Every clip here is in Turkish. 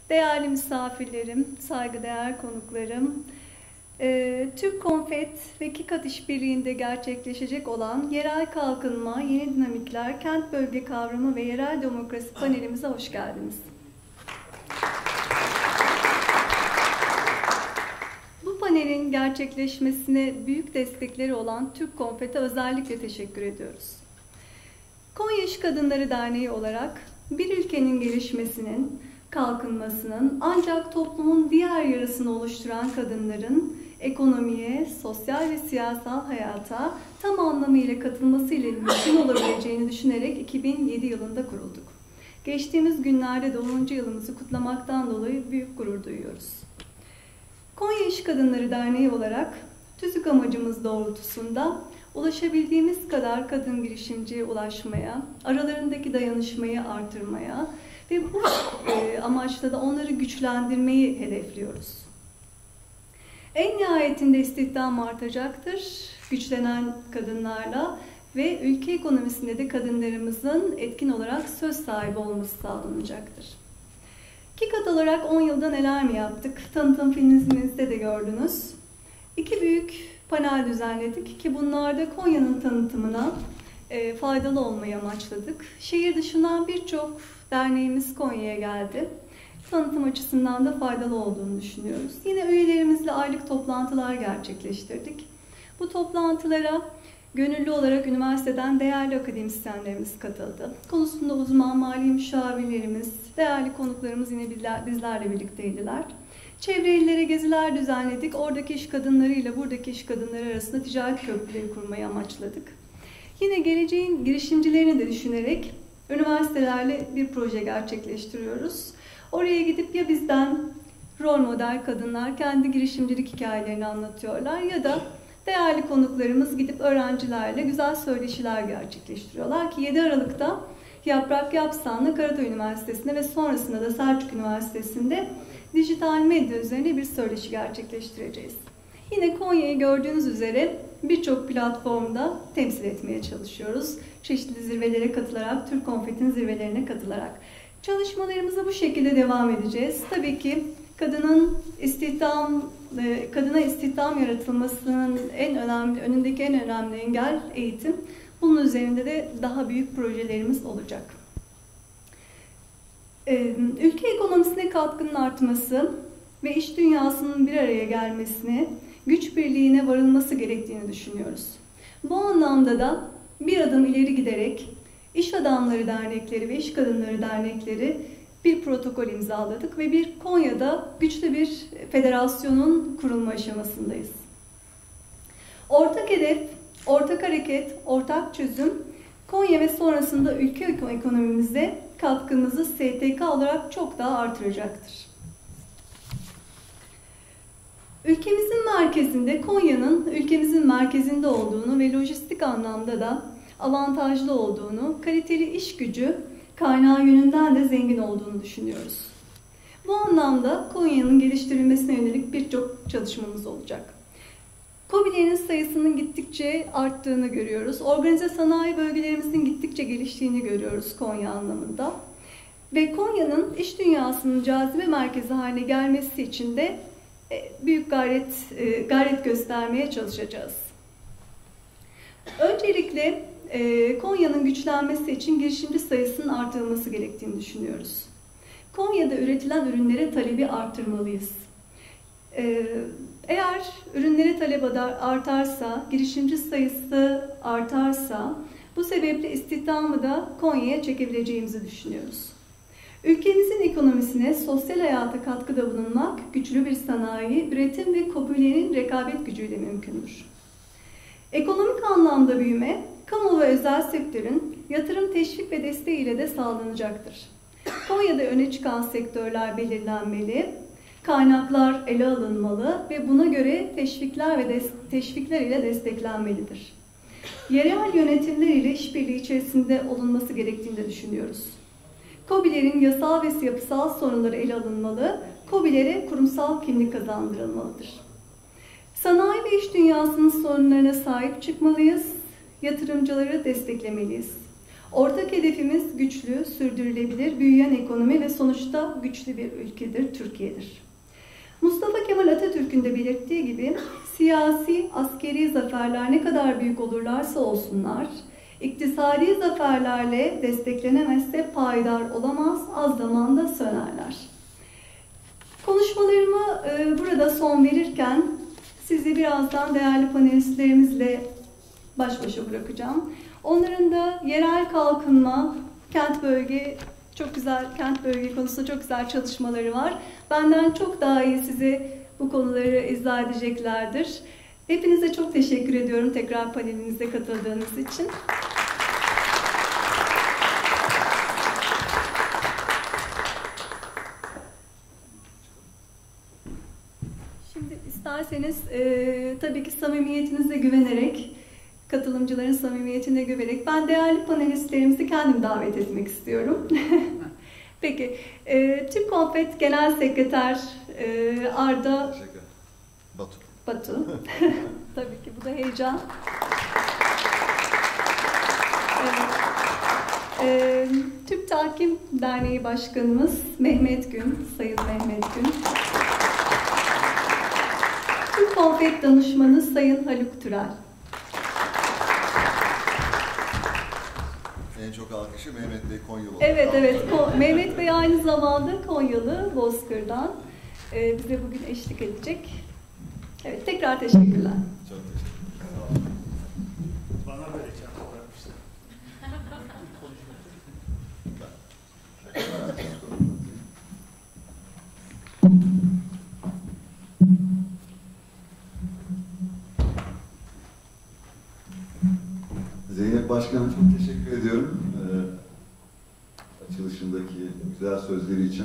Değerli misafirlerim, saygıdeğer konuklarım, Türk Konfet ve KİKAD işbirliğinde gerçekleşecek olan Yerel Kalkınma, Yeni Dinamikler, Kent Bölge Kavramı ve Yerel Demokrasi panelimize hoş geldiniz. Bu panelin gerçekleşmesine büyük destekleri olan Türk Konfet'e özellikle teşekkür ediyoruz. Konya İş Kadınları Derneği olarak bir ülkenin gelişmesinin, kalkınmasının ancak toplumun diğer yarısını oluşturan kadınların ekonomiye, sosyal ve siyasal hayata tam anlamıyla katılmasıyla mümkün olabileceğini düşünerek 2007 yılında kurulduk. Geçtiğimiz günlerde de 10. yılımızı kutlamaktan dolayı büyük gurur duyuyoruz. Konya İş Kadınları Derneği olarak tüzük amacımız doğrultusunda ulaşabildiğimiz kadar kadın girişimciye ulaşmaya, aralarındaki dayanışmayı artırmaya ve bu amaçla da onları güçlendirmeyi hedefliyoruz. En nihayetinde istihdam artacaktır, güçlenen kadınlarla ve ülke ekonomisinde de kadınlarımızın etkin olarak söz sahibi olması sağlanacaktır. KİKAD olarak 10 yılda neler mi yaptık? Tanıtım filminizde de gördünüz. 2 büyük panel düzenledik ki bunlarda Konya'nın tanıtımına faydalı olmayı amaçladık. Şehir dışından birçok derneğimiz Konya'ya geldi. Tanıtım açısından da faydalı olduğunu düşünüyoruz. Yine üyelerimizle aylık toplantılar gerçekleştirdik. Bu toplantılara gönüllü olarak üniversiteden değerli akademisyenlerimiz katıldı. Konusunda uzman mali müşavirlerimiz, değerli konuklarımız yine bizlerle birlikteydiler. Çevre illere geziler düzenledik. Oradaki iş kadınları ile buradaki iş kadınları arasında ticaret köprüleri kurmayı amaçladık. Yine geleceğin girişimcilerini de düşünerek üniversitelerle bir proje gerçekleştiriyoruz. Oraya gidip ya bizden rol model kadınlar kendi girişimcilik hikayelerini anlatıyorlar ya da değerli konuklarımız gidip öğrencilerle güzel söyleşiler gerçekleştiriyorlar ki 7 Aralık'ta Yaprak Yapsan'la Karatay Üniversitesi'nde ve sonrasında da Selçuk Üniversitesi'nde dijital medya üzerine bir söyleşi gerçekleştireceğiz. Yine Konya'yı gördüğünüz üzere birçok platformda temsil etmeye çalışıyoruz. Çeşitli zirvelere katılarak, Türk Konfet'in zirvelerine katılarak. Çalışmalarımıza bu şekilde devam edeceğiz. Tabii ki kadına istihdam yaratılmasının önündeki en önemli engel eğitim. Bunun üzerinde de daha büyük projelerimiz olacak. Ülke ekonomisine katkının artması ve iş dünyasının bir araya gelmesine, güç birliğine varılması gerektiğini düşünüyoruz. Bu anlamda da bir adım ileri giderek İş Adamları Dernekleri ve İş Kadınları Dernekleri bir protokol imzaladık ve Konya'da güçlü bir federasyonun kurulma aşamasındayız. Ortak hedef, ortak hareket, ortak çözüm, Konya ve sonrasında ülke ekonomimize katkımızı STK olarak çok daha artıracaktır. Konya'nın ülkemizin merkezinde olduğunu ve lojistik anlamda da avantajlı olduğunu, kaliteli iş gücü kaynağı yönünden de zengin olduğunu düşünüyoruz. Bu anlamda Konya'nın geliştirilmesine yönelik birçok çalışmamız olacak. KOBİ'lerin sayısının gittikçe arttığını görüyoruz. Organize sanayi bölgelerimizin gittikçe geliştiğini görüyoruz Konya anlamında. Ve Konya'nın iş dünyasının cazibe merkezi haline gelmesi için de büyük gayret göstermeye çalışacağız. Öncelikle Konya'nın güçlenmesi için girişimci sayısının artırılması gerektiğini düşünüyoruz. Konya'da üretilen ürünlere talebi artırmalıyız. Eğer ürünlere talep artarsa, girişimci sayısı artarsa, bu sebeple istihdamı da Konya'ya çekebileceğimizi düşünüyoruz. Ülkemizin ekonomisine, sosyal hayata katkıda bulunmak, güçlü bir sanayi, üretim ve KOBİ'lerin rekabet gücüyle mümkündür. Ekonomik anlamda büyüme, kamu ve özel sektörün yatırım, teşvik ve desteğiyle de sağlanacaktır. Konya'da öne çıkan sektörler belirlenmeli, kaynaklar ele alınmalı ve buna göre teşvikler ile desteklenmelidir. Yerel yönetimler ile işbirliği içerisinde olunması gerektiğini de düşünüyoruz. KOBİ'lerin yasal ve yapısal sorunları ele alınmalı, KOBİ'lere kurumsal kimlik kazandırılmalıdır. Sanayi ve iş dünyasının sorunlarına sahip çıkmalıyız, yatırımcıları desteklemeliyiz. Ortak hedefimiz güçlü, sürdürülebilir, büyüyen ekonomi ve sonuçta güçlü bir ülkedir, Türkiye'dir. Mustafa Kemal Atatürk'ün de belirttiği gibi siyasi, askeri zaferler ne kadar büyük olurlarsa olsunlar, iktisadi zaferlerle desteklenemezse payidar olamaz, az zamanda sönerler. Konuşmalarımı burada son verirken sizi birazdan değerli panelistlerimizle baş başa bırakacağım. Onların da yerel kalkınma, kent bölge konusunda çok güzel çalışmaları var. Benden çok daha iyi size bu konuları izah edeceklerdir. Hepinize çok teşekkür ediyorum tekrar panelimize katıldığınız için. Şimdi isterseniz tabii ki samimiyetinize güvenerek, katılımcıların samimiyetine güvenerek ben değerli panelistlerimizi kendim davet etmek istiyorum. Peki, Türk Konfet Genel Sekreter Arda Batu. Tabii ki bu da heyecan. Türk Tahkim Derneği Başkanımız Mehmet Gün, Sayın Mehmet Gün. Türk Konfet Danışmanı Sayın Haluk Türel. En çok alkışı Mehmet Bey Konyalı. Evet. Mehmet Bey aynı zamanda Konyalı, Bozkır'dan bize bugün eşlik edecek. Evet, tekrar teşekkürler. Çok teşekkürler. Bana böyle çanta bırakmışlar. Zeynep Başkan'a çok teşekkür ediyorum. Açılışındaki güzel sözleri için.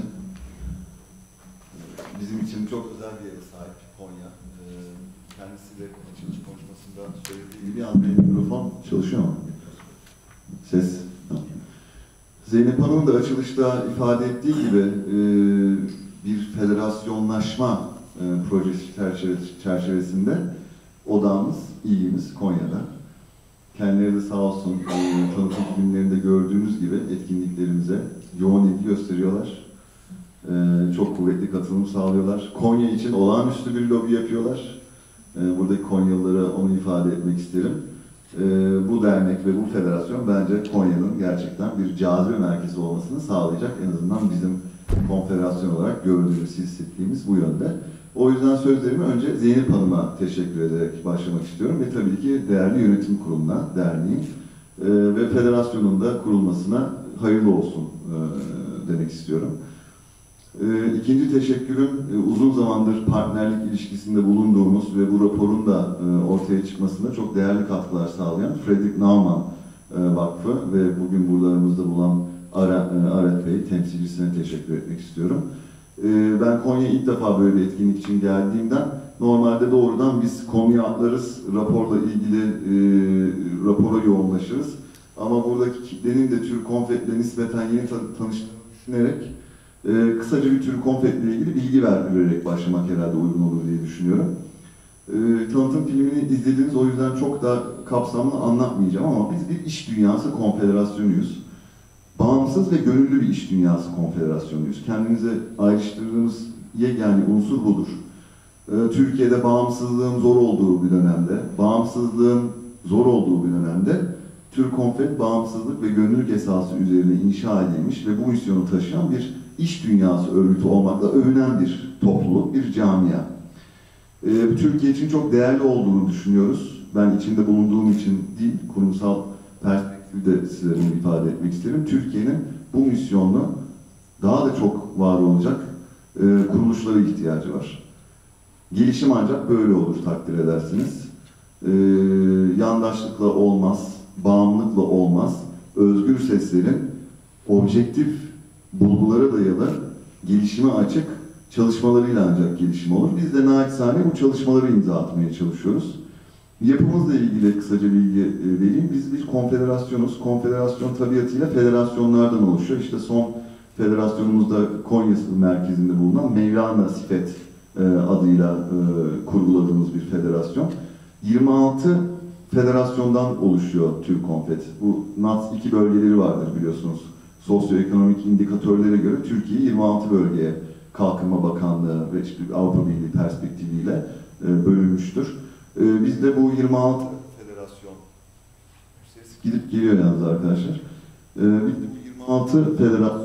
Bizim için çok özel bir yere sahip Konya. Kendisi de açılış konuşmasında söylediği gibi bir mikrofon çalışıyor mu? Ses. Zeynep Hanım'ın da açılışta ifade ettiği gibi bir federasyonlaşma projesi çerçevesinde odamız, ilgimiz Konya'da. Kendileri de sağ olsun tanıtım filmlerinde gördüğünüz gibi etkinliklerimize yoğun ilgi gösteriyorlar. Çok kuvvetli katılım sağlıyorlar. Konya için olağanüstü bir lobi yapıyorlar. Buradaki Konyalılara onu ifade etmek isterim. Bu dernek ve bu federasyon bence Konya'nın gerçekten bir cazibe merkezi olmasını sağlayacak. En azından bizim konfederasyon olarak gördüğümüz, hissettiğimiz bu yönde. O yüzden sözlerimi önce Zeynep Hanım'a teşekkür ederek başlamak istiyorum ve tabii ki değerli yönetim kuruluna, derneğin ve federasyonun da kurulmasına hayırlı olsun demek istiyorum. İkinci teşekkürüm uzun zamandır partnerlik ilişkisinde bulunduğumuz ve bu raporun da ortaya çıkmasında çok değerli katkılar sağlayan Fredrik Naumann Vakfı ve bugün burada aramızda bulunan Aret Bey temsilcisine teşekkür etmek istiyorum. Ben Konya'ya ilk defa böyle bir etkinlik için geldiğimden normalde doğrudan biz konuya atlarız, raporla ilgili rapora yoğunlaşırız. Ama buradaki kitlenin de Türk Konfet'le nispeten yeni tanıştığını düşünerek kısaca bir Türk Konfet'le ilgili bilgi vererek başlamak herhalde uygun olur diye düşünüyorum. Tanıtım filmini izlediniz, o yüzden çok da kapsamlı anlatmayacağım ama biz bir iş dünyası konfederasyonuyuz. Bağımsız ve gönüllü bir iş dünyası konfederasyonuyuz. Kendimize ayrıştırdığımız yegane unsur budur. Türkiye'de bağımsızlığın zor olduğu bir dönemde, Türk Konfet bağımsızlık ve gönüllülük esası üzerine inşa edilmiş ve bu misyonu taşıyan bir iş dünyası örgütü olmakla övünen bir topluluk, bir camia. Türkiye için çok değerli olduğunu düşünüyoruz. Ben içinde bulunduğum için değil, kurumsal perspektifte size bunu ifade etmek isterim. Türkiye'nin bu misyonla daha da çok var olacak kuruluşlara ihtiyacı var. Gelişim ancak böyle olur, takdir edersiniz. Yandaşlıkla olmaz, bağımlılıkla olmaz. Özgür seslerin objektif bulgulara dayalı, gelişime açık çalışmalarıyla ancak gelişim olur. Biz de naçizane bu çalışmaları imza atmaya çalışıyoruz. Yapımızla ilgili kısaca bilgi vereyim. Biz bir konfederasyonuz. Konfederasyon tabiatıyla federasyonlardan oluşuyor. İşte son federasyonumuzda Konya merkezinde bulunan Mevlana Sifet adıyla kurguladığımız bir federasyon. 26 federasyondan oluşuyor TÜRKONFET. Bu NATS 2 bölgeleri vardır biliyorsunuz. Sosyoekonomik indikatörlere göre Türkiye 26 bölgeye Kalkınma Bakanlığı ve işte Avrupa Birliği perspektifiyle bölünmüştür. Biz de bu 26 federasyon, ses gidip geliyor yalnız arkadaşlar. Biz de bu 26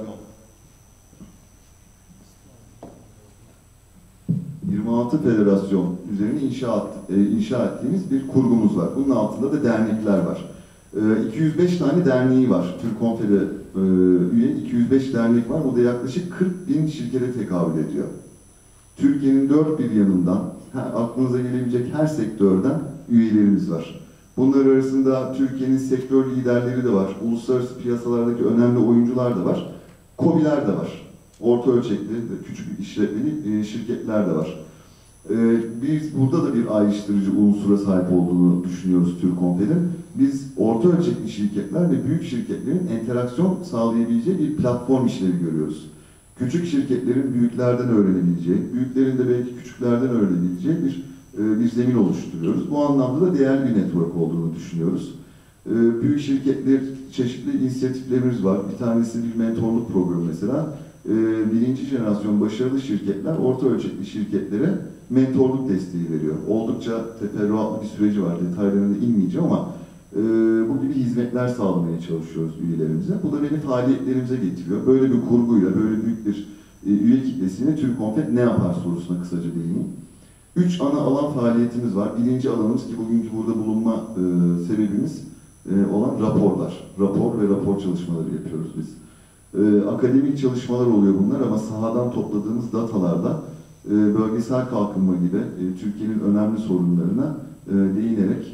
federasyon üzerine inşa ettiğimiz bir kurgumuz var. Bunun altında da dernekler var. 205 tane derneği var. TÜRKONFET'e üye 205 dernek var. Bu da yaklaşık 40.000 şirkete tekabül ediyor. Türkiye'nin dört bir yanından aklınıza gelebilecek her sektörden üyelerimiz var. Bunlar arasında Türkiye'nin sektör liderleri de var. Uluslararası piyasalardaki önemli oyuncular da var. KOBİ'ler de var. Orta ölçekli, küçük işletmeli şirketler de var. Biz burada da bir ayrıştırıcı unsura sahip olduğunu düşünüyoruz TÜRKONFET'in. Biz orta ölçekli şirketler ve büyük şirketlerin interaksiyon sağlayabileceği bir platform işlevi görüyoruz. Küçük şirketlerin büyüklerden öğrenebileceği, büyüklerin de belki küçüklerden öğrenebileceği bir zemin oluşturuyoruz. Bu anlamda da değerli bir network olduğunu düşünüyoruz. Büyük şirketler, çeşitli inisiyatiflerimiz var. Bir tanesi bir mentorluk programı mesela. Birinci jenerasyon başarılı şirketler orta ölçekli şirketlere mentorluk desteği veriyor. Oldukça teferruatlı bir süreci var. Detaylarına inmeyeceğim ama bu gibi hizmetler sağlamaya çalışıyoruz üyelerimize. Bu da beni faaliyetlerimize getiriyor. Böyle bir kurguyla, böyle büyük bir üye kitlesine TÜRKONFET ne yapar sorusuna kısaca değineyim. 3 ana alan faaliyetimiz var. Birinci alanımız ki bugünkü burada bulunma sebebimiz olan raporlar. Rapor ve rapor çalışmaları yapıyoruz biz. Akademik çalışmalar oluyor bunlar ama sahadan topladığımız datalarla bölgesel kalkınma gibi Türkiye'nin önemli sorunlarına değinerek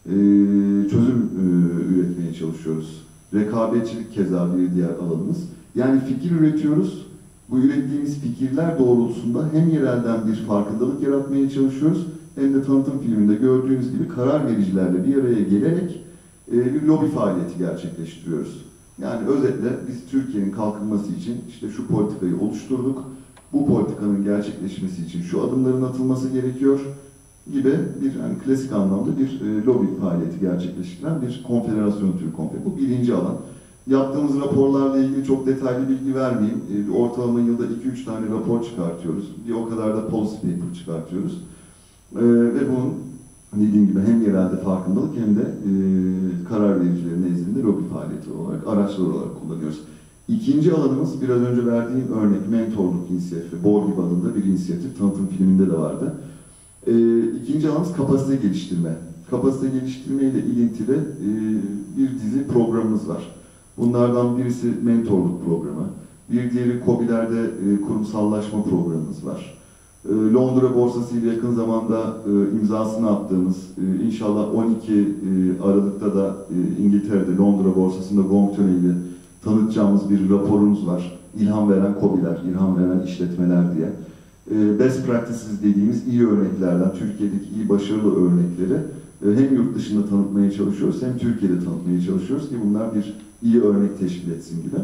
çözüm üretmeye çalışıyoruz. Rekabetçilik keza bir diğer alanımız. Yani fikir üretiyoruz. Bu ürettiğimiz fikirler doğrultusunda hem yerelden bir farkındalık yaratmaya çalışıyoruz hem de tanıtım filminde gördüğünüz gibi karar vericilerle bir araya gelerek bir lobi faaliyeti gerçekleştiriyoruz. Yani özetle biz Türkiye'nin kalkınması için işte şu politikayı oluşturduk, bu politikanın gerçekleşmesi için şu adımların atılması gerekiyor gibi bir yani klasik anlamda bir lobi faaliyeti gerçekleştiren bir konfederasyon TÜRKONFET. Bu birinci alan. Yaptığımız raporlarla ilgili çok detaylı bilgi vermeyeyim. Ortalama yılda 2-3 tane rapor çıkartıyoruz. Bir o kadar da policy paper çıkartıyoruz. Ve bunun dediğim gibi hem yerelde farkındalık hem de karar vericilerin nezdinde lobi faaliyeti olarak, araçlar olarak kullanıyoruz. İkinci alanımız biraz önce verdiğim örnek mentorluk inisiyatifi. Bol gibi adında bir inisiyatif. Tanıtım filminde de vardı. İkinci alanımız kapasite geliştirme. Kapasite geliştirme ile ilintili bir dizi programımız var. Bunlardan birisi mentorluk programı. Bir diğeri KOBİ'lerde kurumsallaşma programımız var. Londra borsası ile yakın zamanda imzasını attığımız, inşallah 12 Aralık'ta da İngiltere'de Londra borsasında Gong ile tanıtacağımız bir raporumuz var. İlham veren KOBİ'ler, ilham veren işletmeler diye. Best practices dediğimiz iyi örneklerden, Türkiye'deki iyi başarılı örnekleri hem yurt dışında tanıtmaya çalışıyoruz hem Türkiye'de tanıtmaya çalışıyoruz ki bunlar bir iyi örnek teşkil etsin gibi.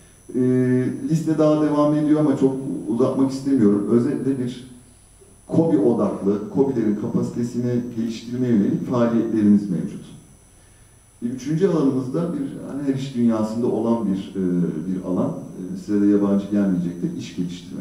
Liste daha devam ediyor ama çok uzatmak istemiyorum. Özellikle bir KOBİ odaklı, KOBİ'lerin kapasitesini geliştirmeye yönelik faaliyetlerimiz mevcut. Üçüncü alanımızda her iş dünyasında olan bir alan, size de yabancı gelmeyecektir, iş geliştirme.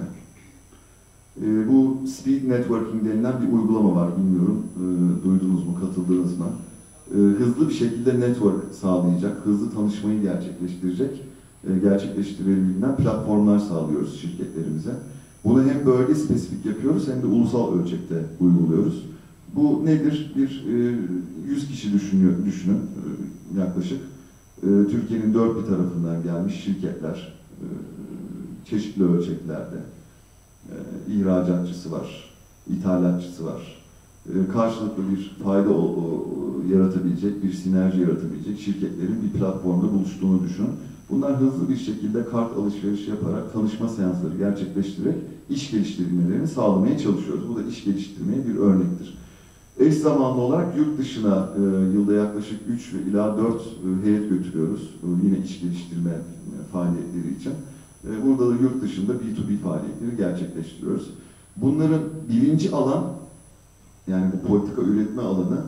Bu Speed Networking denilen bir uygulama var, bilmiyorum duydunuz mu, katıldınız mı? Hızlı bir şekilde network sağlayacak, hızlı tanışmayı gerçekleştirebilinen platformlar sağlıyoruz şirketlerimize. Bunu hem bölge spesifik yapıyoruz hem de ulusal ölçekte uyguluyoruz. Bu nedir? Bir 100 kişi düşünün yaklaşık. Türkiye'nin dört bir tarafından gelmiş şirketler, çeşitli ölçeklerde. İhracatçısı var, ithalatçısı var. Karşılıklı bir fayda yaratabilecek, bir sinerji yaratabilecek şirketlerin bir platformda buluştuğunu düşünün. Bunlar hızlı bir şekilde kart alışverişi yaparak, tanışma seansları gerçekleştirerek iş geliştirmelerini sağlamaya çalışıyoruz. Bu da iş geliştirmeye bir örnektir. Eş zamanlı olarak yurt dışına yılda yaklaşık 3 ila 4 heyet götürüyoruz. Yine iş geliştirme faaliyetleri için. Burada da yurt dışında B2B faaliyetleri gerçekleştiriyoruz. Bunların birinci alan, yani bu politika üretme alanı,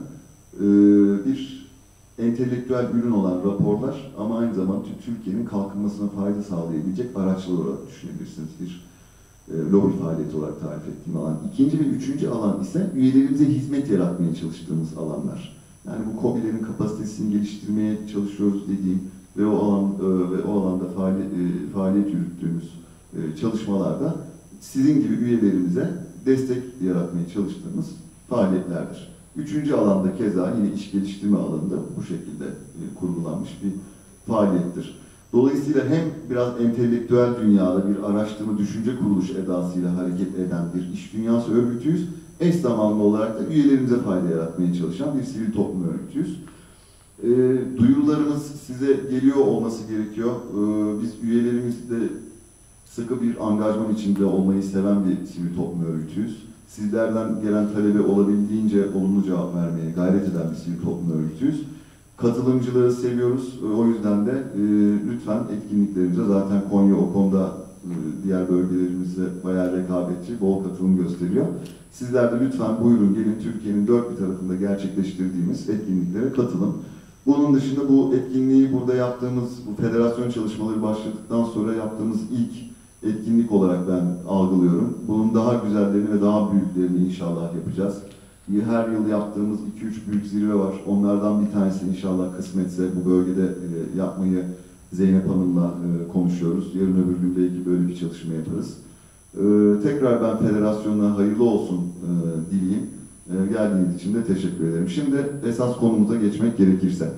bir entelektüel ürün olan raporlar ama aynı zamanda Türkiye'nin kalkınmasına fayda sağlayabilecek araçlar olarak düşünebilirsiniz. Bir lobi faaliyeti olarak tarif ettiğim alan. İkinci ve üçüncü alan ise üyelerimize hizmet yaratmaya çalıştığımız alanlar. Yani bu KOBİ'lerin kapasitesini geliştirmeye çalışıyoruz dediğim ve o alanda faaliyet yürüttüğümüz çalışmalarda sizin gibi üyelerimize destek yaratmaya çalıştığımız faaliyetlerdir. Üçüncü alanda keza yine iş geliştirme alanında bu şekilde kurgulanmış bir faaliyettir. Dolayısıyla hem biraz entelektüel dünyada bir araştırma, düşünce kuruluş edasıyla hareket eden bir iş dünyası örgütüyüz. Eş zamanlı olarak da üyelerimize fayda yaratmaya çalışan bir sivil toplum örgütüyüz. Duyurularımız size geliyor olması gerekiyor. Biz üyelerimizle sıkı bir angajman içinde olmayı seven bir sivil toplum örgütüyüz. Sizlerden gelen talebe olabildiğince olumlu cevap vermeye gayret eden bir sivil toplum örgütüyüz. Katılımcılığı seviyoruz. O yüzden de lütfen etkinliklerimize, zaten Konya o konuda diğer bölgelerimizde bayağı rekabetçi, bol katılım gösteriyor. Sizler de lütfen buyurun gelin, Türkiye'nin dört bir tarafında gerçekleştirdiğimiz etkinliklere katılın. Bunun dışında bu etkinliği burada yaptığımız, bu federasyon çalışmaları başladıktan sonra yaptığımız ilk etkinlik olarak ben algılıyorum. Bunun daha güzellerini ve daha büyüklerini inşallah yapacağız. Her yıl yaptığımız 2-3 büyük zirve var. Onlardan bir tanesi inşallah kısmetse bu bölgede yapmayı Zeynep Hanım'la konuşuyoruz. Yarın öbür gün belki böyle bir çalışma yaparız. Tekrar ben federasyona hayırlı olsun dileyim. Geldiğiniz için de teşekkür ederim. Şimdi esas konumuza geçmek gerekirse.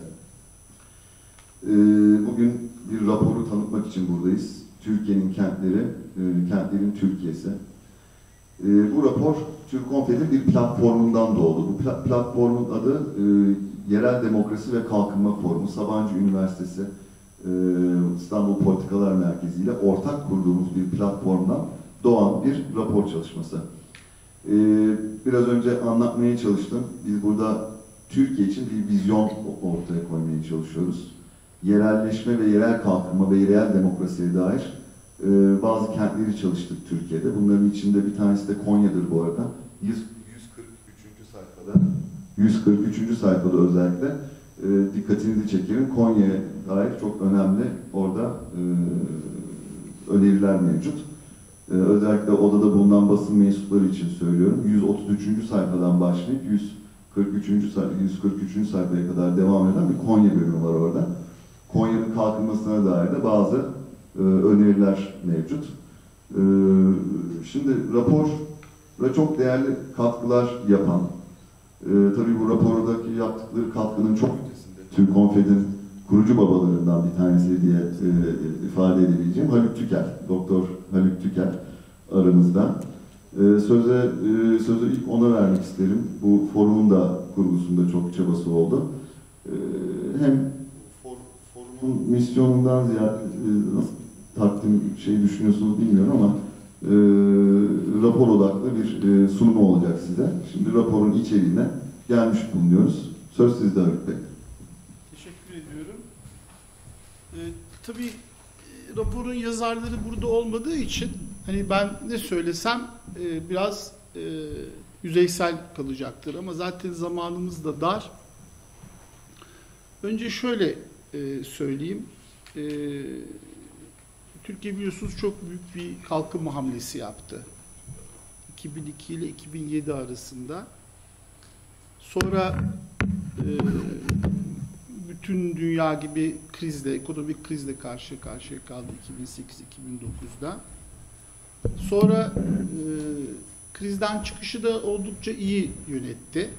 Bugün bir raporu tanıtmak için buradayız. Türkiye'nin kentleri, kentlerin Türkiye'si. Bu rapor TÜRKONFED'in bir platformundan doğdu. Bu platformun adı Yerel Demokrasi ve Kalkınma Forumu. Sabancı Üniversitesi İstanbul Politikalar Merkezi ile ortak kurduğumuz bir platformdan doğan bir rapor çalışması. Biraz önce anlatmaya çalıştım. Biz burada Türkiye için bir vizyon ortaya koymaya çalışıyoruz. Yerelleşme ve yerel kalkınma ve yerel demokrasiye dair bazı kentleri çalıştık Türkiye'de. Bunların içinde bir tanesi de Konya'dır bu arada. 143. sayfada özellikle dikkatinizi çekerim. Konya'ya dair çok önemli orada öneriler mevcut. Özellikle odada bulunan basın mensupları için söylüyorum. 133. sayfadan başlayıp 143. sayfaya kadar devam eden bir Konya bölümü var orada. Konya'nın kalkınmasına dair de bazı öneriler mevcut. Şimdi rapora çok değerli katkılar yapan, tabii bu rapordaki yaptıkları katkının çok ötesinde TÜRKONFED'in kurucu babalarından bir tanesi diye ifade edebileceğim Haluk Tükel, Doktor Haluk Tükel aramızda. Sözü ilk ona vermek isterim. Bu forumun da kurgusunda çok çabası oldu. Hem forumun misyonundan ziyade nasıl takdim düşünüyorsunuz bilmiyorum ama rapor odaklı bir sunumu olacak size. Şimdi raporun içeriğine gelmiş bulunuyoruz. Söz sizde Haluk Bey. Teşekkür ediyorum. Tabii raporun yazarları burada olmadığı için hani ben ne söylesem biraz yüzeysel kalacaktır ama zaten zamanımız da dar. Önce şöyle söyleyeyim. Türkiye biliyorsunuz çok büyük bir kalkınma hamlesi yaptı. 2002 ile 2007 arasında. Sonra bütün dünya gibi krizle, ekonomik krizle karşı karşıya kaldı 2008-2009'da. Sonra krizden çıkışı da oldukça iyi yönetti.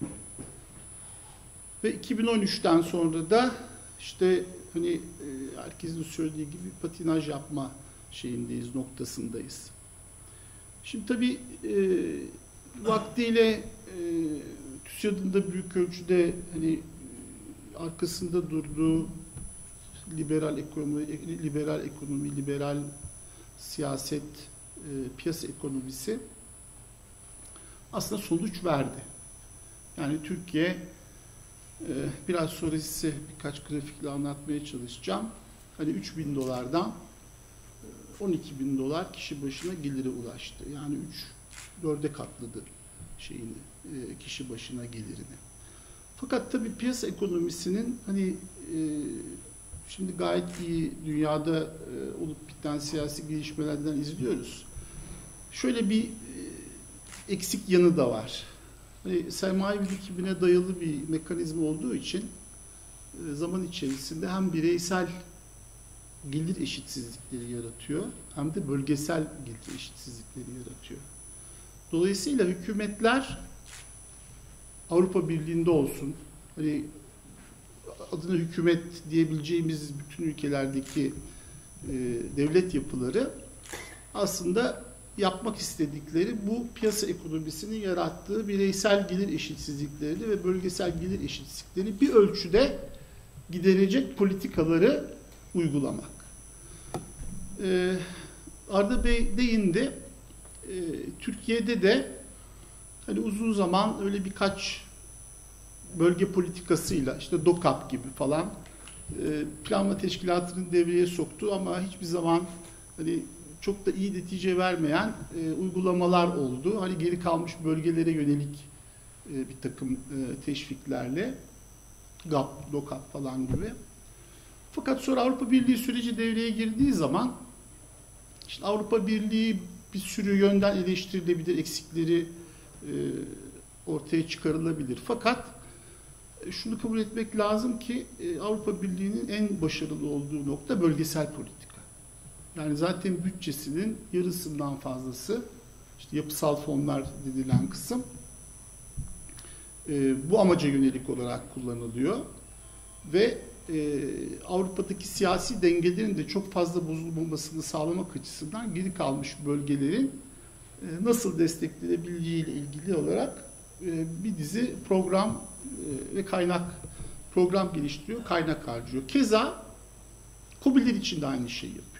Ve 2013'ten sonra da işte hani herkesin söylediği gibi patinaj yapma noktasındayız. Şimdi tabii vaktiyle TÜSİAD'ın da büyük ölçüde hani arkasında durduğu liberal ekonomi, liberal siyaset, piyasa ekonomisi aslında sonuç verdi. Yani Türkiye biraz sonra size birkaç grafikle anlatmaya çalışacağım. Hani 3.000 dolardan 12.000 dolar kişi başına gelire ulaştı. Yani 3-4'e katladı kişi başına gelirini. Fakat tabii piyasa ekonomisinin hani şimdi gayet iyi dünyada olup biten siyasi gelişmelerden izliyoruz. Şöyle bir eksik yanı da var. Hani sermaye birikimine dayalı bir mekanizma olduğu için zaman içerisinde hem bireysel gelir eşitsizlikleri yaratıyor hem de bölgesel gelir eşitsizlikleri yaratıyor. Dolayısıyla hükümetler Avrupa Birliği'nde olsun, hani adına hükümet diyebileceğimiz bütün ülkelerdeki devlet yapıları aslında yapmak istedikleri bu piyasa ekonomisinin yarattığı bireysel gelir eşitsizliklerini ve bölgesel gelir eşitsizliklerini bir ölçüde giderecek politikaları uygulamak. Arda Bey değindi. Türkiye'de de hani uzun zaman öyle birkaç bölge politikasıyla işte DOKAP gibi falan planlama teşkilatının devreye soktu ama hiçbir zaman hani çok da iyi netice vermeyen uygulamalar oldu. Hani geri kalmış bölgelere yönelik bir takım teşviklerle GAP, DOKAP falan gibi. Fakat sonra Avrupa Birliği süreci devreye girdiği zaman işte Avrupa Birliği bir sürü yönden eleştirilebilir, eksikleri ortaya çıkarılabilir. Fakat şunu kabul etmek lazım ki Avrupa Birliği'nin en başarılı olduğu nokta bölgesel politika. Yani zaten bütçesinin yarısından fazlası işte yapısal fonlar dedilen kısım bu amaca yönelik olarak kullanılıyor ve Avrupa'daki siyasi dengelerin de çok fazla bozulmamasını sağlamak açısından geri kalmış bölgelerin nasıl desteklenebileceği ile ilgili olarak bir dizi program ve program geliştiriyor, kaynak harcıyor. Keza KOBİ'ler için de aynı şeyi yapıyor.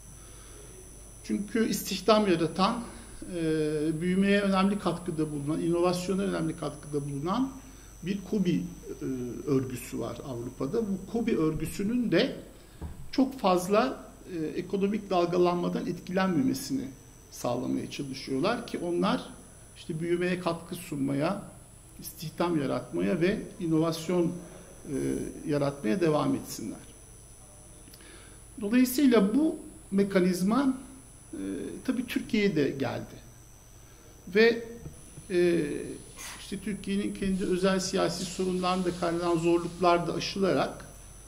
Çünkü istihdam yaratan, büyümeye önemli katkıda bulunan, inovasyona önemli katkıda bulunan bir KOBİ örgüsü var Avrupa'da. Bu KOBİ örgüsünün de çok fazla ekonomik dalgalanmadan etkilenmemesini sağlamaya çalışıyorlar ki onlar işte büyümeye katkı sunmaya, istihdam yaratmaya ve inovasyon yaratmaya devam etsinler. Dolayısıyla bu mekanizma tabii Türkiye'ye de geldi. Ve işte Türkiye'nin kendi özel siyasi sorunlarında kaynaklanan zorluklar da aşılarak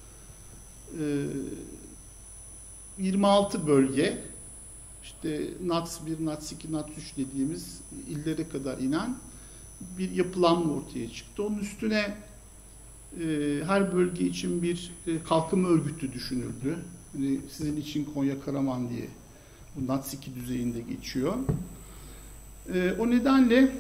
26 bölge işte NUTS 1, NUTS 2, NUTS 3 dediğimiz illere kadar inen bir yapılanma ortaya çıktı. Onun üstüne her bölge için bir kalkınma örgütü düşünüldü. Yani sizin için Konya Karaman diye bu NUTS 2 düzeyinde geçiyor. O nedenle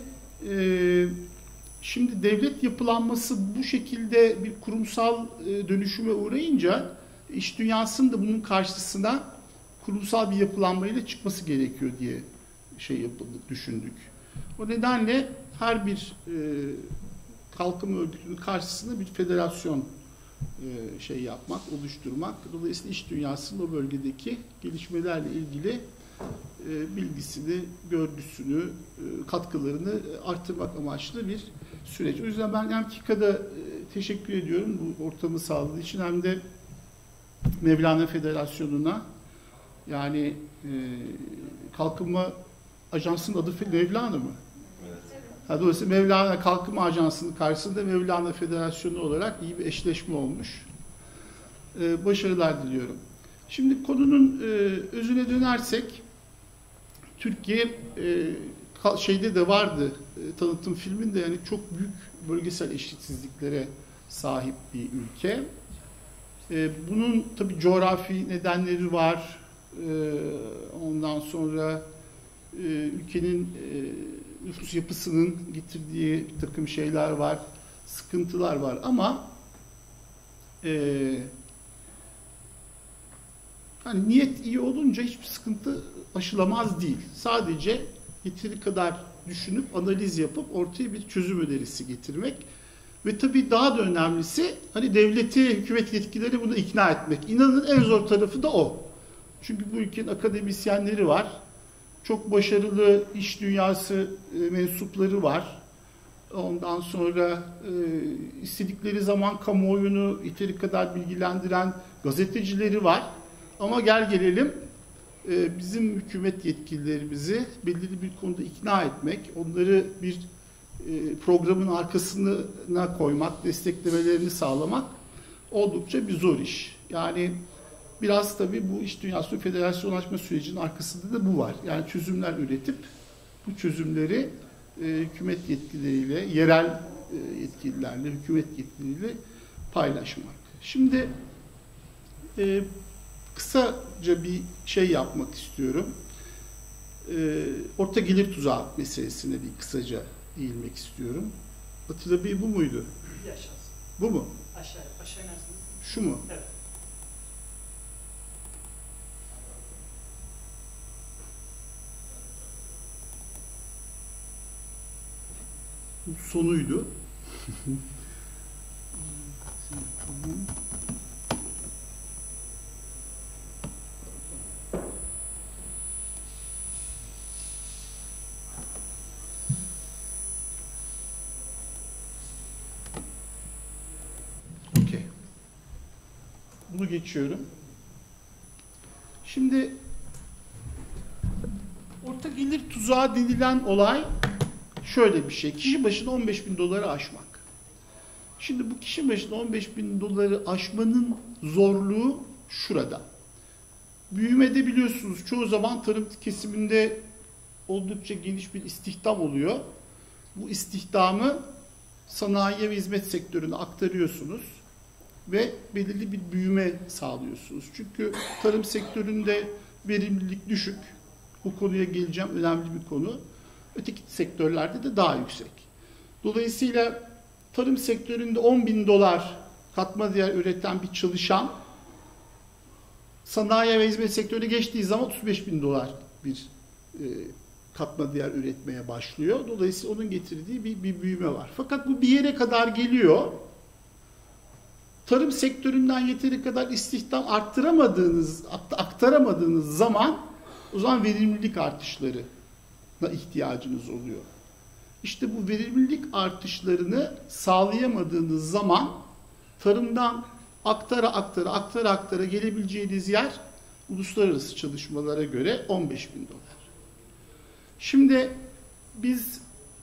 şimdi devlet yapılanması bu şekilde bir kurumsal dönüşüme uğrayınca iş dünyasının da bunun karşısına kurumsal bir yapılanmayla çıkması gerekiyor diye düşündük. O nedenle her bir kalkınma örgütünün karşısında bir federasyon oluşturmak. Dolayısıyla iş dünyasının o bölgedeki gelişmelerle ilgili bilgisini, görgüsünü, katkılarını artırmak amaçlı bir süreç. O yüzden ben hem KİKA'da teşekkür ediyorum bu ortamı sağladığı için hem de Mevlana Federasyonu'na yani Kalkınma Ajansı'nın adı Mevlana mı? Evet. Dolayısıyla Mevlana Kalkınma Ajansı'nın karşısında Mevlana Federasyonu olarak iyi bir eşleşme olmuş. Başarılar diliyorum. Şimdi konunun özüne dönersek Türkiye şeyde de vardı tanıtım filminde yani çok büyük bölgesel eşitsizliklere sahip bir ülke. Bunun tabii coğrafi nedenleri var. Ondan sonra ülkenin nüfus yapısının getirdiği bir takım şeyler var, sıkıntılar var ama hani niyet iyi olunca hiçbir sıkıntı aşılamaz değil. Sadece yeteri kadar düşünüp analiz yapıp ortaya bir çözüm önerisi getirmek ve tabii daha da önemlisi hani devleti, hükümet yetkileri bunu ikna etmek. İnanın en zor tarafı da o. Çünkü bu ülkenin akademisyenleri var. Çok başarılı iş dünyası mensupları var. Ondan sonra istedikleri zaman kamuoyunu yeteri kadar bilgilendiren gazetecileri var. Ama gel gelelim bizim hükümet yetkililerimizi belirli bir konuda ikna etmek, onları bir programın arkasına koymak, desteklemelerini sağlamak oldukça bir zor iş. Yani biraz tabii bu iş dünyası federasyonlaşma sürecinin arkasında da bu var. Yani çözümler üretip bu çözümleri hükümet yetkilileriyle, yerel yetkililerle, hükümet yetkilileriyle paylaşmak. Şimdi kısaca bir şey yapmak istiyorum. Orta gelir tuzağı meselesine bir kısaca değinmek istiyorum. Atilla Bey bu muydu? Bir aşağısı. Bu mu? Aşağı inersiniz. Şu mu? Evet. Bu sonuydu. Okey. Bunu geçiyorum. Şimdi orta gelir tuzağı denilen olay şöyle bir şey. Kişi başına 15.000 doları aşmak. Şimdi bu kişi başına 15.000 doları aşmanın zorluğu şurada. Büyümede biliyorsunuz çoğu zaman tarım kesiminde oldukça geniş bir istihdam oluyor. Bu istihdamı sanayi ve hizmet sektörüne aktarıyorsunuz ve belirli bir büyüme sağlıyorsunuz. Çünkü tarım sektöründe verimlilik düşük. Bu konuya geleceğim, önemli bir konu. Öteki sektörlerde de daha yüksek. Dolayısıyla tarım sektöründe 10.000 dolar katma değer üreten bir çalışan sanayi ve hizmet sektörüne geçtiği zaman 35.000 dolar bir katma değer üretmeye başlıyor. Dolayısıyla onun getirdiği bir büyüme var. Fakat bu bir yere kadar geliyor. Tarım sektöründen yeteri kadar istihdam aktaramadığınız zaman o zaman verimlilik artışlarına ihtiyacınız oluyor. İşte bu verimlilik artışlarını sağlayamadığınız zaman tarımdan aktara gelebileceğiniz yer uluslararası çalışmalara göre 15.000 dolar. Şimdi biz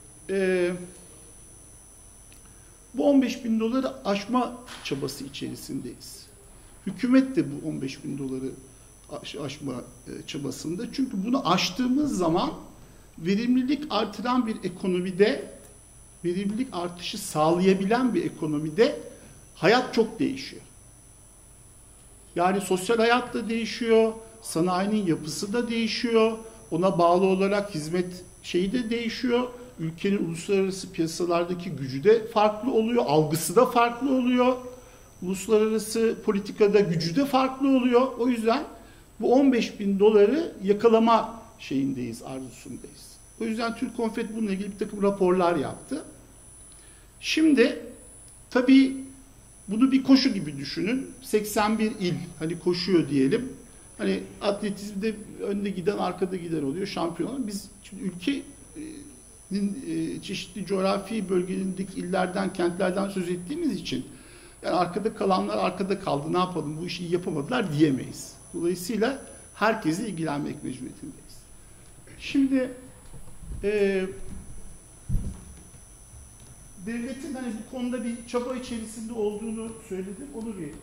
bu 15.000 doları aşma çabası içerisindeyiz. Hükümet de bu 15.000 doları aşma çabasında. Çünkü bunu aştığımız zaman verimlilik artıran bir ekonomide, verimlilik artışı sağlayabilen bir ekonomide hayat çok değişiyor. Yani sosyal hayat da değişiyor, sanayinin yapısı da değişiyor, ona bağlı olarak hizmet şeyi de değişiyor. Ülkenin uluslararası piyasalardaki gücü de farklı oluyor, algısı da farklı oluyor. Uluslararası politikada gücü de farklı oluyor. O yüzden bu 15.000 doları yakalama şeyindeyiz, arzusundayız. O yüzden Türk Konfet bununla ilgili bir takım raporlar yaptı. Şimdi tabii bunu bir koşu gibi düşünün. 81 il hani koşuyor diyelim. Hani atletizmde önde giden arkada giden oluyor, şampiyon. Biz şimdi ülkenin çeşitli coğrafi bölgelerindeki illerden, kentlerden söz ettiğimiz için yani arkada kalanlar arkada kaldı, ne yapalım, bu işi iyi yapamadılar diyemeyiz. Dolayısıyla herkesle ilgilenmek mecburiyetindeyiz. Şimdi devletin hani bu konuda bir çaba içerisinde olduğunu söyledim. Onu bir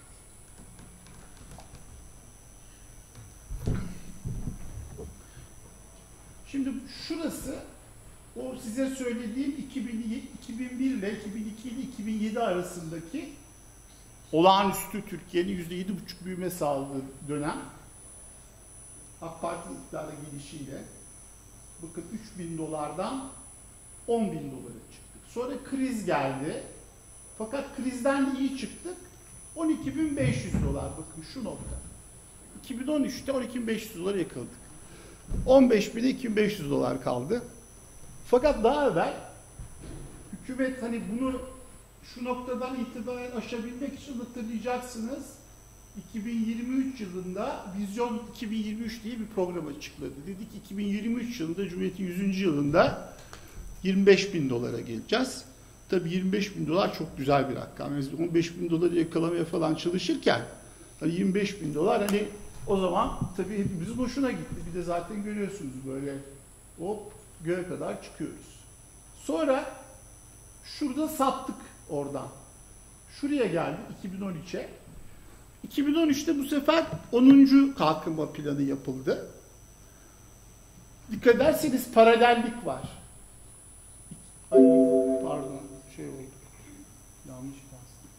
şimdi şurası o size söylediğim 2001 ile 2002 ile 2007 arasındaki olağanüstü Türkiye'nin %7,5 büyüme sağladığı dönem. AK Parti iktidara gelişiyle bakın 3.000 dolardan 10.000 dolara çıktık. Sonra kriz geldi. Fakat krizden de iyi çıktık. 12.500 dolar bakın şu nokta. 2013'te 12.500 dolara yakaladık. 15.000'e 2.500 dolar kaldı. Fakat daha evvel hükümet hani bunu şu noktadan itibaren aşabilmek için hatırlayacaksınız. 2023 yılında Vizyon 2023 diye bir program açıkladı. Dedik 2023 yılında Cumhuriyet'in 100. yılında 25.000 dolara geleceğiz. Tabii 25.000 dolar çok güzel bir rakam. Biz 15.000 doları yakalamaya falan çalışırken hani 25.000 dolar hani o zaman tabii hepimizin hoşuna gitti. Bir de zaten görüyorsunuz böyle hop göğe kadar çıkıyoruz. Sonra şurada sattık oradan. Şuraya geldik 2013'e. 2013'te bu sefer 10. kalkınma planı yapıldı. Dikkat ederseniz paralellik var. Ay, pardon şey oldu. Yanlış bastım.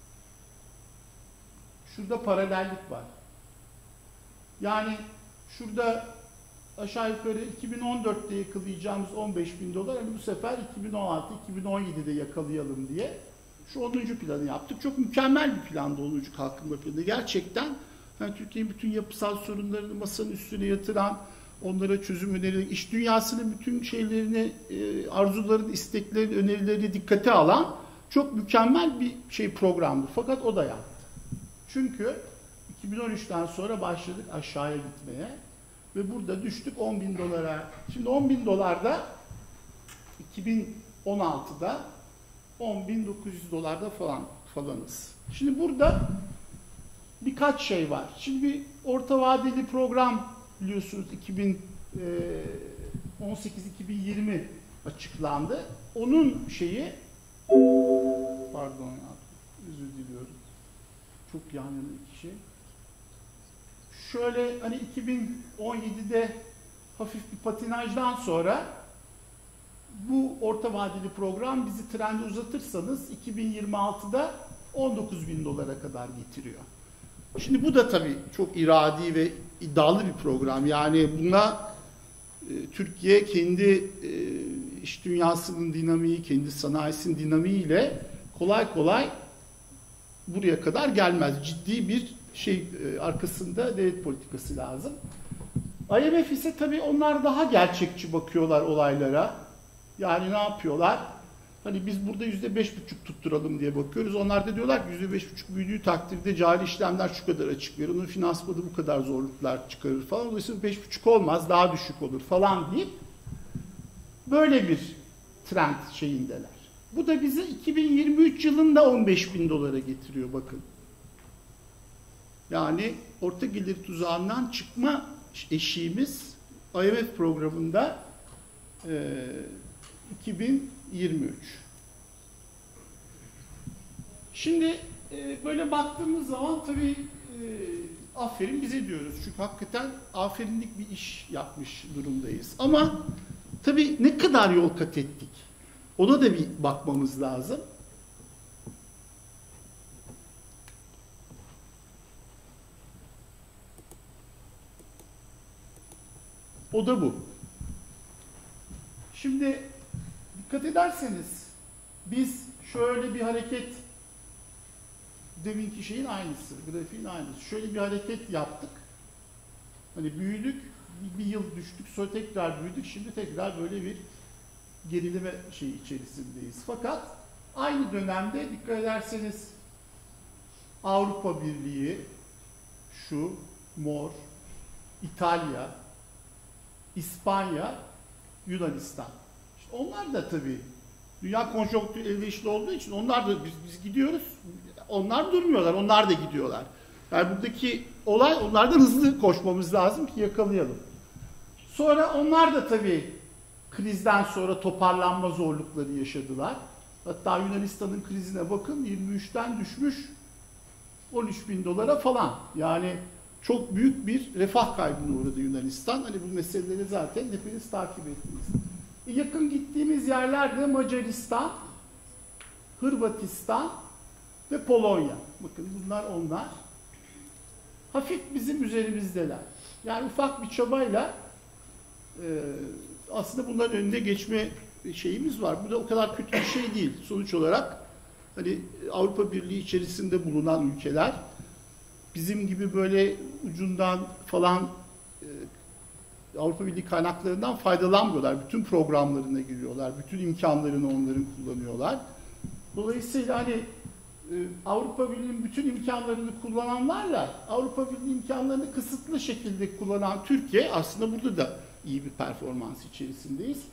Şurada paralellik var. Yani şurada aşağı yukarı 2014'te yakalayacağımız 15.000 dolar hani bu sefer 2016-2017'de yakalayalım diye şu 10. planı yaptık. Çok mükemmel bir plandı 10. kalkınma planı. Gerçekten yani Türkiye'nin bütün yapısal sorunlarını masanın üstüne yatıran, onlara çözüm önerileri, iş dünyasının bütün şeylerini, arzularını, isteklerini, önerilerini dikkate alan çok mükemmel bir programdı. Fakat o da yaptı. Çünkü 2013'ten sonra başladık aşağıya gitmeye ve burada düştük 10.000 dolara. Şimdi 10.000 dolarda 2016'da 10.900 dolarda falanız. Şimdi burada birkaç şey var. Şimdi bir orta vadeli program biliyorsunuz 2018-2020 açıklandı. Onun şeyi pardon ya, özür diliyorum. Çok yan yana iki şey. Şöyle hani 2017'de hafif bir patinajdan sonra bu orta vadeli program bizi trendi uzatırsanız 2026'da 19.000 dolara kadar getiriyor. Şimdi bu da tabii çok iradi ve iddialı bir program. Yani buna Türkiye kendi iş dünyasının dinamiği, kendi sanayisinin dinamiğiyle kolay kolay buraya kadar gelmez. Ciddi bir arkasında devlet politikası lazım. IMF ise tabii onlar daha gerçekçi bakıyorlar olaylara. Yani ne yapıyorlar? Hani biz burada %5,5 tutturalım diye bakıyoruz. Onlar da diyorlar ki %5,5 büyüdüğü takdirde cari işlemler şu kadar açık verir. Onun finansmanı bu kadar zorluklar çıkarır falan. Dolayısıyla 5,5 olmaz, daha düşük olur falan deyip böyle bir trend şeyindeler. Bu da bizi 2023 yılında 15.000 dolara getiriyor bakın. Yani orta gelir tuzağından çıkma eşiğimiz IMF programında 2023. Şimdi böyle baktığımız zaman tabii aferin bize diyoruz. Çünkü hakikaten aferinlik bir iş yapmış durumdayız. Ama tabii ne kadar yol kat ettik? Ona da bir bakmamız lazım. O da bu. Şimdi dikkat ederseniz biz şöyle bir hareket, deminki şeyin aynısı, grafiğin aynısı. Şöyle bir hareket yaptık. Hani büyüdük, bir yıl düştük, sonra tekrar büyüdük. Şimdi tekrar böyle bir gerileme içerisindeyiz. Fakat aynı dönemde dikkat ederseniz Avrupa Birliği, şu mor, İtalya, İspanya, Yunanistan. İşte onlar da tabii dünya konjonktürü elverişli olduğu için onlar da biz gidiyoruz. Onlar durmuyorlar. Onlar da gidiyorlar. Yani buradaki olay onlardan hızlı koşmamız lazım ki yakalayalım. Sonra onlar da tabii krizden sonra toparlanma zorlukları yaşadılar. Hatta Yunanistan'ın krizine bakın 23'ten düşmüş 13.000 dolara falan. Yani çok büyük bir refah kaybına uğradı Yunanistan. Hani bu meseleleri zaten hepiniz takip ettiniz. Yakın gittiğimiz yerlerde Macaristan, Hırvatistan ve Polonya. Bakın bunlar onlar. Hafif bizim üzerimizdeler. Yani ufak bir çabayla aslında bunların önünde geçme şeyimiz var. Bu da o kadar kötü bir şey değil. Sonuç olarak hani Avrupa Birliği içerisinde bulunan ülkeler bizim gibi böyle ucundan falan Avrupa Birliği kaynaklarından faydalanmıyorlar. Bütün programlarına giriyorlar. Bütün imkanlarını onların kullanıyorlar. Dolayısıyla hani Avrupa Birliği'nin bütün imkanlarını kullananlarla Avrupa Birliği imkanlarını kısıtlı şekilde kullanan Türkiye aslında burada da iyi bir performans içerisindeyiz.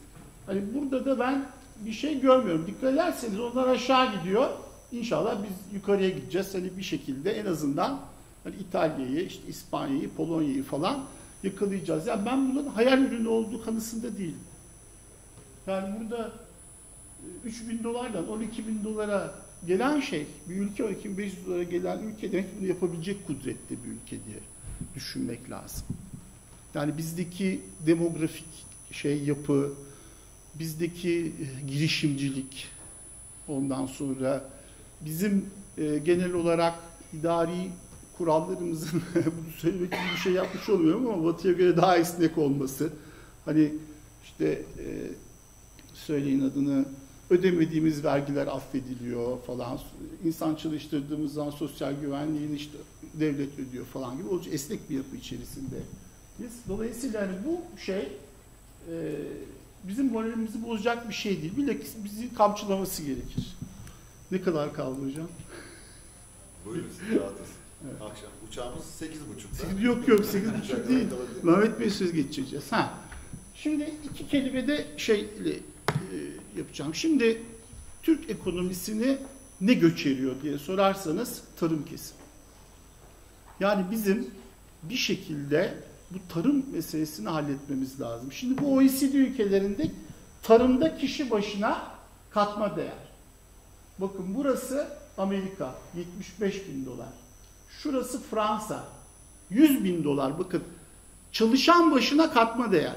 Hani burada da ben bir şey görmüyorum. Dikkat ederseniz onlar aşağı gidiyor. İnşallah biz yukarıya gideceğiz. Hani bir şekilde en azından hani İtalya'yı, işte İspanya'yı, Polonya'yı falan yakalayacağız. Yani ben bunların hayal ürünü olduğu kanısında değilim. Yani burada 3.000 dolardan 12.000 dolara gelen şey, bir ülke 12.500 dolara gelen ülke demek bunu yapabilecek kudrette bir ülke diye düşünmek lazım. Yani bizdeki demografik yapı, bizdeki girişimcilik, ondan sonra bizim genel olarak idari kurallarımızın bunu söylemek gibi bir şey yapmış olmuyorum ama Batı'ya göre daha esnek olması. Hani işte söyleyin adını, ödemediğimiz vergiler affediliyor falan. İnsan çalıştırdığımız zaman sosyal güvenliğini işte devlet ödüyor falan gibi olacak esnek bir yapı içerisinde. Dolayısıyla hani bu şey bizim moralimizi bozacak bir şey değil. Bilakis bizi kamçılaması gerekir. Ne kadar kaldı hocam? Buyurun siz rahatız. Evet. Akşam uçağımız 8.30'da. Yok 8.30 değil. Mehmet Bey söz geçeceğiz. Şimdi iki kelime de yapacağım. Şimdi Türk ekonomisini ne göçeriyor diye sorarsanız tarım kesimi. Yani bizim bir şekilde bu tarım meselesini halletmemiz lazım. Şimdi bu OECD ülkelerinde tarımda kişi başına katma değer. Bakın burası Amerika 75.000 dolar. Şurası Fransa 100.000 dolar. Bakın çalışan başına katma değer.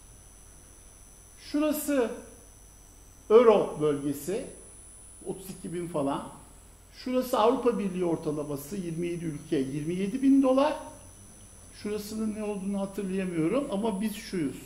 Şurası Euro bölgesi 32.000 falan. Şurası Avrupa Birliği ortalaması 27 ülke 27.000 dolar. Şurasının ne olduğunu hatırlayamıyorum ama biz şuyuz.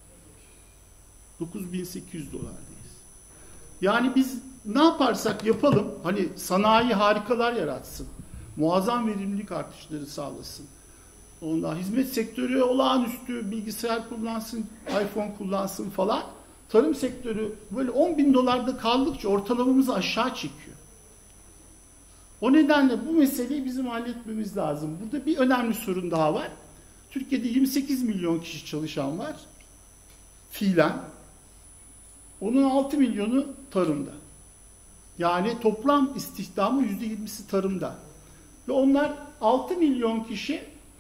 9.800 dolardayız. Yani biz ne yaparsak yapalım, hani sanayi harikalar yaratsın, muazzam verimlilik artışları sağlasın. Ondan hizmet sektörü olağanüstü bilgisayar kullansın, iPhone kullansın falan. Tarım sektörü böyle 10.000 dolarda kaldıkça ortalamamızı aşağı çekiyor. O nedenle bu meseleyi bizim halletmemiz lazım. Burada bir önemli sorun daha var. Türkiye'de 28 milyon kişi çalışan var. Fiilen. Onun 6 milyonu tarımda. Yani toplam istihdamın %20'si tarımda. Ve onlar 6 milyon kişi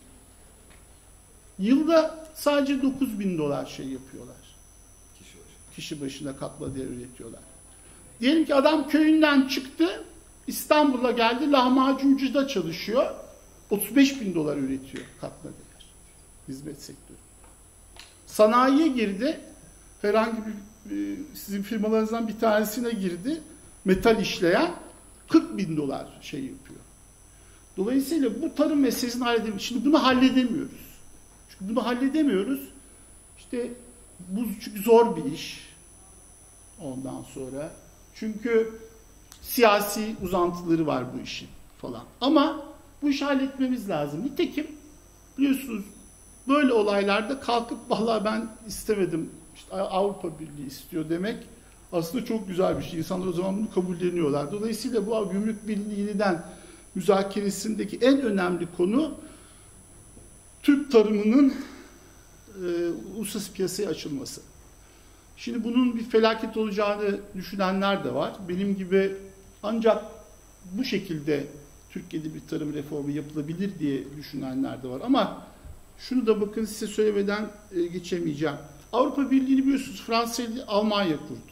yılda sadece 9.000 dolar yapıyorlar. Kişi başına katma değer üretiyorlar. Diyelim ki adam köyünden çıktı, İstanbul'a geldi, lahmacuncuda çalışıyor. 35.000 dolar üretiyor katma değer. Hizmet sektörü. Sanayiye girdi, herhangi bir sizin firmalarınızdan bir tanesine girdi, metal işleyen 40.000 dolar yapıyor. Dolayısıyla bu tarım meselesini halledemiyoruz. Şimdi bunu halledemiyoruz. Çünkü bunu halledemiyoruz. İşte bu çünkü zor bir iş. Ondan sonra. Çünkü siyasi uzantıları var bu işin falan. Ama bu işi halletmemiz lazım. Nitekim biliyorsunuz böyle olaylarda kalkıp vallahi ben istemedim, işte Avrupa Birliği istiyor demek aslında çok güzel bir şey. İnsanlar o zaman bunu kabulleniyorlar. Dolayısıyla bu gümrük birliğinden müzakeresindeki en önemli konu Türk tarımının uluslararası piyasaya açılması. Şimdi bunun bir felaket olacağını düşünenler de var. Benim gibi ancak bu şekilde Türkiye'de bir tarım reformu yapılabilir diye düşünenler de var. Ama şunu da bakın size söylemeden geçemeyeceğim. Avrupa Birliği'ni biliyorsunuz Fransa ile Almanya kurdu.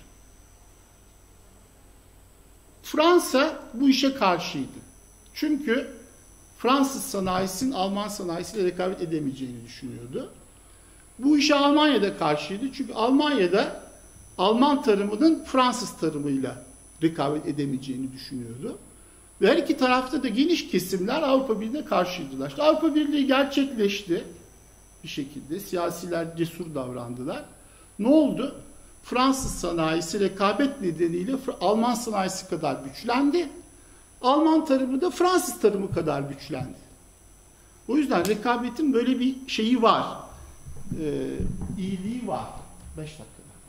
Fransa bu işe karşıydı. Çünkü Fransız sanayisinin Alman sanayisiyle rekabet edemeyeceğini düşünüyordu. Bu işe Almanya'da karşıydı. Çünkü Almanya'da Alman tarımının Fransız tarımıyla rekabet edemeyeceğini düşünüyordu. Ve her iki tarafta da geniş kesimler Avrupa Birliği'ne karşıydılar. İşte Avrupa Birliği gerçekleşti bir şekilde. Siyasiler cesur davrandılar. Ne oldu? Fransız sanayisi rekabet nedeniyle Alman sanayisi kadar güçlendi. Alman tarımı da Fransız tarımı kadar güçlendi. O yüzden rekabetin böyle bir şeyi var. İyiliği var. 5 dakika.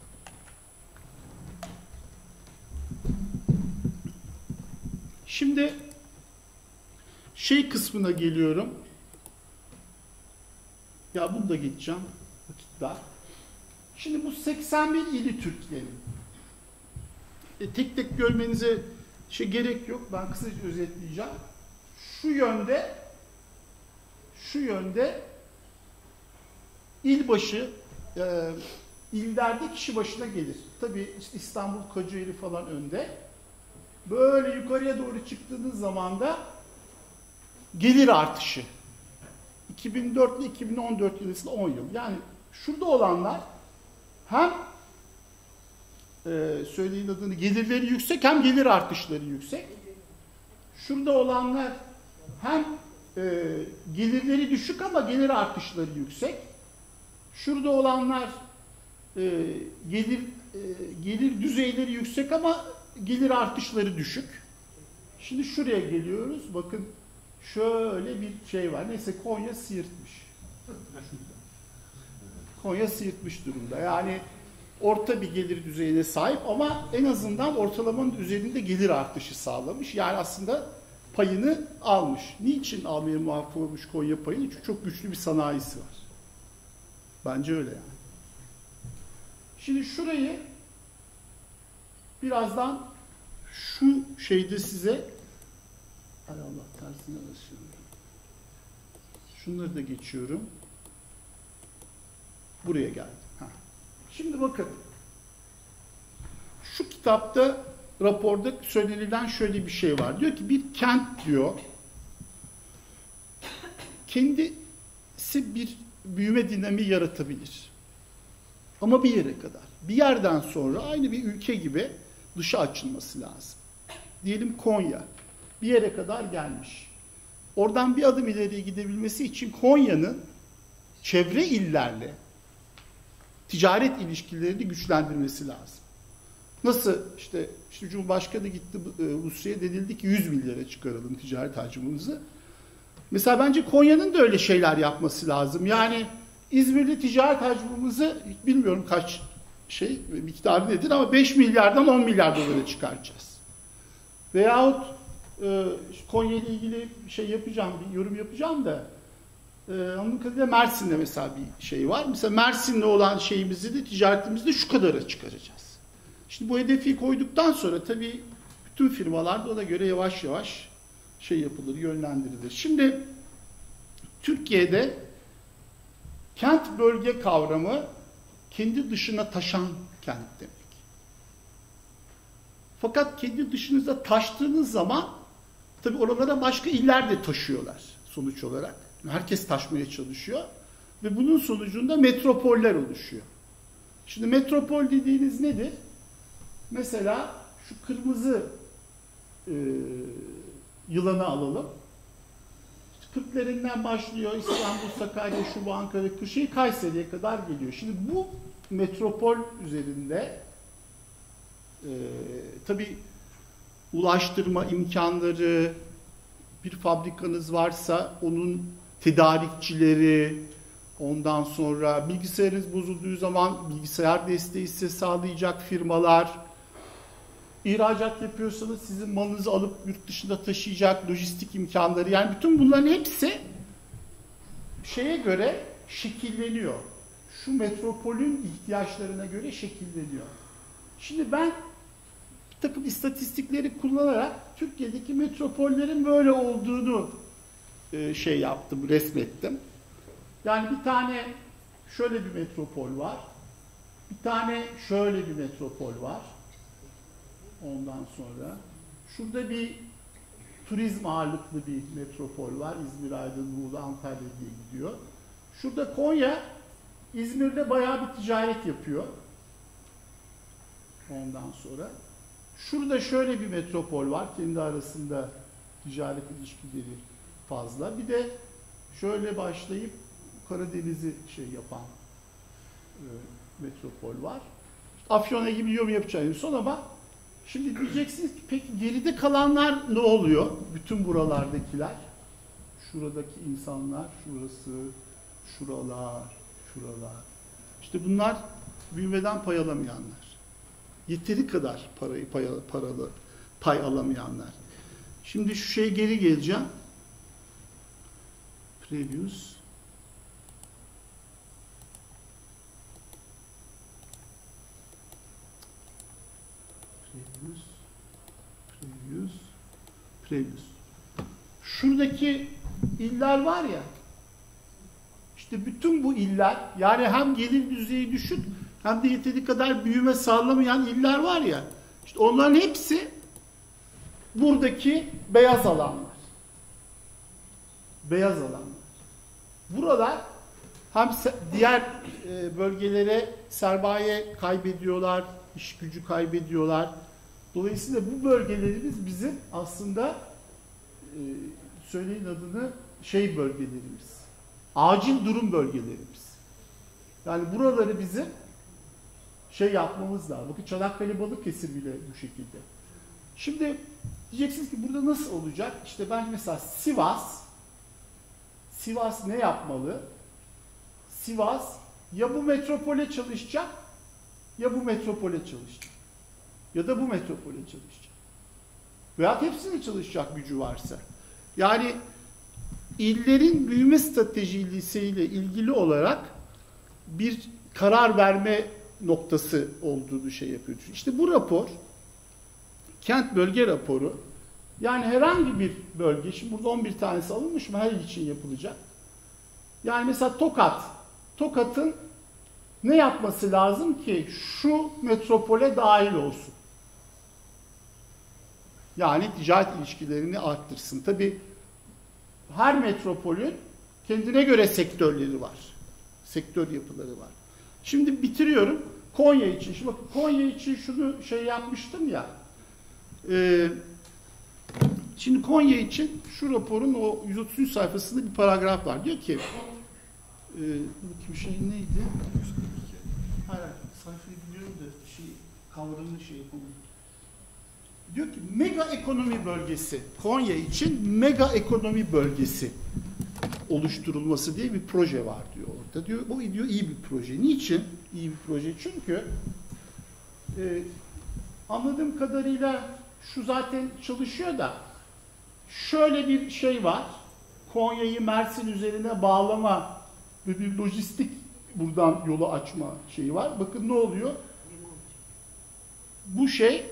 Şimdi kısmına geliyorum. Ya bunu da geçeceğim. Vakit dar. Şimdi bu 81 ili Türkiye'nin. Tek tek görmenize gerek yok. Ben kısaca özetleyeceğim. Şu yönde il başı, illerde kişi başına gelir. Tabii işte İstanbul, Kocaeli falan önde. Böyle yukarıya doğru çıktığınız zaman da gelir artışı. 2004 ile 2014 yılında 10 yıl. Yani şurada olanlar hem söyleyin adını, gelirleri yüksek hem gelir artışları yüksek. Şurada olanlar hem gelirleri düşük ama gelir artışları yüksek. Şurada olanlar gelir düzeyleri yüksek ama gelir artışları düşük. Şimdi şuraya geliyoruz. Bakın şöyle bir şey var. Neyse Konya sıyırtmış. Konya sıyırtmış durumda. Yani orta bir gelir düzeyine sahip ama en azından ortalamanın üzerinde gelir artışı sağlamış. Yani aslında payını almış. Niçin almaya muvaffak olmuş Konya payını? Çünkü çok güçlü bir sanayisi var. Bence öyle yani. Şimdi şurayı birazdan şu şeyde size hay Allah tersine basıyorum. Şunları da geçiyorum. Buraya geldim. Şimdi bakın. Şu kitapta, raporda söylenilen şöyle bir şey var. Diyor ki bir kent diyor kendisi bir büyüme dinamiği yaratabilir. Ama bir yere kadar. Bir yerden sonra aynı bir ülke gibi dışa açılması lazım. Diyelim Konya. Bir yere kadar gelmiş. Oradan bir adım ileriye gidebilmesi için Konya'nın çevre illerle ticaret ilişkilerini güçlendirmesi lazım. Nasıl? İşte Cumhurbaşkanı gitti Rusya'ya, denildi ki 100 milyara çıkaralım ticaret hacmimizi. Mesela bence Konya'nın da öyle şeyler yapması lazım. Yani İzmir'de ticaret hacmimizi bilmiyorum kaç miktarı nedir ama 5 milyardan 10 milyar dolara çıkaracağız. Veyahut Konya ile ilgili bir yorum yapacağım da anladığım kadarıyla Mersin'de mesela bir şey var. Mesela Mersin'le olan şeyimizi de, ticaretimizi de şu kadara çıkaracağız. Şimdi bu hedefi koyduktan sonra tabii bütün firmalar da ona göre yavaş yavaş yapılır, yönlendirilir. Şimdi Türkiye'de kent bölge kavramı kendi dışına taşan kent demek. Fakat kendi dışınıza taştığınız zaman tabii oralara başka iller de taşıyorlar sonuç olarak. Herkes taşmaya çalışıyor ve bunun sonucunda metropoller oluşuyor. Şimdi metropol dediğiniz nedir? Mesela şu kırmızı yılanı alalım. İşte Kırklareli'nden başlıyor, İstanbul, Sakarya, şu Ankara, Kırşehir, Kayseri'ye kadar geliyor. Şimdi bu metropol üzerinde tabii ulaştırma imkanları, bir fabrikanız varsa onun tedarikçileri, ondan sonra bilgisayarınız bozulduğu zaman bilgisayar desteği size sağlayacak firmalar, ihracat yapıyorsanız sizin malınızı alıp yurt dışında taşıyacak lojistik imkanları, yani bütün bunların hepsi şeye göre şekilleniyor. Şu metropolün ihtiyaçlarına göre şekilleniyor. Şimdi ben bir takım istatistikleri kullanarak Türkiye'deki metropollerin böyle olduğunu yaptım, resmettim. Yani bir tane şöyle bir metropol var. Bir tane şöyle bir metropol var. Ondan sonra şurada bir turizm ağırlıklı bir metropol var. İzmir, Aydın, Muğla, Antalya diye gidiyor. Şurada Konya, İzmir'de bayağı bir ticaret yapıyor. Ondan sonra şurada şöyle bir metropol var. Kendi arasında ticaret ilişkileri fazla. Bir de şöyle başlayıp Karadeniz'i yapan metropol var. Afyon'a gibi yorum yapacağım son ama şimdi diyeceksiniz ki peki geride kalanlar ne oluyor? Bütün buralardakiler. Şuradaki insanlar, şurası, şuralar. İşte bunlar büyümeden pay alamayanlar. Yeteri kadar pay alamayanlar. Şimdi şu geri geleceğim. Previews. Previous. Şuradaki iller var ya, işte bütün bu iller, yani hem gelir düzeyi düşük hem de yeteri kadar büyüme sağlamayan iller var ya, işte onların hepsi buradaki beyaz alanlar. Beyaz alanlar. Buralar hem diğer bölgelere sermaye kaybediyorlar, iş gücü kaybediyorlar. Dolayısıyla bu bölgelerimiz bizim aslında söyleyin adını bölgelerimiz. Acil durum bölgelerimiz. Yani buraları bizim yapmamız lazım. Bakın Çanakkale Balıkesir bile bu şekilde. Şimdi diyeceksiniz ki burada nasıl olacak? İşte ben mesela Sivas ne yapmalı? Sivas ya bu metropole çalışacak ya bu metropole çalışacak. Ya da bu metropole çalışacak. Veya hepsine çalışacak gücü varsa. Yani illerin büyüme stratejisiyle ilgili olarak bir karar verme noktası olduğunu yapıyor. İşte bu rapor, kent bölge raporu, yani herhangi bir bölge, şimdi burada 11 tanesi alınmış mı? Her il için yapılacak. Yani mesela Tokat'ın ne yapması lazım ki şu metropole dahil olsun? Yani ticaret ilişkilerini arttırsın. Tabii her metropolün kendine göre sektörleri var. Sektör yapıları var. Şimdi bitiriyorum. Konya için. Şimdi bakın Konya için şunu yapmıştım ya. Şimdi Konya için şu raporun o 133 sayfasında bir paragraf var. Diyor ki buradaki neydi? 142. Hayır, sayfayı biliyorum da kavramını yapalım. Diyor ki mega ekonomi bölgesi, Konya için mega ekonomi bölgesi oluşturulması diye bir proje var diyor orada. Diyor, bu diyor iyi bir proje. Niçin iyi bir proje? Çünkü anladığım kadarıyla şu zaten çalışıyor da şöyle bir var. Konya'yı Mersin üzerine bağlama ve bir lojistik buradan yolu açma var. Bakın ne oluyor? Bu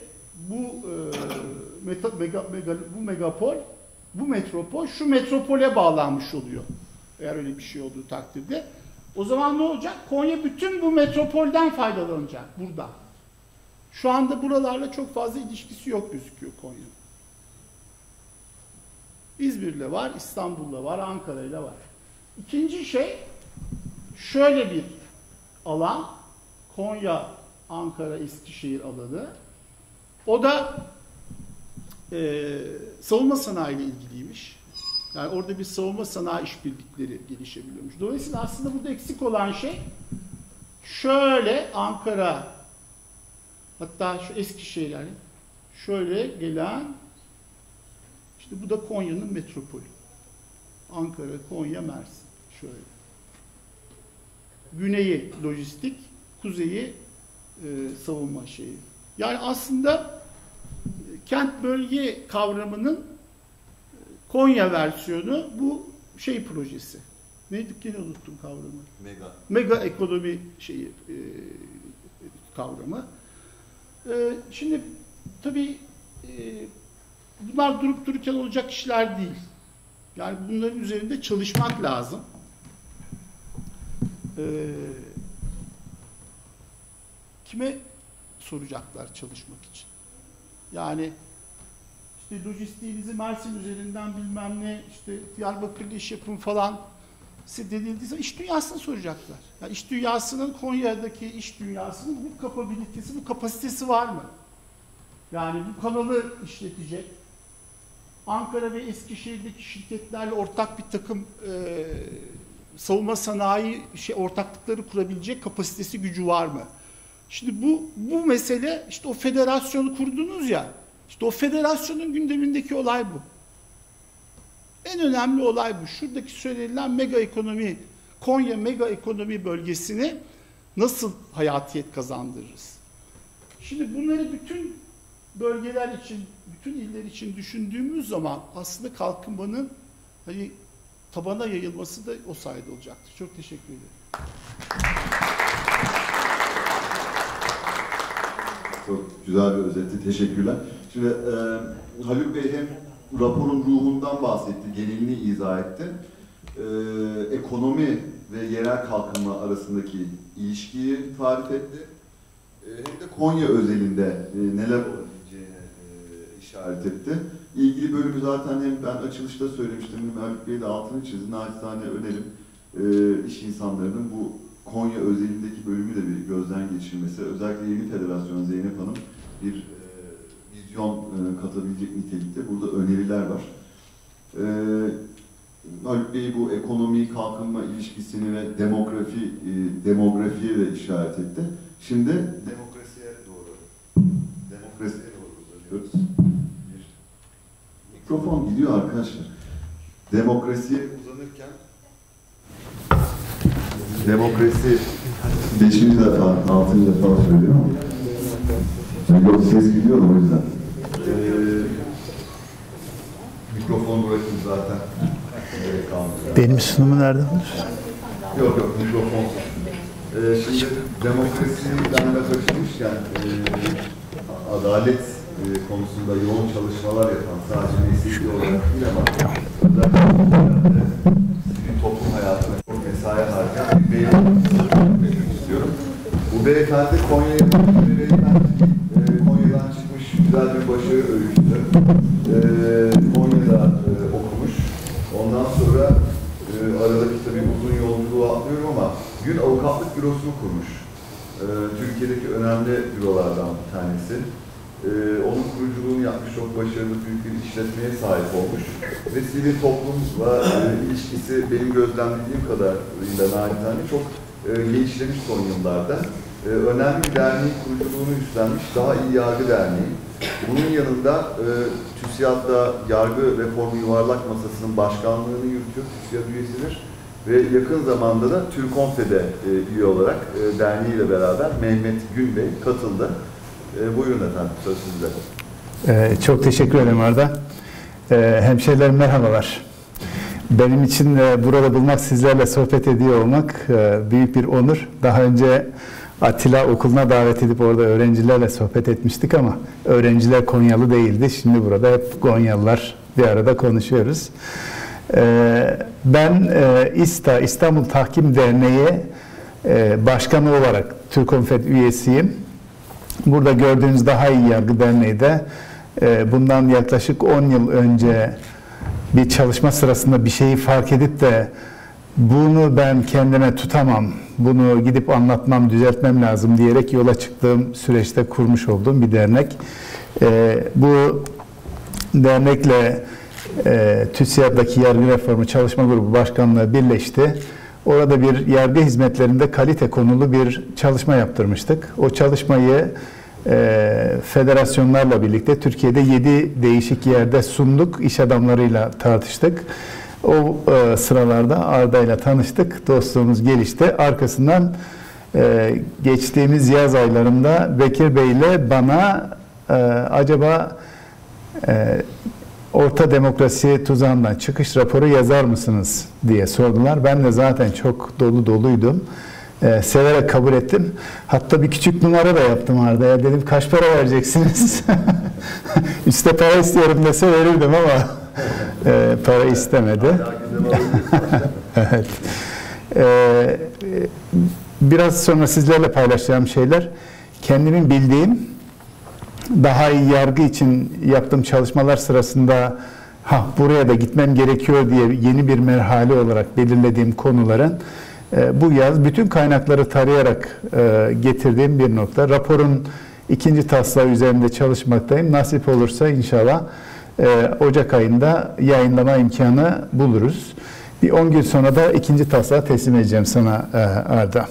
bu metropol şu metropole bağlanmış oluyor. Eğer öyle bir şey olduğu takdirde. O zaman ne olacak? Konya bütün bu metropolden faydalanacak burada. Şu anda buralarla çok fazla ilişkisi yok gözüküyor Konya'nın. İzmir'le var, İstanbul'la var, Ankara'yla var. İkinci şöyle bir alan, Konya, Ankara, Eskişehir alanı. O da savunma sanayi ile ilgiliymiş. Yani orada bir savunma sanayi işbirlikleri gelişebiliyormuş. Dolayısıyla aslında burada eksik olan şöyle Ankara, hatta şu Eskişehir, yani şöyle gelen, işte bu da Konya'nın metropolü. Ankara, Konya, Mersin. Şöyle. Güneyi lojistik, kuzeyi savunma Yani aslında kent bölge kavramının Konya versiyonu bu projesi. Neydi? Yine unuttum kavramı. Mega ekonomi kavramı. Şimdi tabii bunlar durup dururken olacak işler değil. Yani bunların üzerinde çalışmak lazım. Kime soracaklar çalışmak için? Yani işte lojistiğinizi Mersin üzerinden bilmem ne, işte Diyarbakır'da iş yapın falan size denildiyse iş dünyasını soracaklar. Yani iş dünyasının, Konya'daki iş dünyasının bu kapabilitesi, bu kapasitesi var mı? Yani bu kanalı işletecek. Ankara ve Eskişehir'deki şirketlerle ortak bir takım savunma sanayi ortaklıkları kurabilecek kapasitesi, gücü var mı? Şimdi bu mesele, işte o federasyonu kurdunuz ya, işte o federasyonun gündemindeki olay bu. En önemli olay bu. Şuradaki söylenilen mega ekonomi, Konya mega ekonomi bölgesini nasıl hayatiyet kazandırırız? Şimdi bunları bütün bölgeler için, bütün iller için düşündüğümüz zaman aslında kalkınmanın tabana yayılması da o sayede olacaktır. Çok teşekkür ederim. Çok güzel bir özetti. Teşekkürler. Şimdi Haluk Bey hem raporun ruhundan bahsetti, genelini izah etti. Ekonomi ve yerel kalkınma arasındaki ilişkiyi tarif etti. Hem de Konya özelinde neler olabileceğini işaret etti. İlgili bölümü zaten hem ben açılışta söylemiştim, hem Haluk Bey de altını çizdi. Naçizane önerim iş insanlarının bu Konya özelindeki bölümü de bir gözden geçirmesi. Özellikle yeni federasyon Zeynep Hanım bir vizyon katabilecek nitelikte burada öneriler var. Haluk Bey bu ekonomi, kalkınma ilişkisini ve demografiye de işaret etti. Şimdi demokrasiye doğru uzanıyoruz. Mikrofon gidiyor arkadaşlar. Demokrasiye uzanırken demokrasi 5. defa, 6. defa söylüyorum. Yok, ses gidiyor o yüzden. Mikrofon bırakın zaten. Benim sunumu nerede? Yok, mikrofon. Şimdi demokrasiden de taşımışken adalet konusunda yoğun çalışmalar yapan, sadece mesleki olarak değil ama özellikle sivil toplum hayatına çok mesai harcayan bir beyefendi istiyorum. Bu beyefendi Konya'dan çıkmış güzel bir başarı öyküsü. Konya'da okumuş. Ondan sonra aradaki tabii uzun yolculuğu atlıyorum ama Gün Avukatlık Bürosunu kurmuş. Türkiye'deki önemli bürolardan bir tanesi. Onun kuruculuğunu yapmış, çok başarılı büyük bir işletmeye sahip olmuş. Ve sivil toplumla ilişkisi benim gözlemlediğim kadarıyla naçizane çok gelişlemiş son yıllarda. Önemli bir derneğin kuruculuğunu üstlenmiş, Daha İyi Yargı Derneği. Bunun yanında TÜSİAD'da Yargı Reformu Yuvarlak Masası'nın başkanlığını yürütüyor, TÜSİAD üyesidir. Ve yakın zamanda da TÜRKONFE'de üye olarak derneğiyle beraber Mehmet Günbey katıldı. Buyurun efendim, söz sizde. Çok teşekkür ederim Arda. Hemşehrilerim merhabalar. Benim için burada bulmak, sizlerle sohbet ediyor olmak büyük bir onur. Daha önce Atilla okuluna davet edip orada öğrencilerle sohbet etmiştik ama öğrenciler Konyalı değildi. Şimdi burada hep Konyalılar bir arada konuşuyoruz. Ben İstanbul Tahkim Derneği Başkanı olarak TÜRKONFED üyesiyim. Burada gördüğünüz Daha İyi Yargı Derneği de bundan yaklaşık 10 yıl önce bir çalışma sırasında bir şeyi fark edip de bunu ben kendime tutamam, bunu gidip anlatmam, düzeltmem lazım diyerek yola çıktığım süreçte kurmuş olduğum bir dernek. Bu dernekle TÜSİAD'daki Yargı Reformu Çalışma Grubu Başkanlığı birleşti. Orada bir yargı hizmetlerinde kalite konulu bir çalışma yaptırmıştık. O çalışmayı federasyonlarla birlikte Türkiye'de 7 değişik yerde sunduk, iş adamlarıyla tartıştık. O sıralarda Arda'yla tanıştık, dostluğumuz gelişti. Arkasından geçtiğimiz yaz aylarında Bekir Bey ile bana acaba Orta Demokrasi Tuzağı'ndan çıkış raporu yazar mısınız diye sordular. Ben de zaten çok doluydum. Severek kabul ettim. Hatta bir küçük numara da yaptım Arda'ya. Dedim kaç para vereceksiniz? Üste para istiyorum dese verirdim ama para istemedi. Evet. Biraz sonra sizlerle paylaşacağım şeyler. Kendimin bildiğim, daha iyi yargı için yaptığım çalışmalar sırasında buraya da gitmem gerekiyor diye yeni bir merhale olarak belirlediğim konuların bu yaz bütün kaynakları tarayarak getirdiğim bir nokta. Raporun 2. taslağı üzerinde çalışmaktayım. Nasip olursa inşallah Ocak ayında yayınlama imkanı buluruz. Bir 10 gün sonra da 2. taslağı teslim edeceğim sana Arda.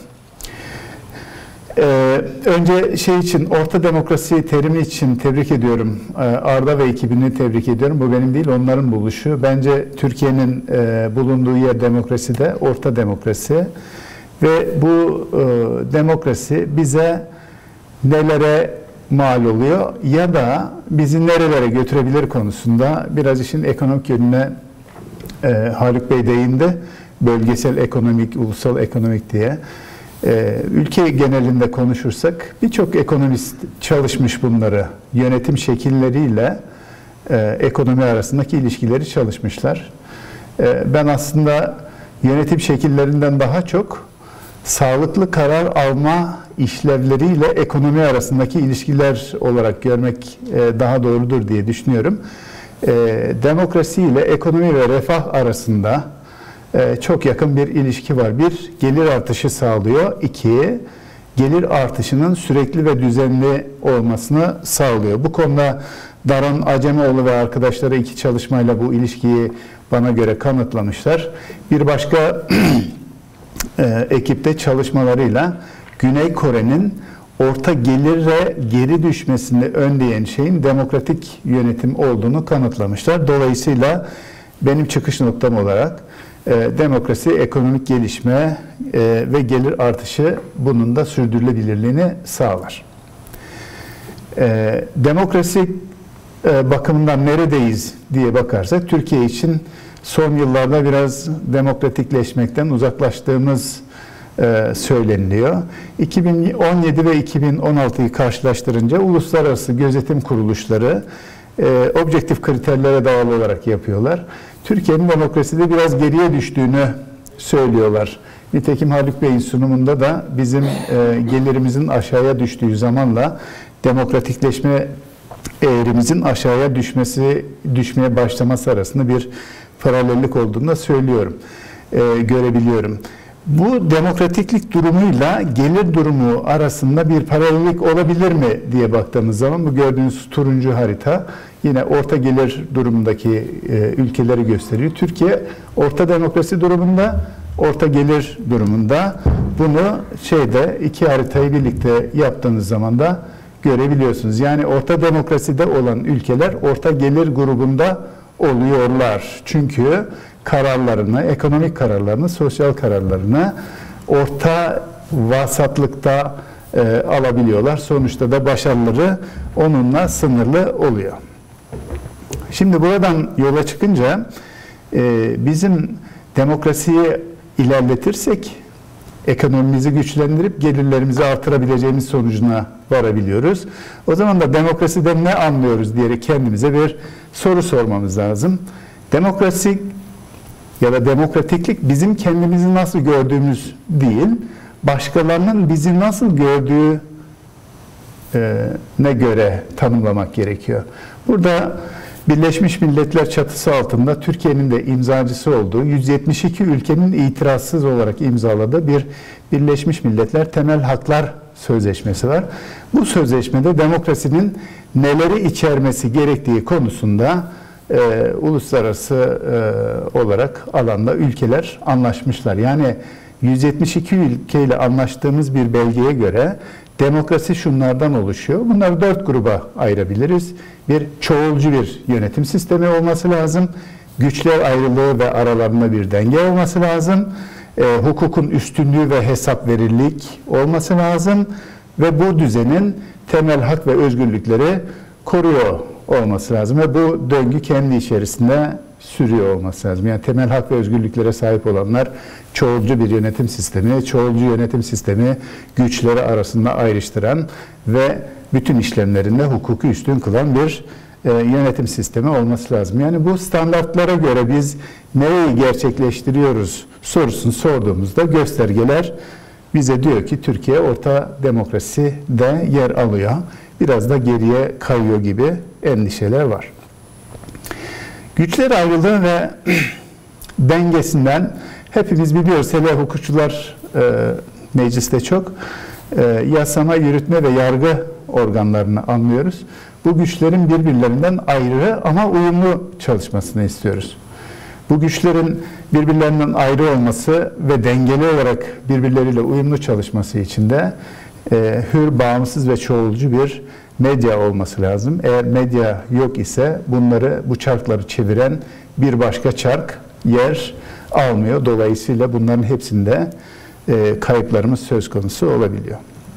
Önce için Orta Demokrasi terimi için tebrik ediyorum. Arda ve ekibini tebrik ediyorum. Bu benim değil, onların buluşu. Bence Türkiye'nin bulunduğu yer demokraside, orta demokrasi. Ve bu demokrasi bize nelere mal oluyor ya da bizi nerelere götürebilir konusunda biraz işin ekonomik yönüne Haluk Bey değindi. Bölgesel ekonomik, ulusal ekonomik diye. Ülke genelinde konuşursak birçok ekonomist çalışmış bunları. Yönetim şekilleriyle ekonomi arasındaki ilişkileri çalışmışlar. Ben aslında yönetim şekillerinden daha çok sağlıklı karar alma işlevleriyle ekonomi arasındaki ilişkiler olarak görmek daha doğrudur diye düşünüyorum. Demokrasi ile ekonomi ve refah arasında çok yakın bir ilişki var. Bir, gelir artışı sağlıyor. İki, gelir artışının sürekli ve düzenli olmasını sağlıyor. Bu konuda Daron Acemoğlu ve arkadaşları iki çalışmayla bu ilişkiyi bana göre kanıtlamışlar. Bir başka ekipte çalışmalarıyla Güney Kore'nin orta gelire geri düşmesini önleyen şeyin demokratik yönetim olduğunu kanıtlamışlar. Dolayısıyla benim çıkış noktam olarak demokrasi, ekonomik gelişme ve gelir artışı bunun da sürdürülebilirliğini sağlar. Demokrasi bakımından neredeyiz diye bakarsak Türkiye için son yıllarda biraz demokratikleşmekten uzaklaştığımız söyleniliyor. 2017 ve 2016'yı karşılaştırınca uluslararası gözetim kuruluşları objektif kriterlere dayalı olarak yapıyorlar. Türkiye'nin demokraside biraz geriye düştüğünü söylüyorlar. Nitekim Haluk Bey'in sunumunda da bizim gelirimizin aşağıya düştüğü zamanla demokratikleşme eğrimizin aşağıya düşmeye başlaması arasında bir paralellik olduğunu da söylüyorum, görebiliyorum. Bu demokratiklik durumuyla gelir durumu arasında bir paralellik olabilir mi diye baktığımız zaman bu gördüğünüz turuncu harita yine orta gelir durumundaki ülkeleri gösteriyor. Türkiye orta demokrasi durumunda, orta gelir durumunda. Bunu iki haritayı birlikte yaptığınız zaman da görebiliyorsunuz. Yani orta demokraside olan ülkeler orta gelir grubunda oluyorlar. Çünkü kararlarını, ekonomik kararlarını, sosyal kararlarını orta vasatlıkta alabiliyorlar. Sonuçta da başarıları onunla sınırlı oluyor. Şimdi buradan yola çıkınca bizim demokrasiyi ilerletirsek ekonomimizi güçlendirip gelirlerimizi artırabileceğimiz sonucuna varabiliyoruz. O zaman da demokrasiden ne anlıyoruz diyerek kendimize bir soru sormamız lazım. Demokrasi ya da demokratiklik bizim kendimizi nasıl gördüğümüz değil, başkalarının bizi nasıl gördüğüne göre tanımlamak gerekiyor. Burada Birleşmiş Milletler çatısı altında Türkiye'nin de imzacısı olduğu 172 ülkenin itirazsız olarak imzaladığı bir Birleşmiş Milletler Temel Haklar Sözleşmesi var. Bu sözleşmede demokrasinin neleri içermesi gerektiği konusunda uluslararası olarak alanda ülkeler anlaşmışlar. Yani 172 ülkeyle anlaştığımız bir belgeye göre demokrasi şunlardan oluşuyor. Bunları 4 gruba ayırabiliriz. Bir, çoğulcu bir yönetim sistemi olması lazım. Güçler ayrılığı ve aralarında bir denge olması lazım. Hukukun üstünlüğü ve hesap verirlik olması lazım. Ve bu düzenin temel hak ve özgürlükleri koruyor olması lazım. Ve bu döngü kendi içerisinde sürüyor olması lazım. Yani temel hak ve özgürlüklere sahip olanlar çoğulcu bir yönetim sistemi, çoğulcu yönetim sistemi güçleri arasında ayrıştıran ve bütün işlemlerinde hukuku üstün kılan bir yönetim sistemi olması lazım. Yani bu standartlara göre biz nereyi gerçekleştiriyoruz sorusunu sorduğumuzda göstergeler bize diyor ki Türkiye orta demokraside yer alıyor. Biraz da geriye kayıyor gibi endişeler var. Güçler ayrılığı ve dengesinden hepimiz biliyoruz. Hele hukukçular mecliste çok yasama, yürütme ve yargı organlarını anlıyoruz. Bu güçlerin birbirlerinden ayrı ama uyumlu çalışmasını istiyoruz. Bu güçlerin birbirlerinden ayrı olması ve dengeli olarak birbirleriyle uyumlu çalışması için de hür, bağımsız ve çoğulcu bir medya olması lazım. Eğer medya yok ise bu çarkları çeviren bir başka çark yer almıyor. Dolayısıyla bunların hepsinde kayıplarımız söz konusu olabiliyor.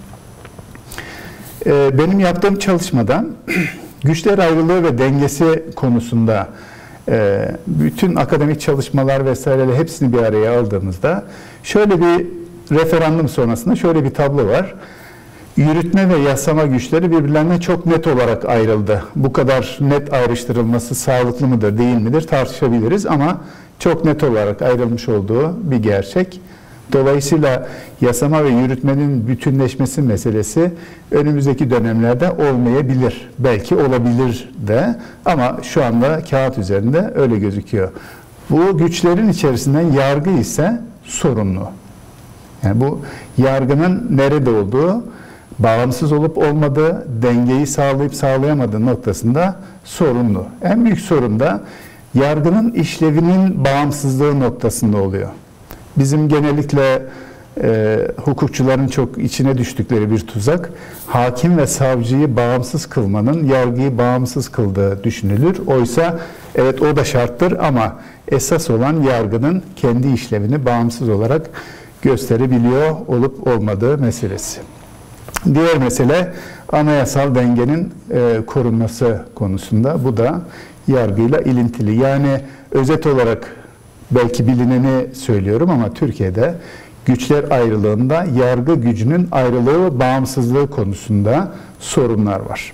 Benim yaptığım çalışmada güçler ayrılığı ve dengesi konusunda bütün akademik çalışmalar vesaireleri hepsini bir araya aldığımızda şöyle bir referandum sonrasında şöyle bir tablo var. Yürütme ve yasama güçleri birbirlerinden çok net olarak ayrıldı. Bu kadar net ayrıştırılması sağlıklı mıdır, değil midir tartışabiliriz ama çok net olarak ayrılmış olduğu bir gerçek. Dolayısıyla yasama ve yürütmenin bütünleşmesi meselesi önümüzdeki dönemlerde olmayabilir. Belki olabilir de ama şu anda kağıt üzerinde öyle gözüküyor. Bu güçlerin içerisinden yargı ise sorunlu. Yani bu yargının nerede olduğu, bağımsız olup olmadığı, dengeyi sağlayıp sağlayamadığı noktasında sorunlu. En büyük sorun da yargının işlevinin bağımsızlığı noktasında oluyor. Bizim genellikle hukukçuların çok içine düştükleri bir tuzak, hakim ve savcıyı bağımsız kılmanın yargıyı bağımsız kıldığı düşünülür. Oysa evet o da şarttır ama esas olan yargının kendi işlevini bağımsız olarak gösterebiliyor olup olmadığı meselesi. Diğer mesele anayasal dengenin korunması konusunda. Bu da yargıyla ilintili. Yani özet olarak belki bilineni söylüyorum ama Türkiye'de güçler ayrılığında yargı gücünün ayrılığı ve bağımsızlığı konusunda sorunlar var.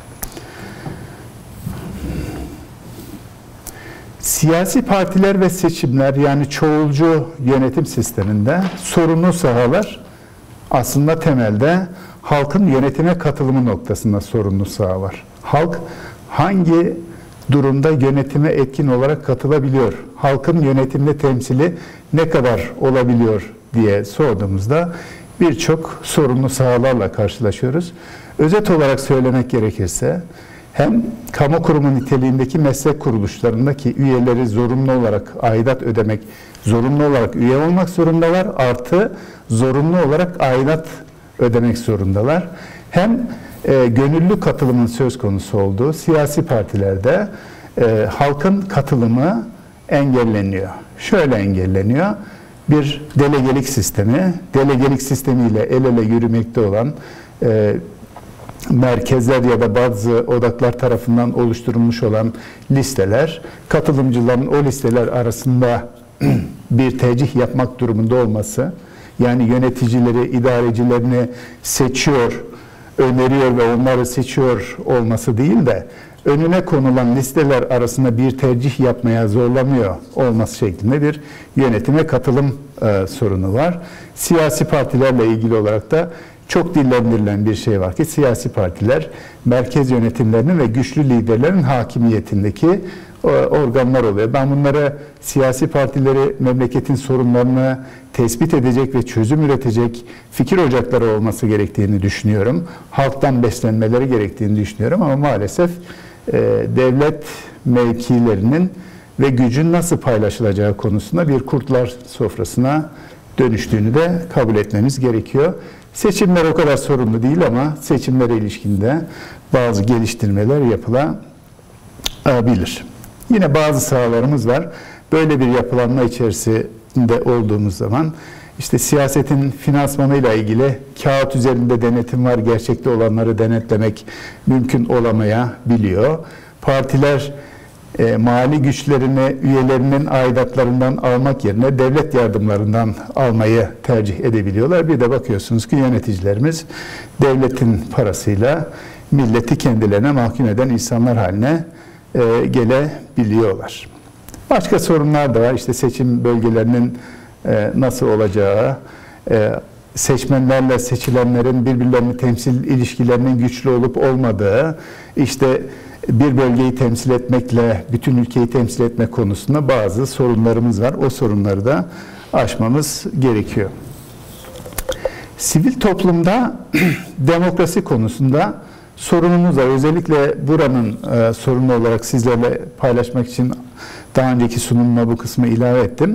Siyasi partiler ve seçimler yani çoğulcu yönetim sisteminde sorunlu sahalar aslında temelde halkın yönetime katılımı noktasında sorunlu saha var. Halk hangi durumda yönetime etkin olarak katılabiliyor? Halkın yönetimde temsili ne kadar olabiliyor diye sorduğumuzda birçok sorunlu sahalarla karşılaşıyoruz. Özet olarak söylemek gerekirse hem kamu kurumu niteliğindeki meslek kuruluşlarındaki üyeleri zorunlu olarak aidat ödemek, zorunlu olarak üye olmak zorundalar, artı zorunlu olarak aidat ödemek zorundalar. Hem gönüllü katılımın söz konusu olduğu siyasi partilerde halkın katılımı engelleniyor. Şöyle engelleniyor. Bir delegelik sistemiyle el ele yürümekte olan merkezler ya da bazı odaklar tarafından oluşturulmuş olan listeler, katılımcıların o listeler arasında bir tercih yapmak durumunda olması, yani yöneticileri, idarecilerini seçiyor, öneriyor ve onları seçiyor olması değil de önüne konulan listeler arasında bir tercih yapmaya zorlanıyor olması şeklinde bir yönetime katılım sorunu var. Siyasi partilerle ilgili olarak da çok dillendirilen bir şey var ki siyasi partiler merkez yönetimlerinin ve güçlü liderlerin hakimiyetindeki organlar oluyor. Ben bunları siyasi partileri memleketin sorunlarını tespit edecek ve çözüm üretecek fikir ocakları olması gerektiğini düşünüyorum. Halktan beslenmeleri gerektiğini düşünüyorum ama maalesef devlet mevkilerinin ve gücün nasıl paylaşılacağı konusunda bir kurtlar sofrasına dönüştüğünü de kabul etmemiz gerekiyor. Seçimler o kadar sorunlu değil ama seçimlere ilişkinde bazı geliştirmeler yapılabilir. Yine bazı sahalarımız var. Böyle bir yapılanma içerisinde olduğumuz zaman işte siyasetin finansmanıyla ilgili kağıt üzerinde denetim var. Gerçekte olanları denetlemek mümkün olamayabiliyor. Partiler mali güçlerini üyelerinin aidatlarından almak yerine devlet yardımlarından almayı tercih edebiliyorlar. Bir de bakıyorsunuz ki yöneticilerimiz devletin parasıyla milleti kendilerine mahkum eden insanlar haline gelebiliyorlar. Başka sorunlar da var. İşte seçim bölgelerinin nasıl olacağı, seçmenlerle seçilenlerin birbirlerini temsil ilişkilerinin güçlü olup olmadığı, işte bir bölgeyi temsil etmekle bütün ülkeyi temsil etmek konusunda bazı sorunlarımız var. O sorunları da aşmamız gerekiyor. Sivil toplumda demokrasi konusunda sorunumuz var. Özellikle buranın sorunu olarak sizlerle paylaşmak için daha önceki sunumuma bu kısmı ilave ettim.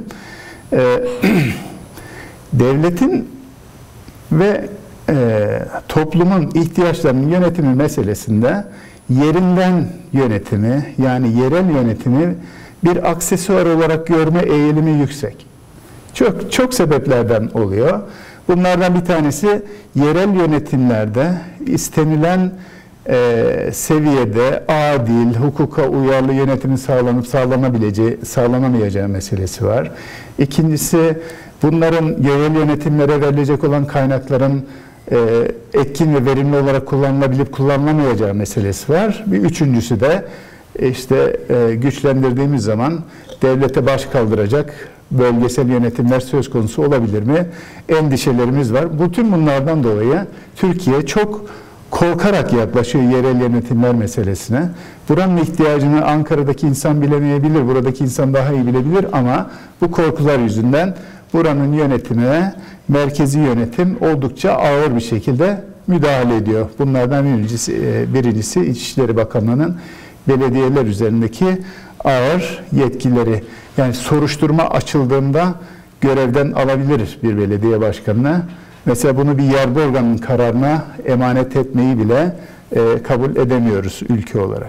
Devletin ve toplumun ihtiyaçlarının yönetimi meselesinde yerinden yönetimi, yani yerel yönetimi bir aksesuar olarak görme eğilimi yüksek. Çok sebeplerden oluyor. Bunlardan bir tanesi yerel yönetimlerde istenilen seviyede adil, hukuka uyarlı yönetimin sağlanıp sağlanamayacağı meselesi var. İkincisi Bunların yerel yönetimlere verilecek olan kaynakların etkin ve verimli olarak kullanılabilip kullanılamayacağı meselesi var. Bir üçüncüsü de işte güçlendirdiğimiz zaman devlete baş kaldıracak bölgesel yönetimler söz konusu olabilir mi? Endişelerimiz var. Bütün bunlardan dolayı Türkiye çok korkarak yaklaşıyor yerel yönetimler meselesine. Buranın ihtiyacını Ankara'daki insan bilemeyebilir, buradaki insan daha iyi bilebilir ama bu korkular yüzünden buranın yönetimine merkezi yönetim oldukça ağır bir şekilde müdahale ediyor. Bunlardan birincisi İçişleri Bakanlığı'nın belediyeler üzerindeki ağır yetkileri. Yani soruşturma açıldığında görevden alabilir bir belediye başkanını. Mesela bunu bir yargı organının kararına emanet etmeyi bile kabul edemiyoruz ülke olarak.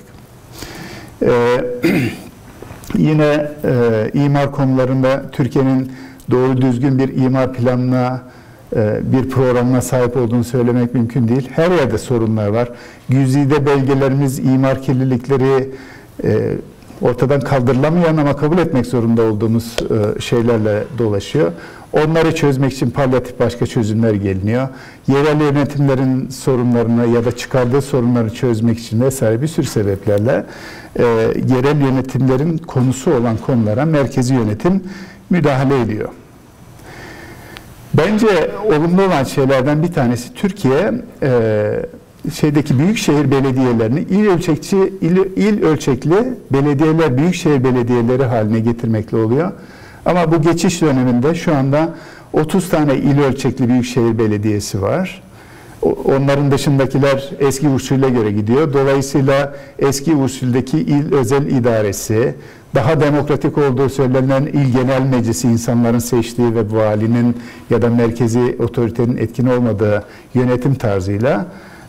Yine imar konularında Türkiye'nin doğru düzgün bir imar planına, bir programına sahip olduğunu söylemek mümkün değil. Her yerde sorunlar var. Güzide belgelerimiz, imar kirlilikleri ortadan kaldırılamayan ama kabul etmek zorunda olduğumuz şeylerle dolaşıyor. Onları çözmek için palyatif başka çözümler geliniyor. Yerel yönetimlerin sorunlarını ya da çıkardığı sorunları çözmek için vesaire bir sürü sebeplerle yerel yönetimlerin konusu olan konulara merkezi yönetim müdahale ediyor. Bence olumlu olan şeylerden bir tanesi Türkiye şeydeki büyükşehir belediyelerini il ölçekli belediyeler, büyükşehir belediyeleri haline getirmekle oluyor. Ama bu geçiş döneminde şu anda 30 tane il ölçekli büyükşehir belediyesi var. Onların dışındakiler eski usule göre gidiyor. Dolayısıyla eski usuldeki il özel idaresi, daha demokratik olduğu söylenen il genel meclisi, insanların seçtiği ve valinin ya da merkezi otoritenin etkin olmadığı yönetim tarzıyla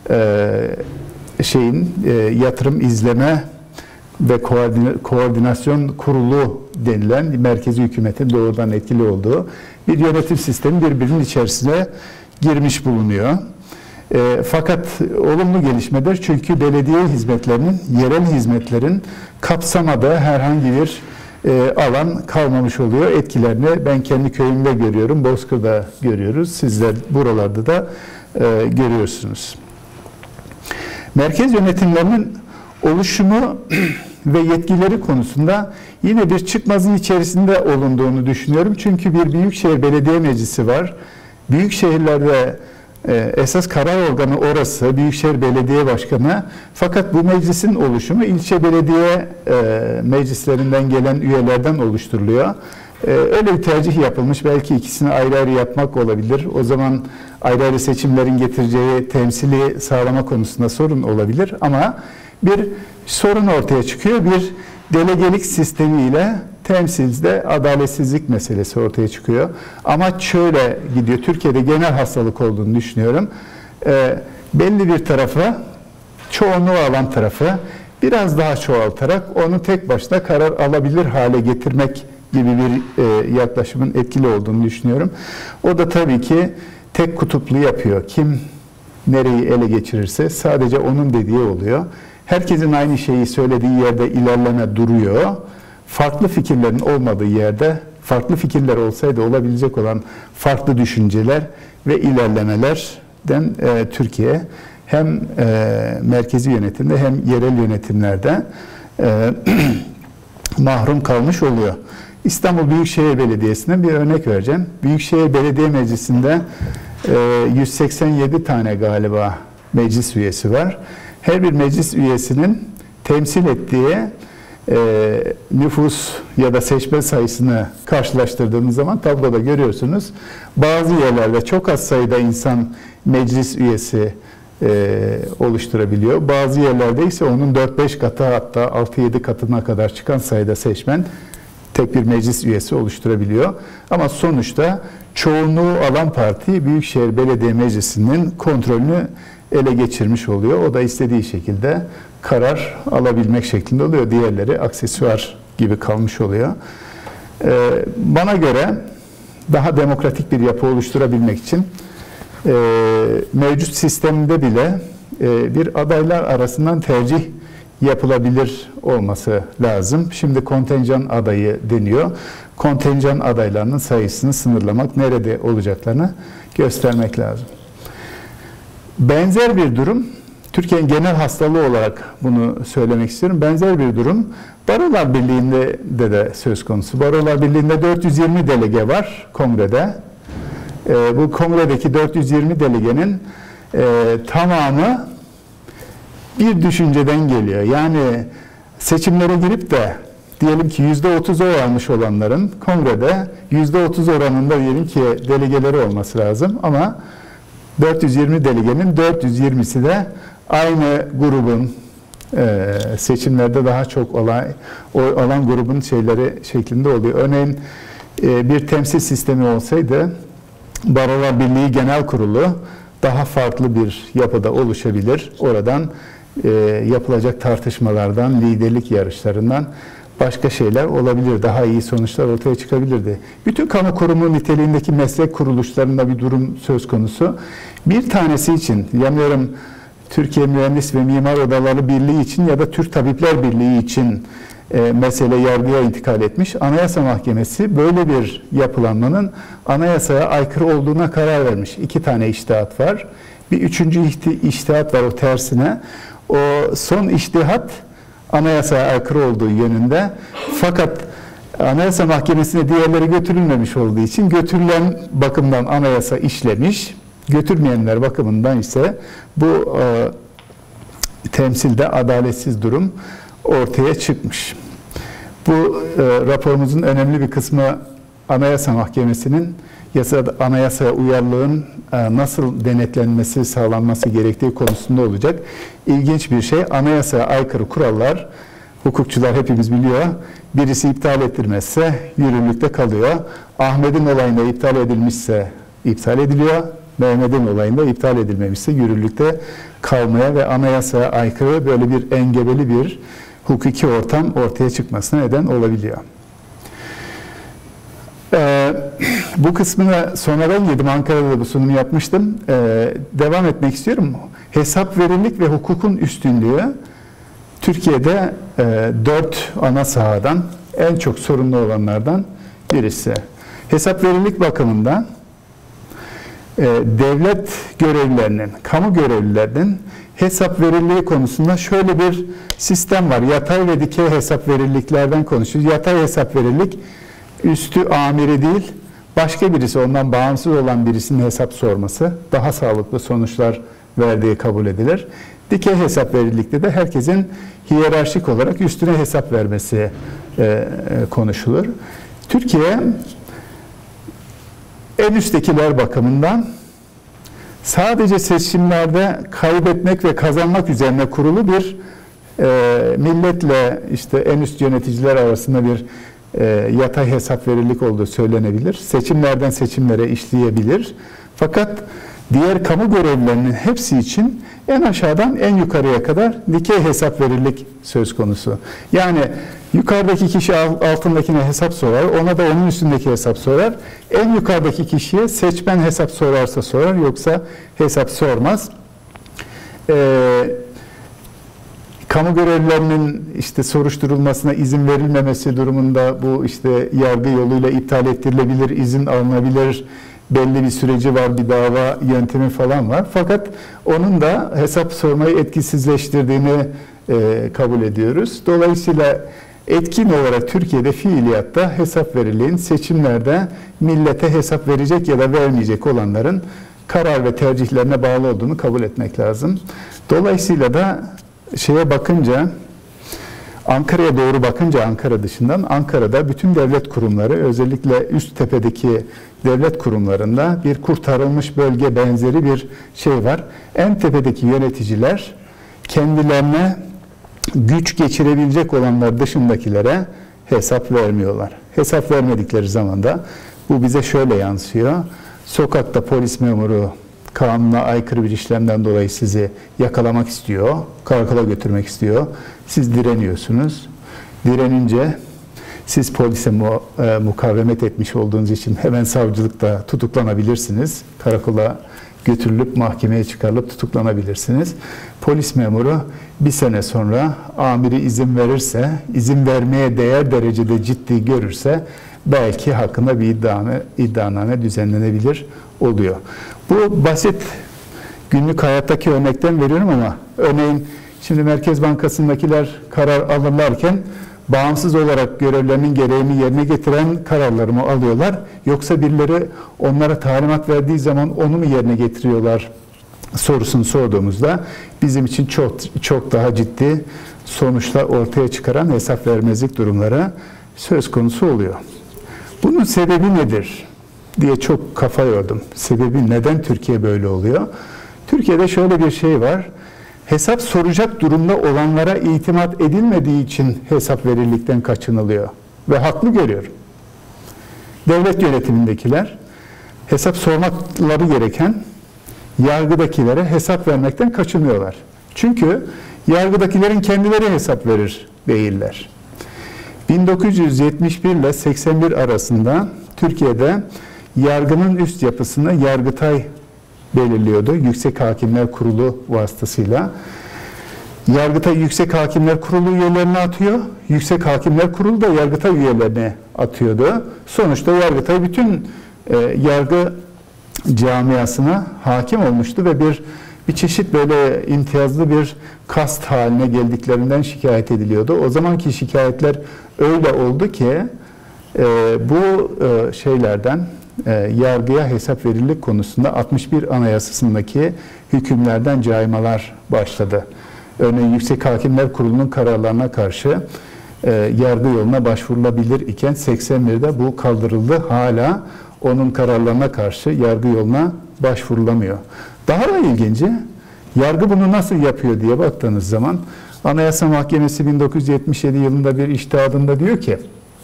yatırım izleme ve koordinasyon kurulu denilen merkezi hükümetin doğrudan etkili olduğu bir yönetim sistemi birbirinin içerisine girmiş bulunuyor. Fakat olumlu gelişmedir çünkü belediye hizmetlerinin, yerel hizmetlerin kapsamadığı herhangi bir alan kalmamış oluyor. Etkilerini ben kendi köyümde görüyorum, Bozkır'da görüyoruz, sizler buralarda da görüyorsunuz. Merkez yönetimlerinin oluşumu ve yetkileri konusunda yine bir çıkmazın içerisinde olunduğunu düşünüyorum. Çünkü bir büyükşehir belediye meclisi var. Büyük şehirlerde esas karar organı orası, Büyükşehir Belediye Başkanı. Fakat bu meclisin oluşumu ilçe belediye meclislerinden gelen üyelerden oluşturuluyor. Öyle bir tercih yapılmış. Belki ikisini ayrı ayrı yapmak olabilir. O zaman ayrı ayrı seçimlerin getireceği temsili sağlama konusunda sorun olabilir. Ama bir sorun ortaya çıkıyor. Bir delegelik sistemiyle temsilde adaletsizlik meselesi ortaya çıkıyor. Ama şöyle gidiyor. Türkiye'de genel hastalık olduğunu düşünüyorum. Belli bir tarafa, çoğunluğu alan tarafı biraz daha çoğaltarak onu tek başına karar alabilir hale getirmek gibi bir yaklaşımın etkili olduğunu düşünüyorum. O da tabii ki tek kutuplu yapıyor. Kim nereyi ele geçirirse sadece onun dediği oluyor. Herkesin aynı şeyi söylediği yerde ilerleme duruyor. Farklı fikirlerin olmadığı yerde, farklı fikirler olsaydı olabilecek olan farklı düşünceler ve ilerlemelerden Türkiye hem merkezi yönetimde hem yerel yönetimlerde mahrum kalmış oluyor. İstanbul Büyükşehir Belediyesi'ne bir örnek vereceğim. Büyükşehir Belediye Meclisi'nde 187 tane galiba meclis üyesi var. Her bir meclis üyesinin temsil ettiği nüfus ya da seçmen sayısını karşılaştırdığınız zaman tabloda görüyorsunuz. Bazı yerlerde çok az sayıda insan meclis üyesi oluşturabiliyor. Bazı yerlerde ise onun 4-5 katı hatta 6-7 katına kadar çıkan sayıda seçmen tek bir meclis üyesi oluşturabiliyor. Ama sonuçta çoğunluğu alan parti Büyükşehir Belediye Meclisi'nin kontrolünü ele geçirmiş oluyor. O da istediği şekilde karar alabilmek şeklinde oluyor. Diğerleri aksesuar gibi kalmış oluyor. Bana göre daha demokratik bir yapı oluşturabilmek için mevcut sistemde bile bir adaylar arasından tercih yapılabilir olması lazım. Şimdi kontenjan adayı deniyor. Kontenjan adaylarının sayısını sınırlamak, nerede olacaklarını göstermek lazım. Benzer bir durum, Türkiye'nin genel hastalığı olarak bunu söylemek istiyorum. Benzer bir durum Barolar Birliği'nde de söz konusu. Barolar Birliği'nde 420 delege var kongrede. Bu kongredeki 420 delegenin tamamı bir düşünceden geliyor. Yani seçimlere girip de diyelim ki %30 oy almış olanların kongrede %30 oranında diyelim ki delegeleri olması lazım ama 420 delegenin 420'si de aynı grubun seçimlerde daha çok olan grubun şeyleri şeklinde oluyor. Örneğin bir temsil sistemi olsaydı Barolar Birliği Genel Kurulu daha farklı bir yapıda oluşabilir. Oradan yapılacak tartışmalardan, liderlik yarışlarından başka şeyler olabilir. Daha iyi sonuçlar ortaya çıkabilirdi. Bütün kamu kurumu niteliğindeki meslek kuruluşlarında bir durum söz konusu. Bir tanesi için, yanıyorum Türkiye Mühendis ve Mimar Odaları Birliği için ya da Türk Tabipler Birliği için mesele yargıya intikal etmiş. Anayasa Mahkemesi böyle bir yapılanmanın anayasaya aykırı olduğuna karar vermiş. 2 tane içtihat var. Bir üçüncü içtihat var o tersine. O son içtihat anayasaya aykırı olduğu yönünde. Fakat Anayasa Mahkemesi'ne diğerleri götürülmemiş olduğu için götürülen bakımdan anayasa işlemiş. Götürmeyenler bakımından ise bu temsilde adaletsiz durum ortaya çıkmış. Bu raporumuzun önemli bir kısmı Anayasa Mahkemesi'nin anayasaya uyarlılığın nasıl denetlenmesi, sağlanması gerektiği konusunda olacak. İlginç bir şey, anayasaya aykırı kurallar, hukukçular hepimiz biliyor, birisi iptal ettirmezse yürürlükte kalıyor. Ahmet'in olayında iptal edilmişse iptal ediliyor, Mehmet'in olayında iptal edilmemişse yürürlükte kalmaya ve anayasaya aykırı böyle bir engebeli bir hukuki ortam ortaya çıkmasına neden olabiliyor. Bu kısmını sonradan yedim. Ankara'da da bu sunumu yapmıştım. Devam etmek istiyorum. Hesap verimlilik ve hukukun üstünlüğü Türkiye'de 4 ana sahadan en çok sorunlu olanlardan birisi. Hesap verimlilik bakımından devlet görevlilerinin, kamu görevlilerinin hesap verimliliği konusunda şöyle bir sistem var. Yatay ve dikey hesap verimliliklerden konuşuyoruz. Yatay hesap verimlilik üstü amiri değil, başka birisi, ondan bağımsız olan birisinin hesap sorması, daha sağlıklı sonuçlar verdiği kabul edilir. Dikey hesap verimlilikte de herkesin hiyerarşik olarak üstüne hesap vermesi konuşulur. Türkiye en üsttekiler bakımından sadece seçimlerde kaybetmek ve kazanmak üzerine kurulu bir milletle işte en üst yöneticiler arasında bir yatay hesap verimlilik olduğu söylenebilir. Seçimlerden seçimlere işleyebilir. Fakat diğer kamu görevlilerinin hepsi için en aşağıdan en yukarıya kadar dikey hesap verimlilik söz konusu. Yani yukarıdaki kişi altındakine hesap sorar, ona da onun üstündeki hesap sorar. En yukarıdaki kişiye seçmen hesap sorarsa sorar, yoksa hesap sormaz. Kamu görevlilerinin işte soruşturulmasına izin verilmemesi durumunda bu işte yargı yoluyla iptal ettirilebilir, izin alınabilir, belli bir süreci var, bir dava yöntemi falan var. Fakat onun da hesap sormayı etkisizleştirdiğini kabul ediyoruz. Dolayısıyla etkin olarak Türkiye'de fiiliyatta hesap verildiğin seçimlerde millete hesap verecek ya da vermeyecek olanların karar ve tercihlerine bağlı olduğunu kabul etmek lazım. Dolayısıyla da şeye bakınca, Ankara'ya doğru bakınca, Ankara dışından, Ankara'da bütün devlet kurumları, özellikle üst tepedeki devlet kurumlarında bir kurtarılmış bölge benzeri bir şey var. En tepedeki yöneticiler kendilerine güç geçirebilecek olanlar dışındakilere hesap vermiyorlar. Hesap vermedikleri zaman da bu bize şöyle yansıyor. Sokakta polis memuru kanuna aykırı bir işlemden dolayı sizi yakalamak istiyor, karakola götürmek istiyor. Siz direniyorsunuz. Direnince siz polise mukavemet etmiş olduğunuz için hemen savcılıkta tutuklanabilirsiniz. Karakola götürülüp mahkemeye çıkarılıp tutuklanabilirsiniz. Polis memuru bir sene sonra amiri izin verirse, izin vermeye değer derecede ciddi görürse belki hakkında bir iddianame düzenlenebilir oluyor. Bu basit günlük hayattaki örnekten veriyorum ama örneğin şimdi Merkez Bankası'ndakiler karar alırlarken bağımsız olarak görevlerinin gereğini yerine getiren kararları mı alıyorlar? Yoksa birileri onlara talimat verdiği zaman onu mu yerine getiriyorlar sorusunu sorduğumuzda bizim için çok daha ciddi sonuçlar ortaya çıkaran hesap vermezlik durumları söz konusu oluyor. Bunun sebebi nedir diye çok kafa yordum. Sebebi neden Türkiye böyle oluyor? Türkiye'de şöyle bir şey var. Hesap soracak durumda olanlara itimat edilmediği için hesap verirlikten kaçınılıyor. Ve haklı görüyorum. Devlet yönetimindekiler hesap sormakları gereken yargıdakilere hesap vermekten kaçınıyorlar. Çünkü yargıdakilerin kendileri hesap verir değiller. 1971 ile 81 arasında Türkiye'de yargının üst yapısını Yargıtay belirliyordu. Yüksek Hakimler Kurulu vasıtasıyla. Yargıtay Yüksek Hakimler Kurulu üyelerini atıyor. Yüksek Hakimler Kurulu da Yargıtay üyelerini atıyordu. Sonuçta Yargıtay bütün yargı camiasına hakim olmuştu ve bir çeşit böyle imtiyazlı bir kast haline geldiklerinden şikayet ediliyordu. O zamanki şikayetler öyle oldu ki bu şeylerden yargıya hesap verirlik konusunda 61 Anayasası'ndaki hükümlerden caymalar başladı. Örneğin Yüksek Hakimler Kurulu'nun kararlarına karşı yargı yoluna başvurulabilir iken 81'de bu kaldırıldı. Hala onun kararlarına karşı yargı yoluna başvurulamıyor. Daha da ilginci, yargı bunu nasıl yapıyor diye baktığınız zaman Anayasa Mahkemesi 1977 yılında bir içtihadında diyor ki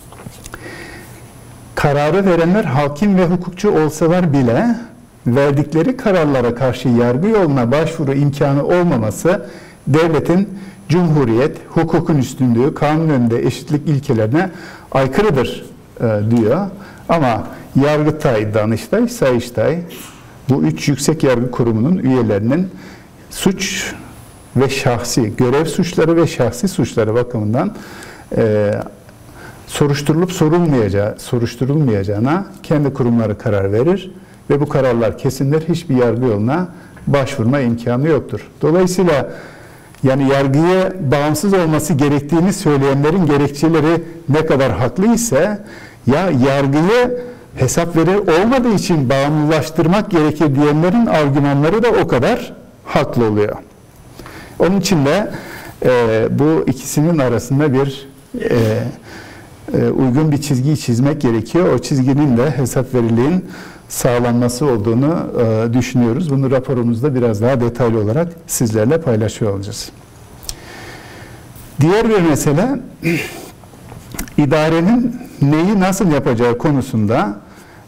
kararı verenler hakim ve hukukçu olsalar bile verdikleri kararlara karşı yargı yoluna başvuru imkanı olmaması devletin cumhuriyet, hukukun üstünlüğü, kanun önünde eşitlik ilkelerine aykırıdır diyor. Ama Yargıtay, Danıştay, Sayıştay bu üç yüksek yargı kurumunun üyelerinin suç ve şahsi, görev suçları ve şahsi suçları bakımından soruşturulup soruşturulmayacağına kendi kurumları karar verir ve bu kararlar kesinler, hiçbir yargı yoluna başvurma imkanı yoktur. Dolayısıyla yani yargıya bağımsız olması gerektiğini söyleyenlerin gerekçeleri ne kadar haklı ise ya yargıyı hesap verir olmadığı için bağımlılaştırmak gerekir diyenlerin argümanları da o kadar haklı oluyor. Onun için de bu ikisinin arasında bir uygun bir çizgiyi çizmek gerekiyor. O çizginin de hesap verirliğin sağlanması olduğunu düşünüyoruz. Bunu raporumuzda biraz daha detaylı olarak sizlerle paylaşıyor olacağız. Diğer bir mesele idarenin neyi nasıl yapacağı konusunda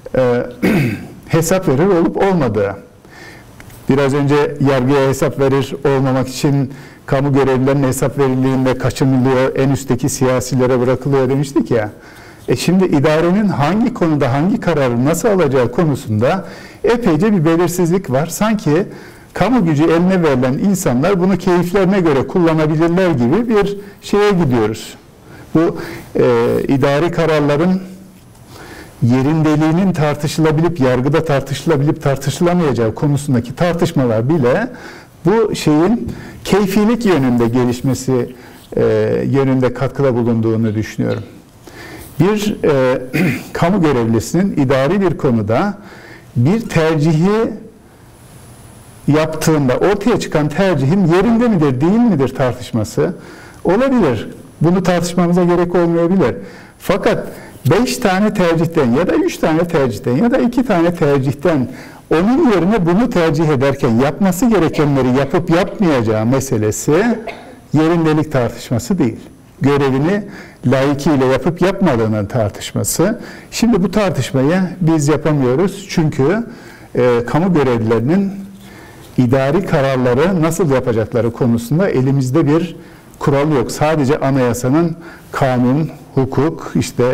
hesap verir olup olmadığı. Biraz önce yargıya hesap verir olmamak için kamu görevlilerinin hesap verirliğinde kaçınılıyor, en üstteki siyasilere bırakılıyor demiştik ya. Şimdi idarenin hangi konuda hangi kararı nasıl alacağı konusunda epeyce bir belirsizlik var. Sanki kamu gücü eline verilen insanlar bunu keyiflerine göre kullanabilirler gibi bir şeye gidiyoruz. Bu idari kararların yerindeliğinin tartışılabilip, yargıda tartışılabilip tartışılamayacağı konusundaki tartışmalar bile bu şeyin keyfilik yönünde gelişmesi yönünde katkıda bulunduğunu düşünüyorum. Bir kamu görevlisinin idari bir konuda bir tercihi yaptığında ortaya çıkan tercihin yerinde midir, değil midir tartışması olabilir. Bunu tartışmamıza gerek olmayabilir. Fakat 5 tane tercihten ya da 3 tane tercihten ya da 2 tane tercihten onun yerine bunu tercih ederken yapması gerekenleri yapıp yapmayacağı meselesi yerindelik tartışması değil. Görevini layıkıyla yapıp yapmadığının tartışması. Şimdi bu tartışmayı biz yapamıyoruz. Çünkü kamu görevlilerinin idari kararları nasıl yapacakları konusunda elimizde bir kural yok. Sadece anayasanın kanun, hukuk, işte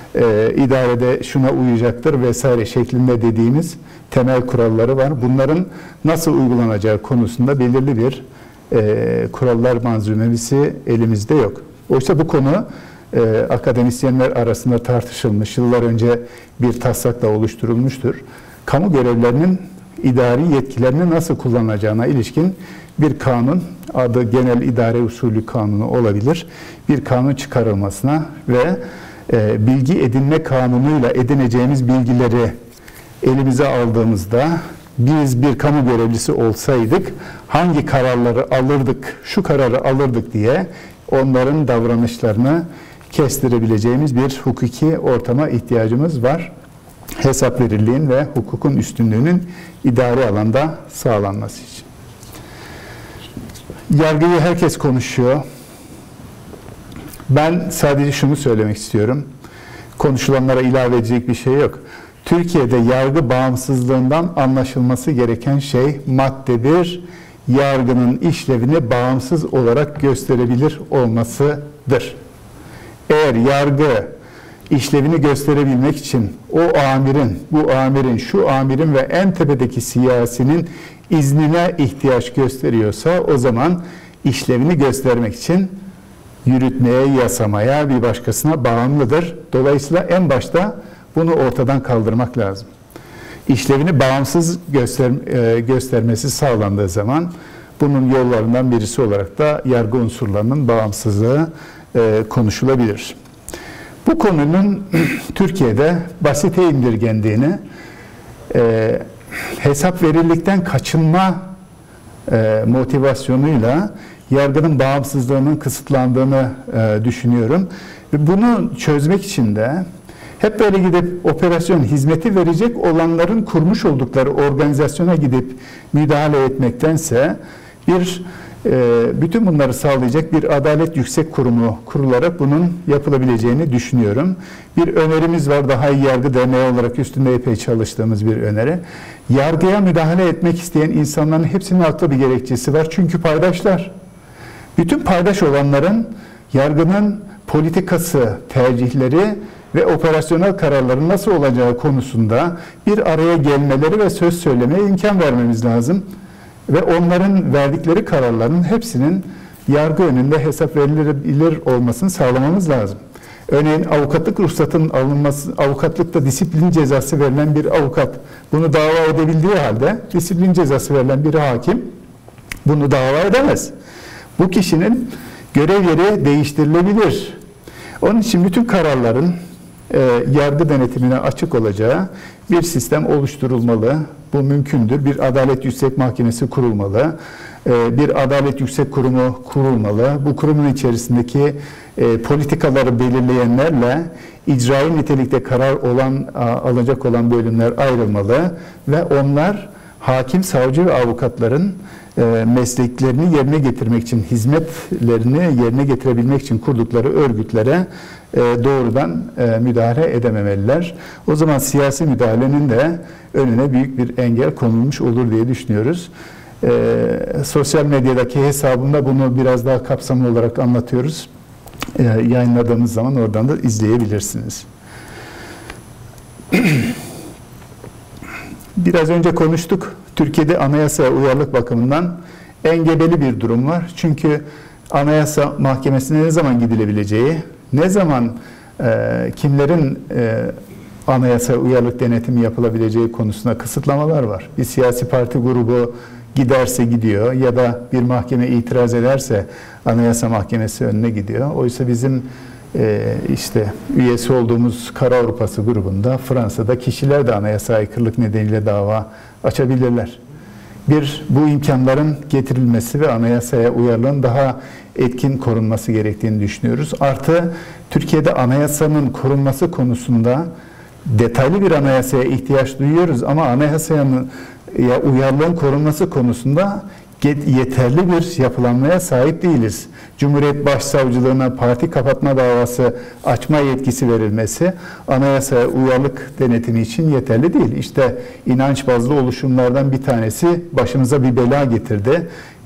idarede şuna uyacaktır vesaire şeklinde dediğimiz temel kuralları var. Bunların nasıl uygulanacağı konusunda belirli bir kurallar manzumesi elimizde yok. Oysa bu konu akademisyenler arasında tartışılmış, yıllar önce bir taslakla oluşturulmuştur. Kamu görevlerinin idari yetkilerini nasıl kullanacağına ilişkin bir kanun, adı Genel İdare Usulü Kanunu olabilir, bir kanun çıkarılmasına ve bilgi edinme kanunuyla edineceğimiz bilgileri elimize aldığımızda biz bir kamu görevlisi olsaydık hangi kararları alırdık, şu kararı alırdık diye onların davranışlarını kestirebileceğimiz bir hukuki ortama ihtiyacımız var. Hesap verirliğin ve hukukun üstünlüğünün idari alanda sağlanması için. Yargıyı herkes konuşuyor. Ben sadece şunu söylemek istiyorum. Konuşulanlara ilave edecek bir şey yok. Türkiye'de yargı bağımsızlığından anlaşılması gereken şey madde 1, yargının işlevini bağımsız olarak gösterebilir olmasıdır. Eğer yargı işlevini gösterebilmek için o amirin, bu amirin, şu amirin ve en tepedeki siyasinin iznine ihtiyaç gösteriyorsa o zaman işlevini göstermek için yürütmeye, yasamaya, bir başkasına bağımlıdır. Dolayısıyla en başta bunu ortadan kaldırmak lazım. İşlevini bağımsız göstermesi sağlandığı zaman bunun yollarından birisi olarak da yargı unsurlarının bağımsızlığı konuşulabilir. Bu konunun Türkiye'de basite indirgendiğini, hesap verirlikten kaçınma motivasyonuyla yargının bağımsızlığının kısıtlandığını düşünüyorum. Ve bunu çözmek için de hep böyle gidip operasyon hizmeti verecek olanların kurmuş oldukları organizasyona gidip müdahale etmektense bütün bunları sağlayacak bir adalet yüksek kurumu kurularak bunun yapılabileceğini düşünüyorum. Bir önerimiz var, Daha İyi Yargı Derneği olarak üstünde epey çalıştığımız bir öneri. Yargıya müdahale etmek isteyen insanların hepsinin haklı bir gerekçesi var. Çünkü paydaşlar. Bütün paydaş olanların yargının politikası, tercihleri ve operasyonel kararların nasıl olacağı konusunda bir araya gelmeleri ve söz söylemeye imkan vermemiz lazım. Ve onların verdikleri kararların hepsinin yargı önünde hesap verilebilir olmasını sağlamamız lazım. Örneğin avukatlık ruhsatının alınması, avukatlıkta disiplin cezası verilen bir avukat bunu dava edebildiği halde disiplin cezası verilen bir hakim bunu dava edemez. Bu kişinin görev yeri değiştirilebilir. Onun için bütün kararların yargı denetimine açık olacağı bir sistem oluşturulmalı. Bu mümkündür. Bir Adalet Yüksek Mahkemesi kurulmalı. Bir Adalet Yüksek Kurumu kurulmalı. Bu kurumun içerisindeki politikaları belirleyenlerle icrai nitelikte karar alacak olan bölümler ayrılmalı ve onlar hakim, savcı ve avukatların mesleklerini yerine getirmek için, hizmetlerini yerine getirebilmek için kurdukları örgütlere doğrudan müdahale edememeliler. O zaman siyasi müdahalenin de önüne büyük bir engel konulmuş olur diye düşünüyoruz. Sosyal medyadaki hesabımda bunu biraz daha kapsamlı olarak anlatıyoruz. Yayınladığımız zaman oradan da izleyebilirsiniz. Biraz önce konuştuk. Türkiye'de anayasaya uyarlılık bakımından engebeli bir durum var. Çünkü Anayasa Mahkemesi'ne ne zaman gidilebileceği, ne zaman kimlerin anayasaya uyarlılık denetimi yapılabileceği konusunda kısıtlamalar var. Bir siyasi parti grubu giderse gidiyor ya da bir mahkeme itiraz ederse Anayasa Mahkemesi önüne gidiyor. Oysa bizim işte üyesi olduğumuz Kara Avrupası grubunda Fransa'da kişiler de anayasa aykırılık nedeniyle dava açabilirler. Bu imkanların getirilmesi ve anayasaya uyarlılığın daha etkin korunması gerektiğini düşünüyoruz. Artı Türkiye'de anayasanın korunması konusunda detaylı bir anayasaya ihtiyaç duyuyoruz ama anayasanın uyarlılığın korunması konusunda yeterli bir yapılanmaya sahip değiliz. Cumhuriyet Başsavcılığına parti kapatma davası açma yetkisi verilmesi anayasaya uyarlılık denetimi için yeterli değil. İşte inanç bazlı oluşumlardan bir tanesi başımıza bir bela getirdi.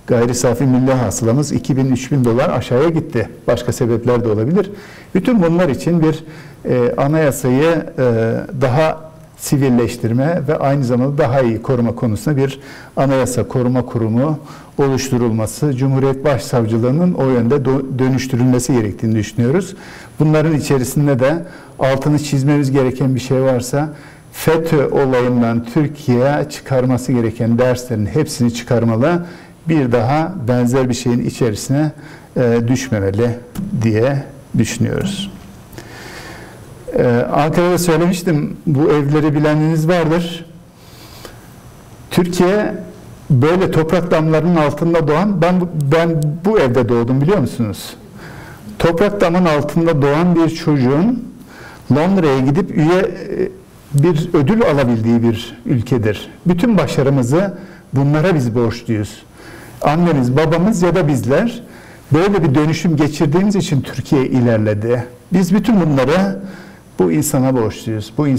Gayri safi milli hasılamız 2000-3000 dolar aşağıya gitti. Başka sebepler de olabilir. Bütün bunlar için bir anayasayı daha sivilleştirme ve aynı zamanda daha iyi koruma konusunda bir anayasa koruma kurumu oluşturulması, Cumhuriyet Başsavcılığı'nın o yönde dönüştürülmesi gerektiğini düşünüyoruz. Bunların içerisinde de altını çizmemiz gereken bir şey varsa, FETÖ olayından Türkiye çıkarması gereken derslerin hepsini çıkarmalı, bir daha benzer bir şeyin içerisine düşmemeli diye düşünüyoruz. Ankara'da söylemiştim, bu evleri bileniniz vardır. Türkiye böyle toprak damlarının altında doğan, ben bu evde doğdum, biliyor musunuz? Toprak damın altında doğan bir çocuğun Londra'ya gidip bir ödül alabildiği bir ülkedir. Bütün başarımızı bunlara biz borçluyuz. Annemiz, babamız ya da bizler böyle bir dönüşüm geçirdiğimiz için Türkiye ilerledi. Biz bütün bunları bu insana borçluyuz. Bu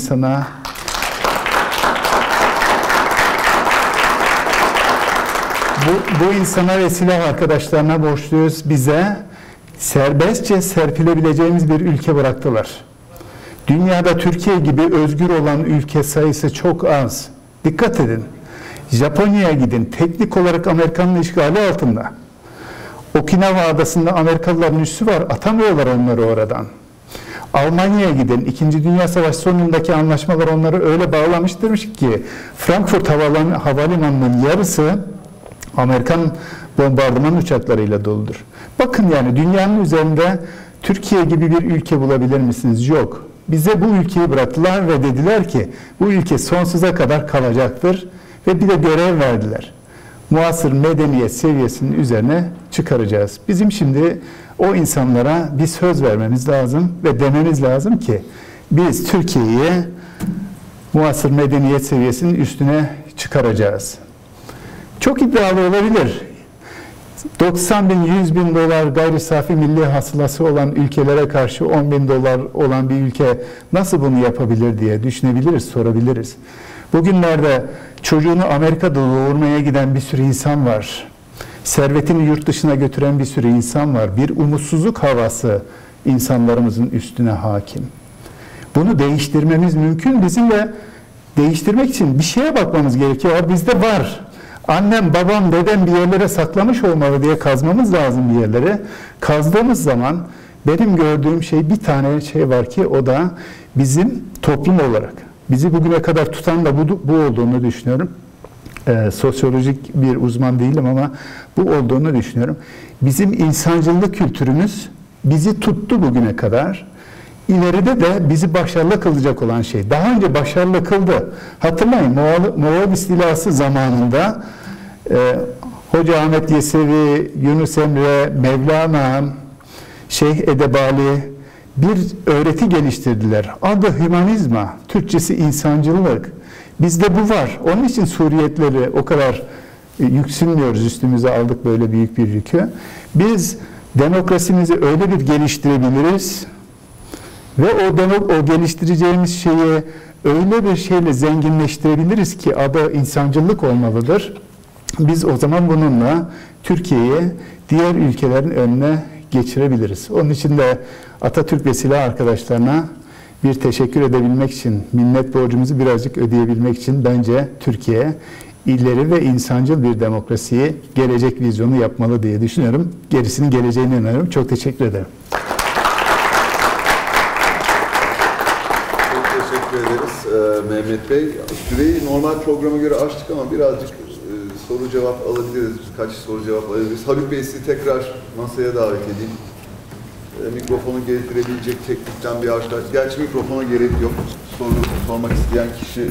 insana ve silah arkadaşlarına borçluyuz. Bize serbestçe serpilebileceğimiz bir ülke bıraktılar. Dünyada Türkiye gibi özgür olan ülke sayısı çok az. Dikkat edin. Japonya'ya gidin. Teknik olarak Amerika'nın işgali altında. Okinawa adasında Amerikalıların üssü var. Atamıyorlar onları oradan. Almanya'ya gidin. İkinci Dünya Savaşı sonundaki anlaşmalar onları öyle bağlamıştır ki Frankfurt Havalimanı'nın yarısı Amerikan bombardıman uçaklarıyla doludur. Bakın yani dünyanın üzerinde Türkiye gibi bir ülke bulabilir misiniz? Yok. Bize bu ülkeyi bıraktılar ve dediler ki bu ülke sonsuza kadar kalacaktır ve bir de görev verdiler. Muasır medeniyet seviyesinin üzerine çıkaracağız. Bizim şimdi o insanlara bir söz vermemiz lazım ve dememiz lazım ki biz Türkiye'yi muasır medeniyet seviyesinin üstüne çıkaracağız. Çok iddialı olabilir. 90 bin, 100 bin dolar gayri safi milli hasılası olan ülkelere karşı 10 bin dolar olan bir ülke nasıl bunu yapabilir diye düşünebiliriz, sorabiliriz. Bugünlerde çocuğunu Amerika'da doğurmaya giden bir sürü insan var. Servetini yurt dışına götüren bir sürü insan var. Bir umutsuzluk havası insanlarımızın üstüne hakim. Bunu değiştirmemiz mümkün. Bizim de değiştirmek için bir şeye bakmamız gerekiyor. Bizde var. Annem, babam, dedem bir yerlere saklamış olmalı diye kazmamız lazım bir yerlere. Kazdığımız zaman benim gördüğüm şey, bir tane şey var ki o da bizim toplum olarak. Bizi bugüne kadar tutan da bu olduğunu düşünüyorum. Sosyolojik bir uzman değilim ama bu olduğunu düşünüyorum. Bizim insancılık kültürümüz bizi tuttu bugüne kadar. İleride de bizi başarılı kılacak olan şey. Daha önce başarılı kıldı. Hatırlayın Moğol istilası zamanında Hoca Ahmet Yesevi, Yunus Emre, Mevlana, Şeyh Edebali bir öğreti geliştirdiler. Adı hümanizma, Türkçesi insancılık. Bizde bu var. Onun için Suriyetleri o kadar yüksünmüyoruz, üstümüze aldık böyle büyük bir yükü. Biz demokrasimizi öyle bir geliştirebiliriz ve o geliştireceğimiz şeyi öyle bir şeyle zenginleştirebiliriz ki adı insancılık olmalıdır. Biz o zaman bununla Türkiye'yi diğer ülkelerin önüne geçirebiliriz. Onun için de Atatürk ve silah arkadaşlarına bir teşekkür edebilmek için, minnet borcumuzu birazcık ödeyebilmek için bence Türkiye ileri ve insancıl bir demokrasiyi, gelecek vizyonu yapmalı diye düşünüyorum. Gerisinin geleceğine inanıyorum. Çok teşekkür ederim. Çok teşekkür ederiz Mehmet Bey. Süreyi normal programa göre açtık ama birazcık soru cevap alabiliriz. Kaç soru cevap alabiliriz. Haluk Bey, sizi tekrar masaya davet edeyim. Mikrofonu getirebilecek teknikten bir arkadaş. Gerçi mikrofona gerek yok. Soru sormak isteyen kişi.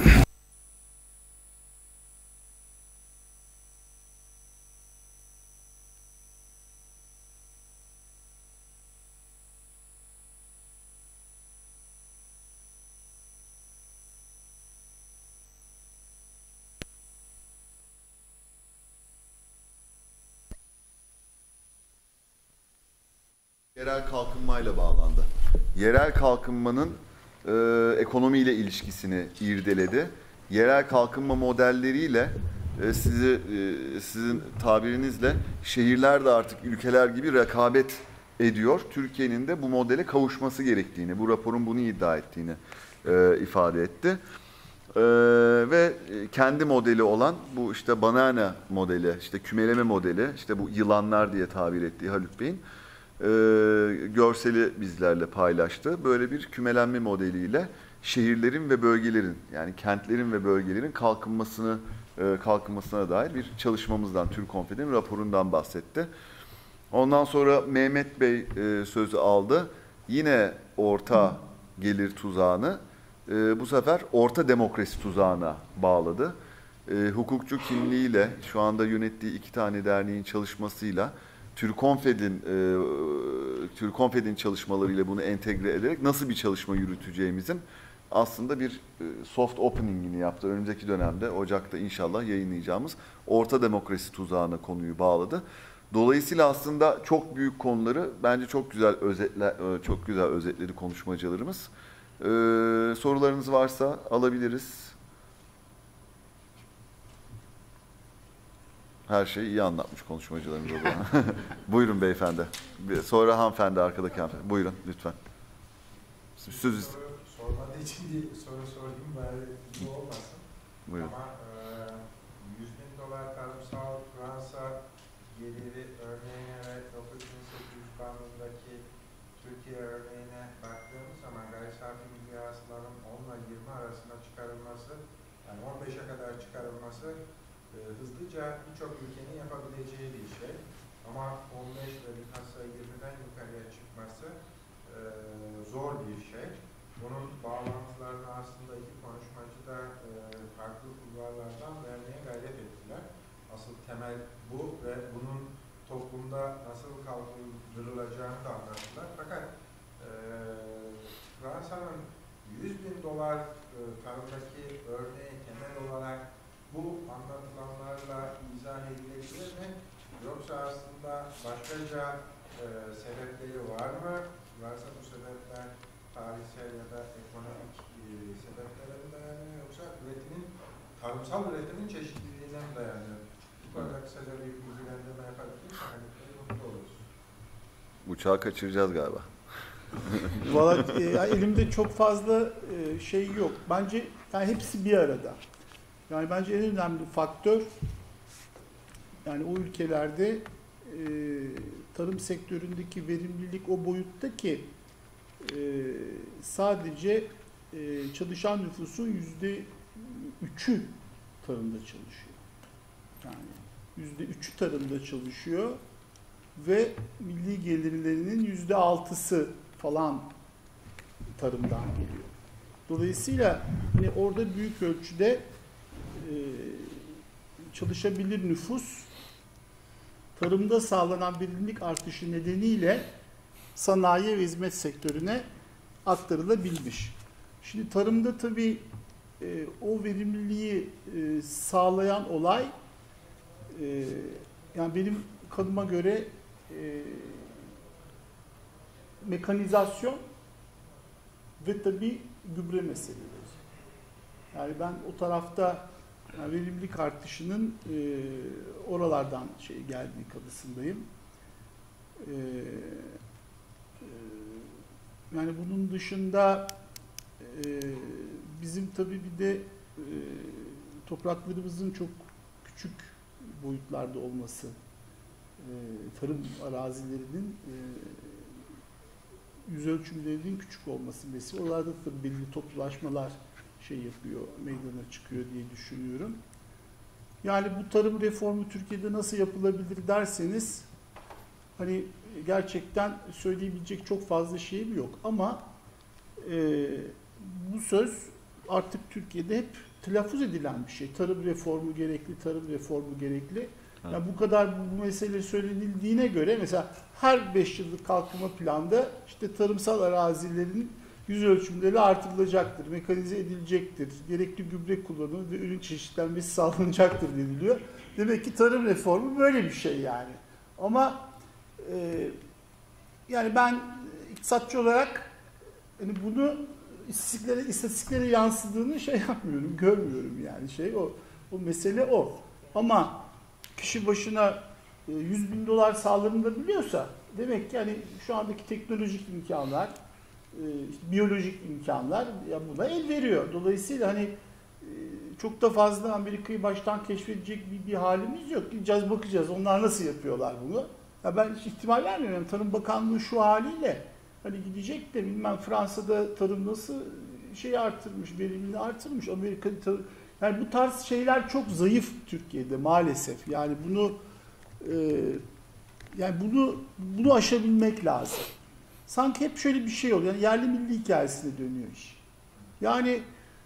Yerel kalkınmayla bağlandı. Yerel kalkınmanın ekonomiyle ilişkisini irdeledi. Yerel kalkınma modelleriyle sizin tabirinizle şehirler de artık ülkeler gibi rekabet ediyor. Türkiye'nin de bu modele kavuşması gerektiğini, bu raporun bunu iddia ettiğini ifade etti. Ve kendi modeli olan bu işte banana modeli, işte kümeleme modeli, işte bu yılanlar diye tabir ettiği Haluk Bey'in görseli bizlerle paylaştı. Böyle bir kümelenme modeliyle şehirlerin ve bölgelerin, yani kentlerin ve bölgelerin kalkınmasına dair bir çalışmamızdan, TÜRKONFED'in raporundan bahsetti. Ondan sonra Mehmet Bey sözü aldı. Yine orta gelir tuzağını bu sefer orta demokrasi tuzağına bağladı. Hukukçu kimliğiyle, şu anda yönettiği 2 tane derneğin çalışmasıyla, TÜRKONFED'in çalışmalarıyla bunu entegre ederek nasıl bir çalışma yürüteceğimizin aslında bir soft opening'ini yaptı. Önümüzdeki dönemde, Ocak'ta inşallah yayınlayacağımız orta demokrasi tuzağına konuyu bağladı. Dolayısıyla aslında çok büyük konuları bence çok güzel özetledi konuşmacılarımız. Sorularınız varsa alabiliriz. Her şeyi iyi anlatmış konuşmacılarımız o zaman. Buyurun beyefendi. Sonra hanımefendi, arkadaki hanımefendi. Buyurun lütfen. Söz sormadığı için bir soru sorayım bari bu olmasın. Buyurun. Ama $100.000 tarımsal Fransa geliri örneğine ve 9800 bandındaki Türkiye örneğine baktığımız zaman gayri safi milli hasılanın 10 ile 20 arasında çıkarılması, yani 15'e kadar çıkarılması hızlıca birçok ülkenin yapabileceği bir şey. Ama 15 ve bilhassa 20'den yukarıya çıkması zor bir şey. Bunun bağlantılarını aslında iki konuşmacı da farklı kulvarlardan vermeye gayret ettiler. Asıl temel bu ve bunun toplumda nasıl kaldırılacağını da anlattılar. Fakat Fransa'nın $100.000 tarımdaki örneği temel olarak bu anlatılanlarla izah edilebilir mi? Yoksa aslında başkaca sebepleri var mı? Varsa bu sebepler tarihsel ya da ekonomik sebeplere mi dayanıyor? Yoksa tarımsal üretimin çeşitliliğine mi dayanıyor? Bu konuda kısaca bir bilgilendirme yapabilirsek mutlu oluruz. Uçağı kaçıracağız galiba. Valla elimde çok fazla şey yok. Bence yani hepsi bir arada. Yani bence en önemli faktör, yani o ülkelerde tarım sektöründeki verimlilik o boyutta ki sadece çalışan nüfusun %3'ü tarımda çalışıyor. Yani %3'ü tarımda çalışıyor ve milli gelirlerinin %6'sı falan tarımdan geliyor. Dolayısıyla hani orada büyük ölçüde çalışabilir nüfus tarımda sağlanan verimlilik artışı nedeniyle sanayi ve hizmet sektörüne aktarılabilmiş. Şimdi tarımda tabii o verimliliği sağlayan olay yani benim kanıma göre mekanizasyon ve tabii gübre meseleleri. Yani ben o tarafta yani verimlilik artışının oralardan geldiği kanısındayım. Yani bunun dışında bizim tabii bir de topraklarımızın çok küçük boyutlarda olması, tarım arazilerinin yüz ölçümlerinin küçük olması mesela. Oralarda tabii belli toplulaşmalar yapıyor, meydana çıkıyor diye düşünüyorum. Yani bu tarım reformu Türkiye'de nasıl yapılabilir derseniz hani gerçekten söyleyebilecek çok fazla şeyim yok ama bu söz artık Türkiye'de hep telaffuz edilen bir şey. Tarım reformu gerekli, tarım reformu gerekli. Yani bu kadar bu mesele söylenildiğine göre mesela her 5 yıllık kalkınma planda işte tarımsal arazilerin yüz ölçümleri artırılacaktır, mekanize edilecektir, gerekli gübre kullanımı ve ürün çeşitlenmesi sağlanacaktır deniliyor. Demek ki tarım reformu böyle bir şey yani. Ama yani ben iktisatçı olarak hani bunu istatistiklere yansıdığını yapmıyorum, görmüyorum yani o mesele o. ama kişi başına 100.000 dolar sağlanabiliyorsa demek ki yani şu andaki teknolojik imkanlar, işte biyolojik imkanlar ya buna el veriyor. Dolayısıyla hani çok da fazla Amerika'yı baştan keşfedecek bir halimiz yok. Gideceğiz, bakacağız onlar nasıl yapıyorlar bunu. Ya ben hiç ihtimal vermiyorum. Tarım Bakanlığı şu haliyle hani gidecek de bilmem Fransa'da tarım nasıl artırmış, verimini artırmış. Amerika'da tarım, yani bu tarz şeyler çok zayıf Türkiye'de maalesef. Yani bunu aşabilmek lazım. Sanki hep şöyle bir şey oluyor. Yani yerli milli hikayesine dönüyor iş. Yani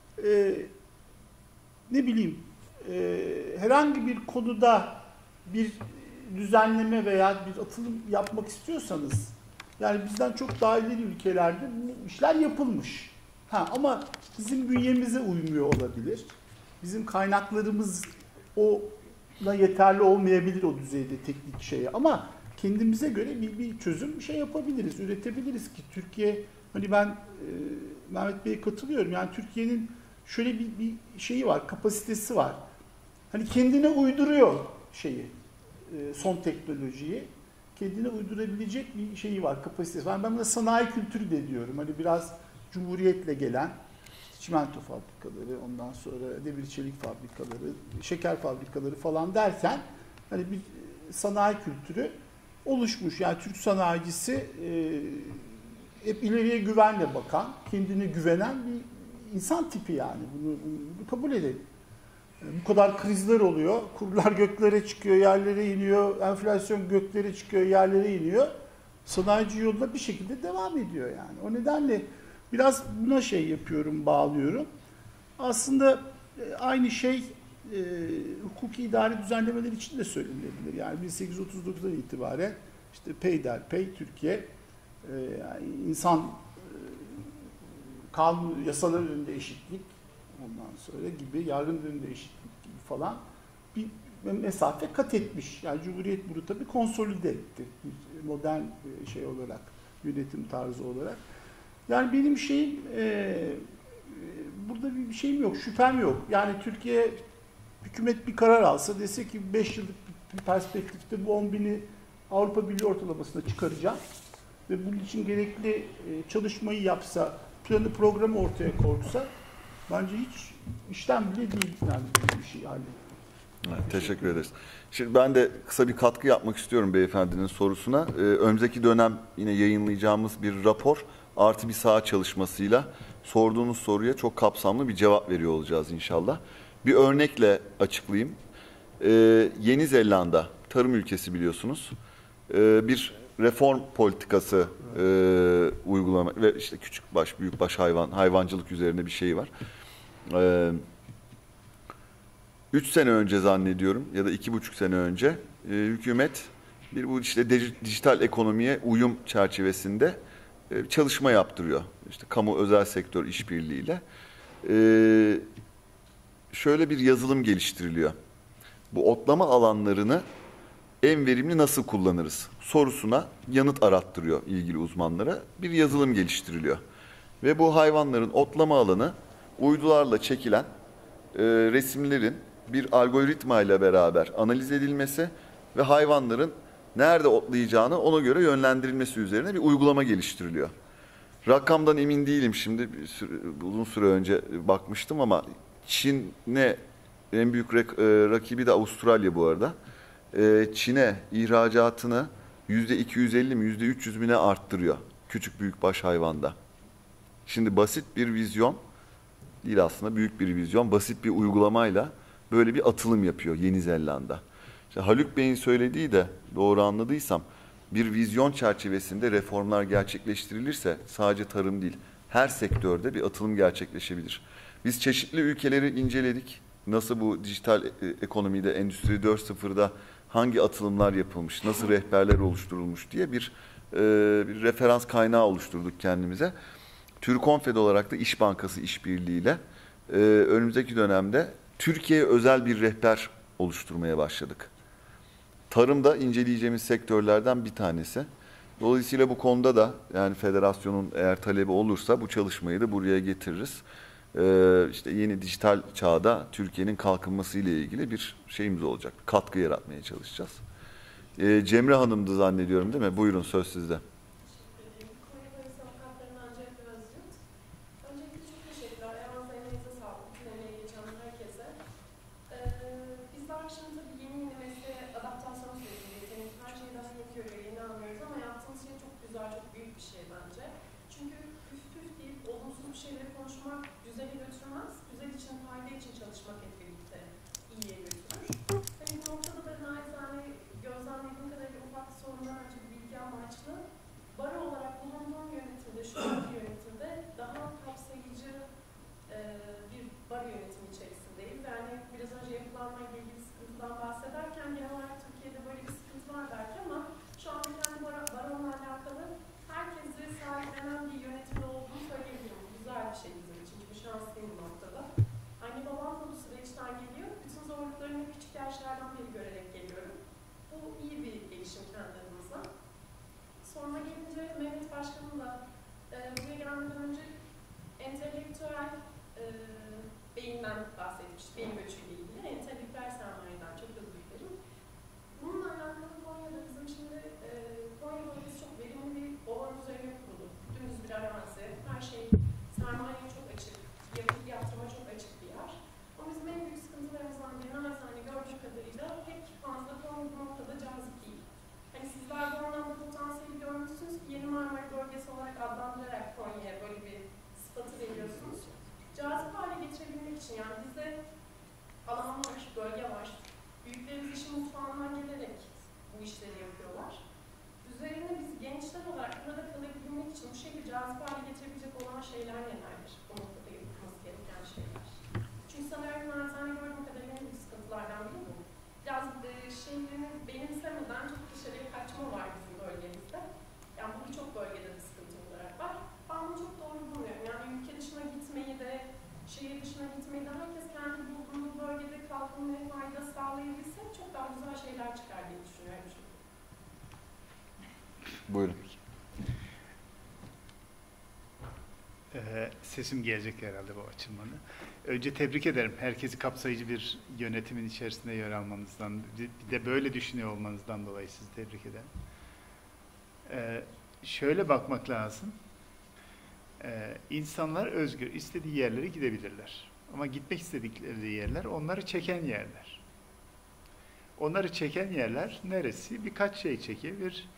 ne bileyim herhangi bir konuda bir düzenleme veya bir atılım yapmak istiyorsanız yani bizden çok daha ileri ülkelerde bu işler yapılmış. Ama bizim bünyemize uymuyor olabilir. Bizim kaynaklarımız ona yeterli olmayabilir o düzeyde teknik şeye ama kendimize göre bir çözüm yapabiliriz, üretebiliriz ki Türkiye hani ben Mehmet Bey'e katılıyorum. Yani Türkiye'nin şöyle bir şeyi var, kapasitesi var. Hani kendine uyduruyor son teknolojiyi. Kendine uydurabilecek bir şeyi var, kapasitesi var. Ben buna sanayi kültürü de diyorum. Hani biraz Cumhuriyet'le gelen çimento fabrikaları, ondan sonra demir çelik fabrikaları, şeker fabrikaları falan derken hani bir sanayi kültürü oluşmuş. Yani Türk sanayicisi hep ileriye güvenle bakan, kendine güvenen bir insan tipi yani. Bunu kabul edelim. Bu kadar krizler oluyor. Kurlar göklere çıkıyor, yerlere iniyor. Enflasyon göklere çıkıyor, yerlere iniyor. Sanayici yolunda bir şekilde devam ediyor yani. O nedenle biraz buna yapıyorum, bağlıyorum. Aslında aynı şey hukuki idari düzenlemeler için de söylenilebilir. Yani 1839'dan itibaren işte peyderpey Türkiye yani insan kanun, yasalar önünde eşitlik, ondan sonra gibi, yargının önünde eşitlik gibi falan bir mesafe kat etmiş. Yani Cumhuriyet bunu tabii konsolide etti. Modern olarak, yönetim tarzı olarak. Yani benim burada bir şeyim yok, şüphem yok. Yani Türkiye hükümet bir karar alsa, dese ki 5 yıllık bir perspektifte bu 10.000'i Avrupa Birliği ortalamasına çıkaracağım ve bunun için gerekli çalışmayı yapsa, planı programı ortaya koysa bence hiç işten bile değil yani böyle bir şey yani. Evet, teşekkür ederiz. Şimdi ben de kısa bir katkı yapmak istiyorum beyefendinin sorusuna. Önümüzdeki dönem yine yayınlayacağımız bir rapor artı bir saha çalışmasıyla sorduğunuz soruya çok kapsamlı bir cevap veriyor olacağız inşallah. Bir örnekle açıklayayım. Yeni Zelanda tarım ülkesi biliyorsunuz. Bir reform politikası uygulama ve işte küçükbaş, büyükbaş hayvancılık üzerine bir şey var. 3 sene önce zannediyorum ya da 2,5 sene önce hükümet bu işte dijital ekonomiye uyum çerçevesinde çalışma yaptırıyor. İşte kamu özel sektör işbirliğiyle. Şöyle bir yazılım geliştiriliyor. Bu otlama alanlarını en verimli nasıl kullanırız sorusuna yanıt arattırıyor ilgili uzmanlara. Bir yazılım geliştiriliyor. Ve bu hayvanların otlama alanı uydularla çekilen resimlerin bir algoritma ile beraber analiz edilmesi ve hayvanların nerede otlayacağını ona göre yönlendirilmesi üzerine bir uygulama geliştiriliyor. Rakamdan emin değilim şimdi, uzun süre önce bakmıştım ama Çin'e en büyük rakibi de Avustralya bu arada. Çin'e ihracatını %250 mi %300 mi ne arttırıyor küçük büyükbaş hayvanda. Şimdi basit bir vizyon değil aslında, büyük bir vizyon, basit bir uygulamayla böyle bir atılım yapıyor Yeni Zelanda. İşte Haluk Bey'in söylediği de doğru anladıysam bir vizyon çerçevesinde reformlar gerçekleştirilirse sadece tarım değil her sektörde bir atılım gerçekleşebilir. Biz çeşitli ülkeleri inceledik. Nasıl bu dijital ekonomide, Endüstri 4.0'da hangi atılımlar yapılmış, nasıl rehberler oluşturulmuş diye bir referans kaynağı oluşturduk kendimize. Türkonfed olarak da İş Bankası işbirliğiyle önümüzdeki dönemde Türkiye'ye özel bir rehber oluşturmaya başladık. Tarımda inceleyeceğimiz sektörlerden bir tanesi. Dolayısıyla bu konuda da yani federasyonun eğer talebi olursa bu çalışmayı da buraya getiririz. işte yeni dijital çağda Türkiye'nin kalkınması ile ilgili bir şeyimiz olacak. Katkı yaratmaya çalışacağız. Cemre Hanım'dı zannediyorum, değil mi? Buyurun, söz sizde. Buyurun. Sesim gelecek herhalde bu açılmanı. Önce tebrik ederim. Herkesi kapsayıcı bir yönetimin içerisinde yer almanızdan, bir de böyle düşünüyor olmanızdan dolayı sizi tebrik ederim. Şöyle bakmak lazım. İnsanlar özgür, istediği yerlere gidebilirler. Ama gitmek istedikleri yerler onları çeken yerler. Onları çeken yerler neresi? Birkaç şey çekiyor.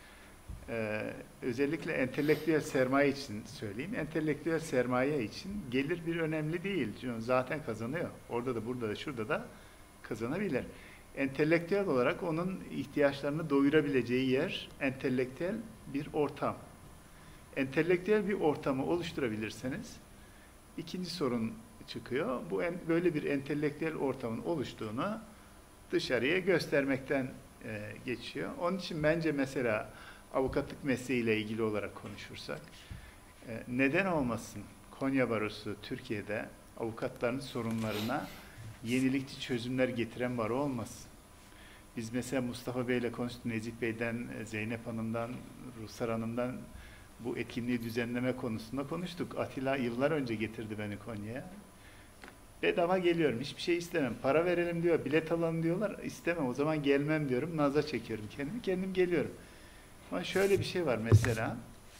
Özellikle entelektüel sermaye için söyleyeyim. Entelektüel sermaye için gelir bir önemli değil. Zaten kazanıyor. Orada da, burada da, şurada da kazanabilir. Entelektüel olarak onun ihtiyaçlarını doyurabileceği yer entelektüel bir ortam. Entelektüel bir ortamı oluşturabilirseniz ikinci sorun çıkıyor. Böyle bir entelektüel ortamın oluştuğunu dışarıya göstermekten geçiyor. Onun için bence mesela avukatlık mesleğiyle ilgili olarak konuşursak, neden olmasın Konya Barosu Türkiye'de avukatların sorunlarına yenilikçi çözümler getiren baro olmasın? Biz mesela Mustafa Bey'le konuştuk, Nezih Bey'den, Zeynep Hanım'dan, Ruhsar Hanım'dan bu etkinliği düzenleme konusunda konuştuk. Atilla yıllar önce getirdi beni Konya'ya. Bedava geliyorum, hiçbir şey istemem. Para verelim diyor, bilet alalım diyorlar, istemem. O zaman gelmem diyorum, naza çekiyorum kendimi, kendim geliyorum. Ama şöyle bir şey var mesela,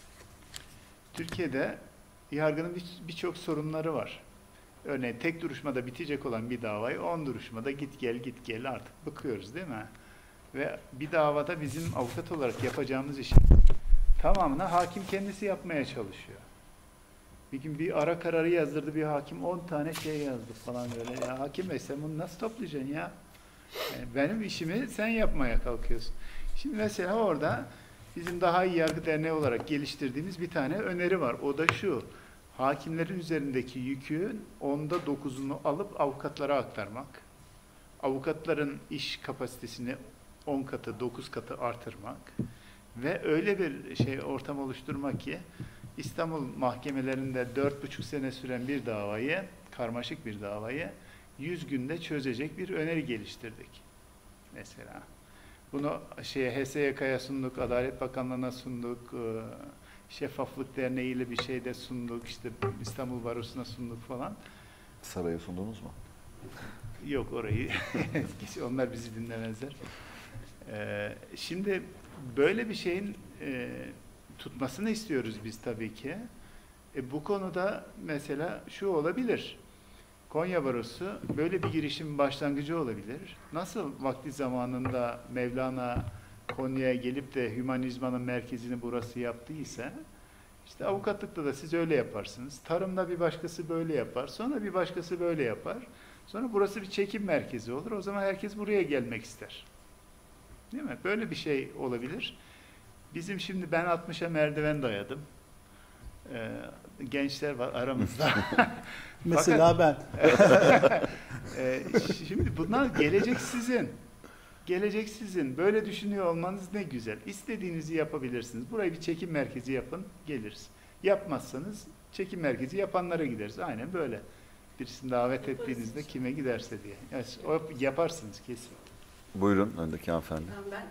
Türkiye'de yargının birçok sorunları var. Örneğin tek duruşmada bitecek olan bir davayı 10 duruşmada git gel artık bıkıyoruz, değil mi? Ve bir davada bizim avukat olarak yapacağımız işin tamamını hakim kendisi yapmaya çalışıyor. Bir gün bir ara kararı yazdırdı bir hakim, 10 tane şey yazdı falan böyle. Ya hakim bey, sen bunu nasıl toplayacaksın ya? Yani benim işimi sen yapmaya kalkıyorsun. Şimdi mesela orada bizim Daha İyi Yargı Derneği olarak geliştirdiğimiz bir tane öneri var. O da şu: hakimlerin üzerindeki yükün 9'unu alıp avukatlara aktarmak. Avukatların iş kapasitesini 10 katı, 9 katı artırmak ve öyle bir ortam oluşturmak ki İstanbul mahkemelerinde 4,5 sene süren bir davayı, karmaşık bir davayı 100 günde çözecek bir öneri geliştirdik. Mesela bunu HSYK'ya sunduk, Adalet Bakanlığı'na sunduk, Şeffaflık Derneği ile bir şeyde sunduk, işte İstanbul Barosu'na sunduk falan. Saraya sundunuz mu? Yok orayı, onlar bizi dinlemezler. Şimdi böyle bir şeyin tutmasını istiyoruz biz tabii ki. Bu konuda mesela şu olabilir. Konya Barosu böyle bir girişimin başlangıcı olabilir. Nasıl vakti zamanında Mevlana Konya'ya gelip de hümanizmanın merkezini burası yaptıysa, işte avukatlıkta da siz öyle yaparsınız. Tarımda bir başkası böyle yapar. Sonra bir başkası böyle yapar. Sonra burası bir çekim merkezi olur. O zaman herkes buraya gelmek ister. Değil mi? Böyle bir şey olabilir. Bizim şimdi ben 60'a merdiven dayadım. Gençler var aramızda. Mesela ben. Şimdi bunlar gelecek sizin. Gelecek sizin. Böyle düşünüyor olmanız ne güzel. İstediğinizi yapabilirsiniz. Burayı bir çekim merkezi yapın, geliriz. Yapmazsanız çekim merkezi yapanlara gideriz. Aynen böyle. Birisini davet ettiğinizde kime giderse diye. Yani o yaparsınız kesin. Buyurun, öndeki hanımefendi. Ben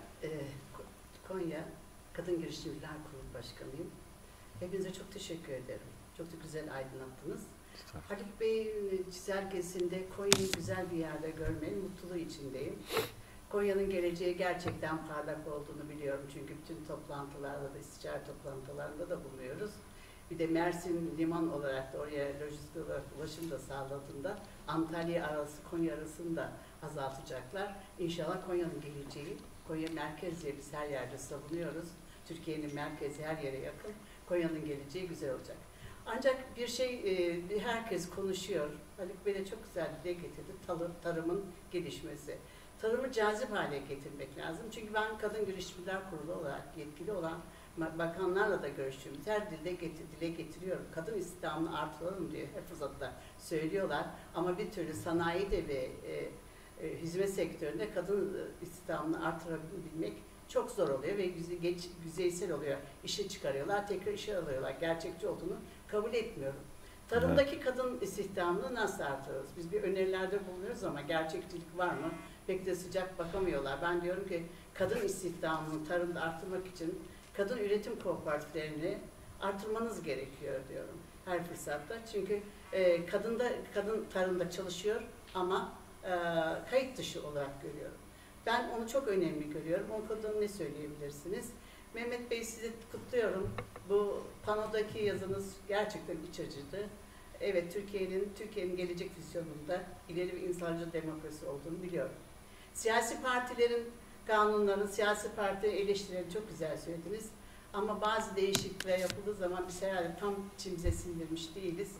Konya Kadın Girişimciler Kurulu Başkanıyım. Hepinize çok teşekkür ederim. Çok da güzel aydınlattınız. Haluk Bey'in çizelgesinde Konya'yı güzel bir yerde görmenin mutluluğu içindeyim. Konya'nın geleceği gerçekten parlak olduğunu biliyorum. Çünkü bütün toplantılarda da, istişare toplantılarında da bulunuyoruz. Bir de Mersin liman olarak da oraya lojistik olarak ulaşım da sağladığında Antalya arası, Konya arasını da azaltacaklar. İnşallah Konya'nın geleceği, Konya merkez diye biz her yerde savunuyoruz. Türkiye'nin merkezi her yere yakın. Konya'nın geleceği güzel olacak. Ancak bir şey, herkes konuşuyor. Haluk Bey de çok güzel dile getirdi. Tarımın gelişmesi. Tarımı cazip hale getirmek lazım. Çünkü ben Kadın Girişimciler Kurulu olarak yetkili olan bakanlarla da görüştüğümüz her dile getiriyorum. Kadın istihdamını artıralım diye her fırsatta söylüyorlar. Ama bir türlü sanayide ve hizmet sektöründe kadın istihdamını artırabilmek çok zor oluyor ve yüzeysel oluyor. İşe çıkarıyorlar, tekrar işe alıyorlar. Gerçekçi olduğunu kabul etmiyorum. Tarımdaki kadın istihdamını nasıl artırırız? Biz bir önerilerde bulunuyoruz ama gerçekçilik var mı? Pek de sıcak bakamıyorlar. Ben diyorum ki kadın istihdamını tarımda artırmak için kadın üretim kooperatiflerini artırmanız gerekiyor diyorum her fırsatta. Çünkü kadın tarımda çalışıyor ama kayıt dışı olarak görüyorum. Ben onu çok önemli görüyorum. O konuda ne söyleyebilirsiniz? Mehmet Bey, sizi kutluyorum. Bu panodaki yazınız gerçekten iç açıcı. Evet, Türkiye'nin gelecek vizyonunda ileri bir insancıl demokrasi olduğunu biliyorum. Siyasi partilerin kanunları, siyasi parti eleştirilerini çok güzel söylediniz. Ama bazı değişiklikler yapıldığı zaman biz herhalde tam içimize sindirmiş değiliz.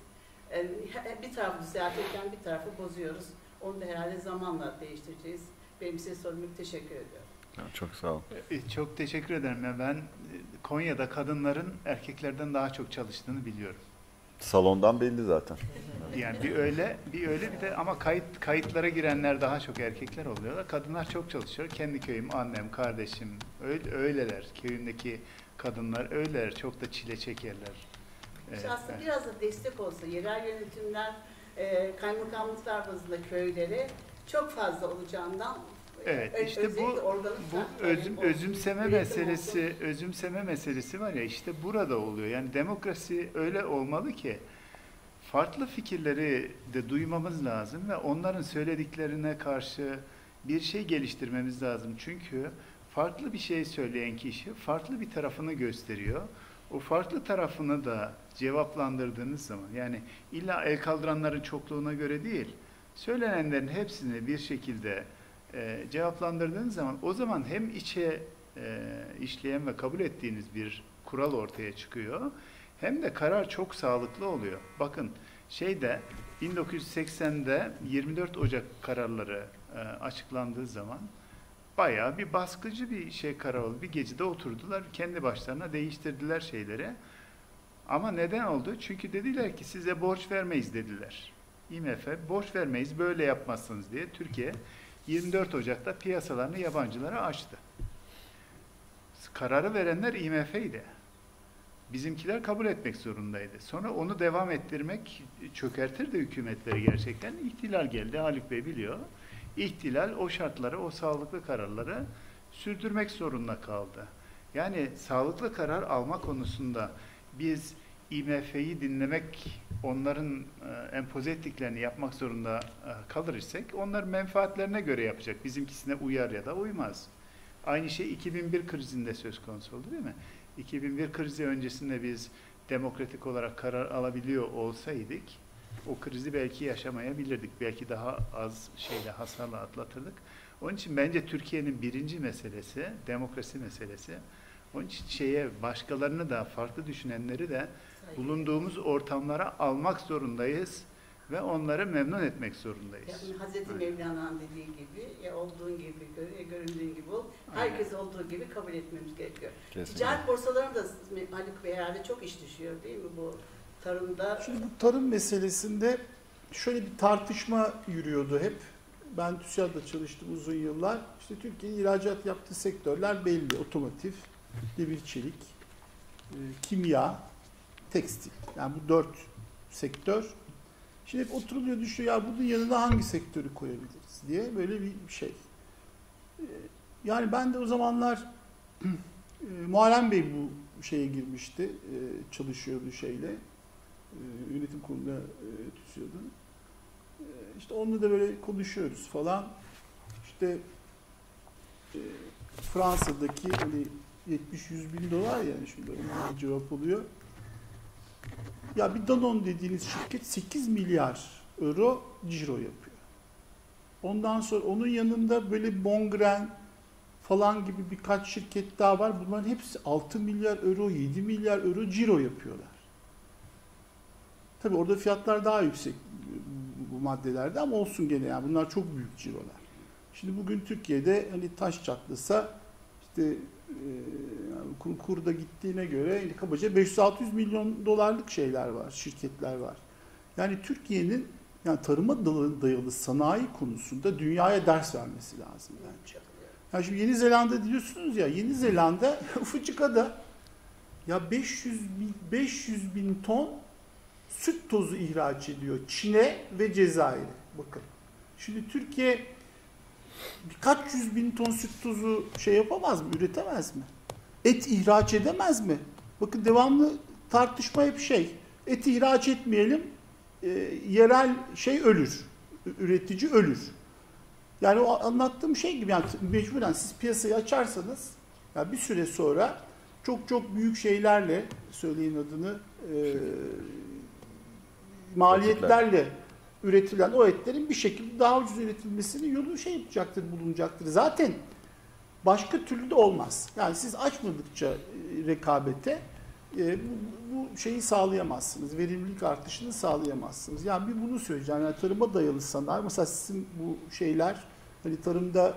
Bir tarafı düzeltirken bir tarafı bozuyoruz. Onu da herhalde zamanla değiştireceğiz. Benim size sorumluluk teşekkür ediyorum. Çok sağ olun. Çok teşekkür ederim. Ben Konya'da kadınların erkeklerden daha çok çalıştığını biliyorum. Salondan belli zaten. Yani bir de ama kayıtlara girenler daha çok erkekler oluyorlar. Kadınlar çok çalışıyor. Kendi köyüm, annem, kardeşim öyleler. Köyümdeki kadınlar öyleler. Çok da çile çekerler. Aslında biraz da destek olsa yerel yönetimler, kaymakamlıklar bazında köylere çok fazla olacağından evet, işte bu özümseme meselesi var ya, işte burada oluyor. Yani demokrasi öyle olmalı ki farklı fikirleri de duymamız lazım ve onların söylediklerine karşı bir şey geliştirmemiz lazım. Çünkü farklı bir şey söyleyen kişi farklı bir tarafını gösteriyor. O farklı tarafını da cevaplandırdığınız zaman, yani illa el kaldıranların çokluğuna göre değil, söylenenlerin hepsini bir şekilde cevaplandırdığınız zaman, o zaman hem işleyen ve kabul ettiğiniz bir kural ortaya çıkıyor, hem de karar çok sağlıklı oluyor. Bakın 1980'de 24 Ocak kararları açıklandığı zaman bayağı bir baskıcı bir karar oldu. Bir gecede oturdular, kendi başlarına değiştirdiler şeyleri. Ama neden oldu? Çünkü dediler ki size borç vermeyiz dediler. IMF borç vermeyiz, böyle yapmazsınız diye Türkiye 24 Ocak'ta piyasalarını yabancılara açtı. Kararı verenler IMF'ydi. Bizimkiler kabul etmek zorundaydı. Sonra onu devam ettirmek çökertir de hükümetleri gerçekten. İhtilal geldi, Haluk Bey biliyor. İhtilal o şartları, o sağlıklı kararları sürdürmek zorunda kaldı. Yani sağlıklı karar alma konusunda biz IMF'yi dinlemek, onların empoze ettiklerini yapmak zorunda kalırsak, onlar menfaatlerine göre yapacak. Bizimkisine uyar ya da uymaz. Aynı şey 2001 krizinde söz konusu oldu değil mi? 2001 krizi öncesinde biz demokratik olarak karar alabiliyor olsaydık, o krizi belki yaşamayabilirdik. Belki daha az hasarla atlatırdık. Onun için bence Türkiye'nin birinci meselesi, demokrasi meselesi. Onun için başkalarını da, farklı düşünenleri de bulunduğumuz ortamlara almak zorundayız ve onları memnun etmek zorundayız. Yani Hazreti Mevlana'nın dediği gibi, olduğun gibi göründüğün gibi ol. Herkes olduğu gibi kabul etmemiz gerekiyor. Kesinlikle. Ticaret borsalarına da Haluk Bey herhalde çok iş düşüyor değil mi bu tarımda? Şimdi bu tarım meselesinde şöyle bir tartışma yürüyordu hep. Ben TÜSİAD'da çalıştım uzun yıllar. İşte Türkiye'nin ihracat yaptığı sektörler belli. Otomotiv, demir çelik, kimya, tekstil. Yani bu 4 sektör. Şimdi hep oturuluyor, düşüyor. Ya bunun yanına hangi sektörü koyabiliriz diye böyle bir şey. Yani ben de o zamanlar Muharrem Bey bu şeye girmişti. Çalışıyordu şeyle. Yönetim kurulunda tutuyordu. İşte onunla da böyle konuşuyoruz falan. İşte Fransa'daki hani 70-100 bin dolar yani şimdi ona cevap oluyor. Ya bir Danone dediğiniz şirket 8 milyar euro ciro yapıyor. Ondan sonra onun yanında böyle Bongren falan gibi birkaç şirket daha var. Bunların hepsi 6 milyar euro, 7 milyar euro ciro yapıyorlar. Tabii orada fiyatlar daha yüksek bu maddelerde ama olsun gene yani bunlar çok büyük cirolar. Şimdi bugün Türkiye'de hani taş çatlasa işte kurda gittiğine göre kabaca 500-600 milyon dolarlık şeyler var, şirketler var. Yani Türkiye'nin yani tarıma dayalı sanayi konusunda dünyaya ders vermesi lazım bence. Yani şimdi Yeni Zelanda diyorsunuz ya, Yeni Zelanda ufacık ada ya 500 bin ton süt tozu ihraç ediyor Çin'e ve Cezayir'e. Bakın. Şimdi Türkiye birkaç yüz bin ton süt tozu yapamaz mı? Üretemez mi? Et ihraç edemez mi? Bakın devamlı tartışma hep et ihraç etmeyelim, yerel ölür. Üretici ölür. Yani o anlattığım gibi yani mecburen siz piyasayı açarsanız yani bir süre sonra çok büyük şeylerle söyleyin adını maliyetlerle üretilen o etlerin bir şekilde daha ucuz üretilmesinin yolu bulunacaktır. Zaten başka türlü de olmaz. Yani siz açmadıkça rekabete bu şeyi sağlayamazsınız. Verimlilik artışını sağlayamazsınız. Yani bir bunu söyleyeceğim. Yani tarıma dayalı sanayi. Mesela sizin bu şeyler hani tarımda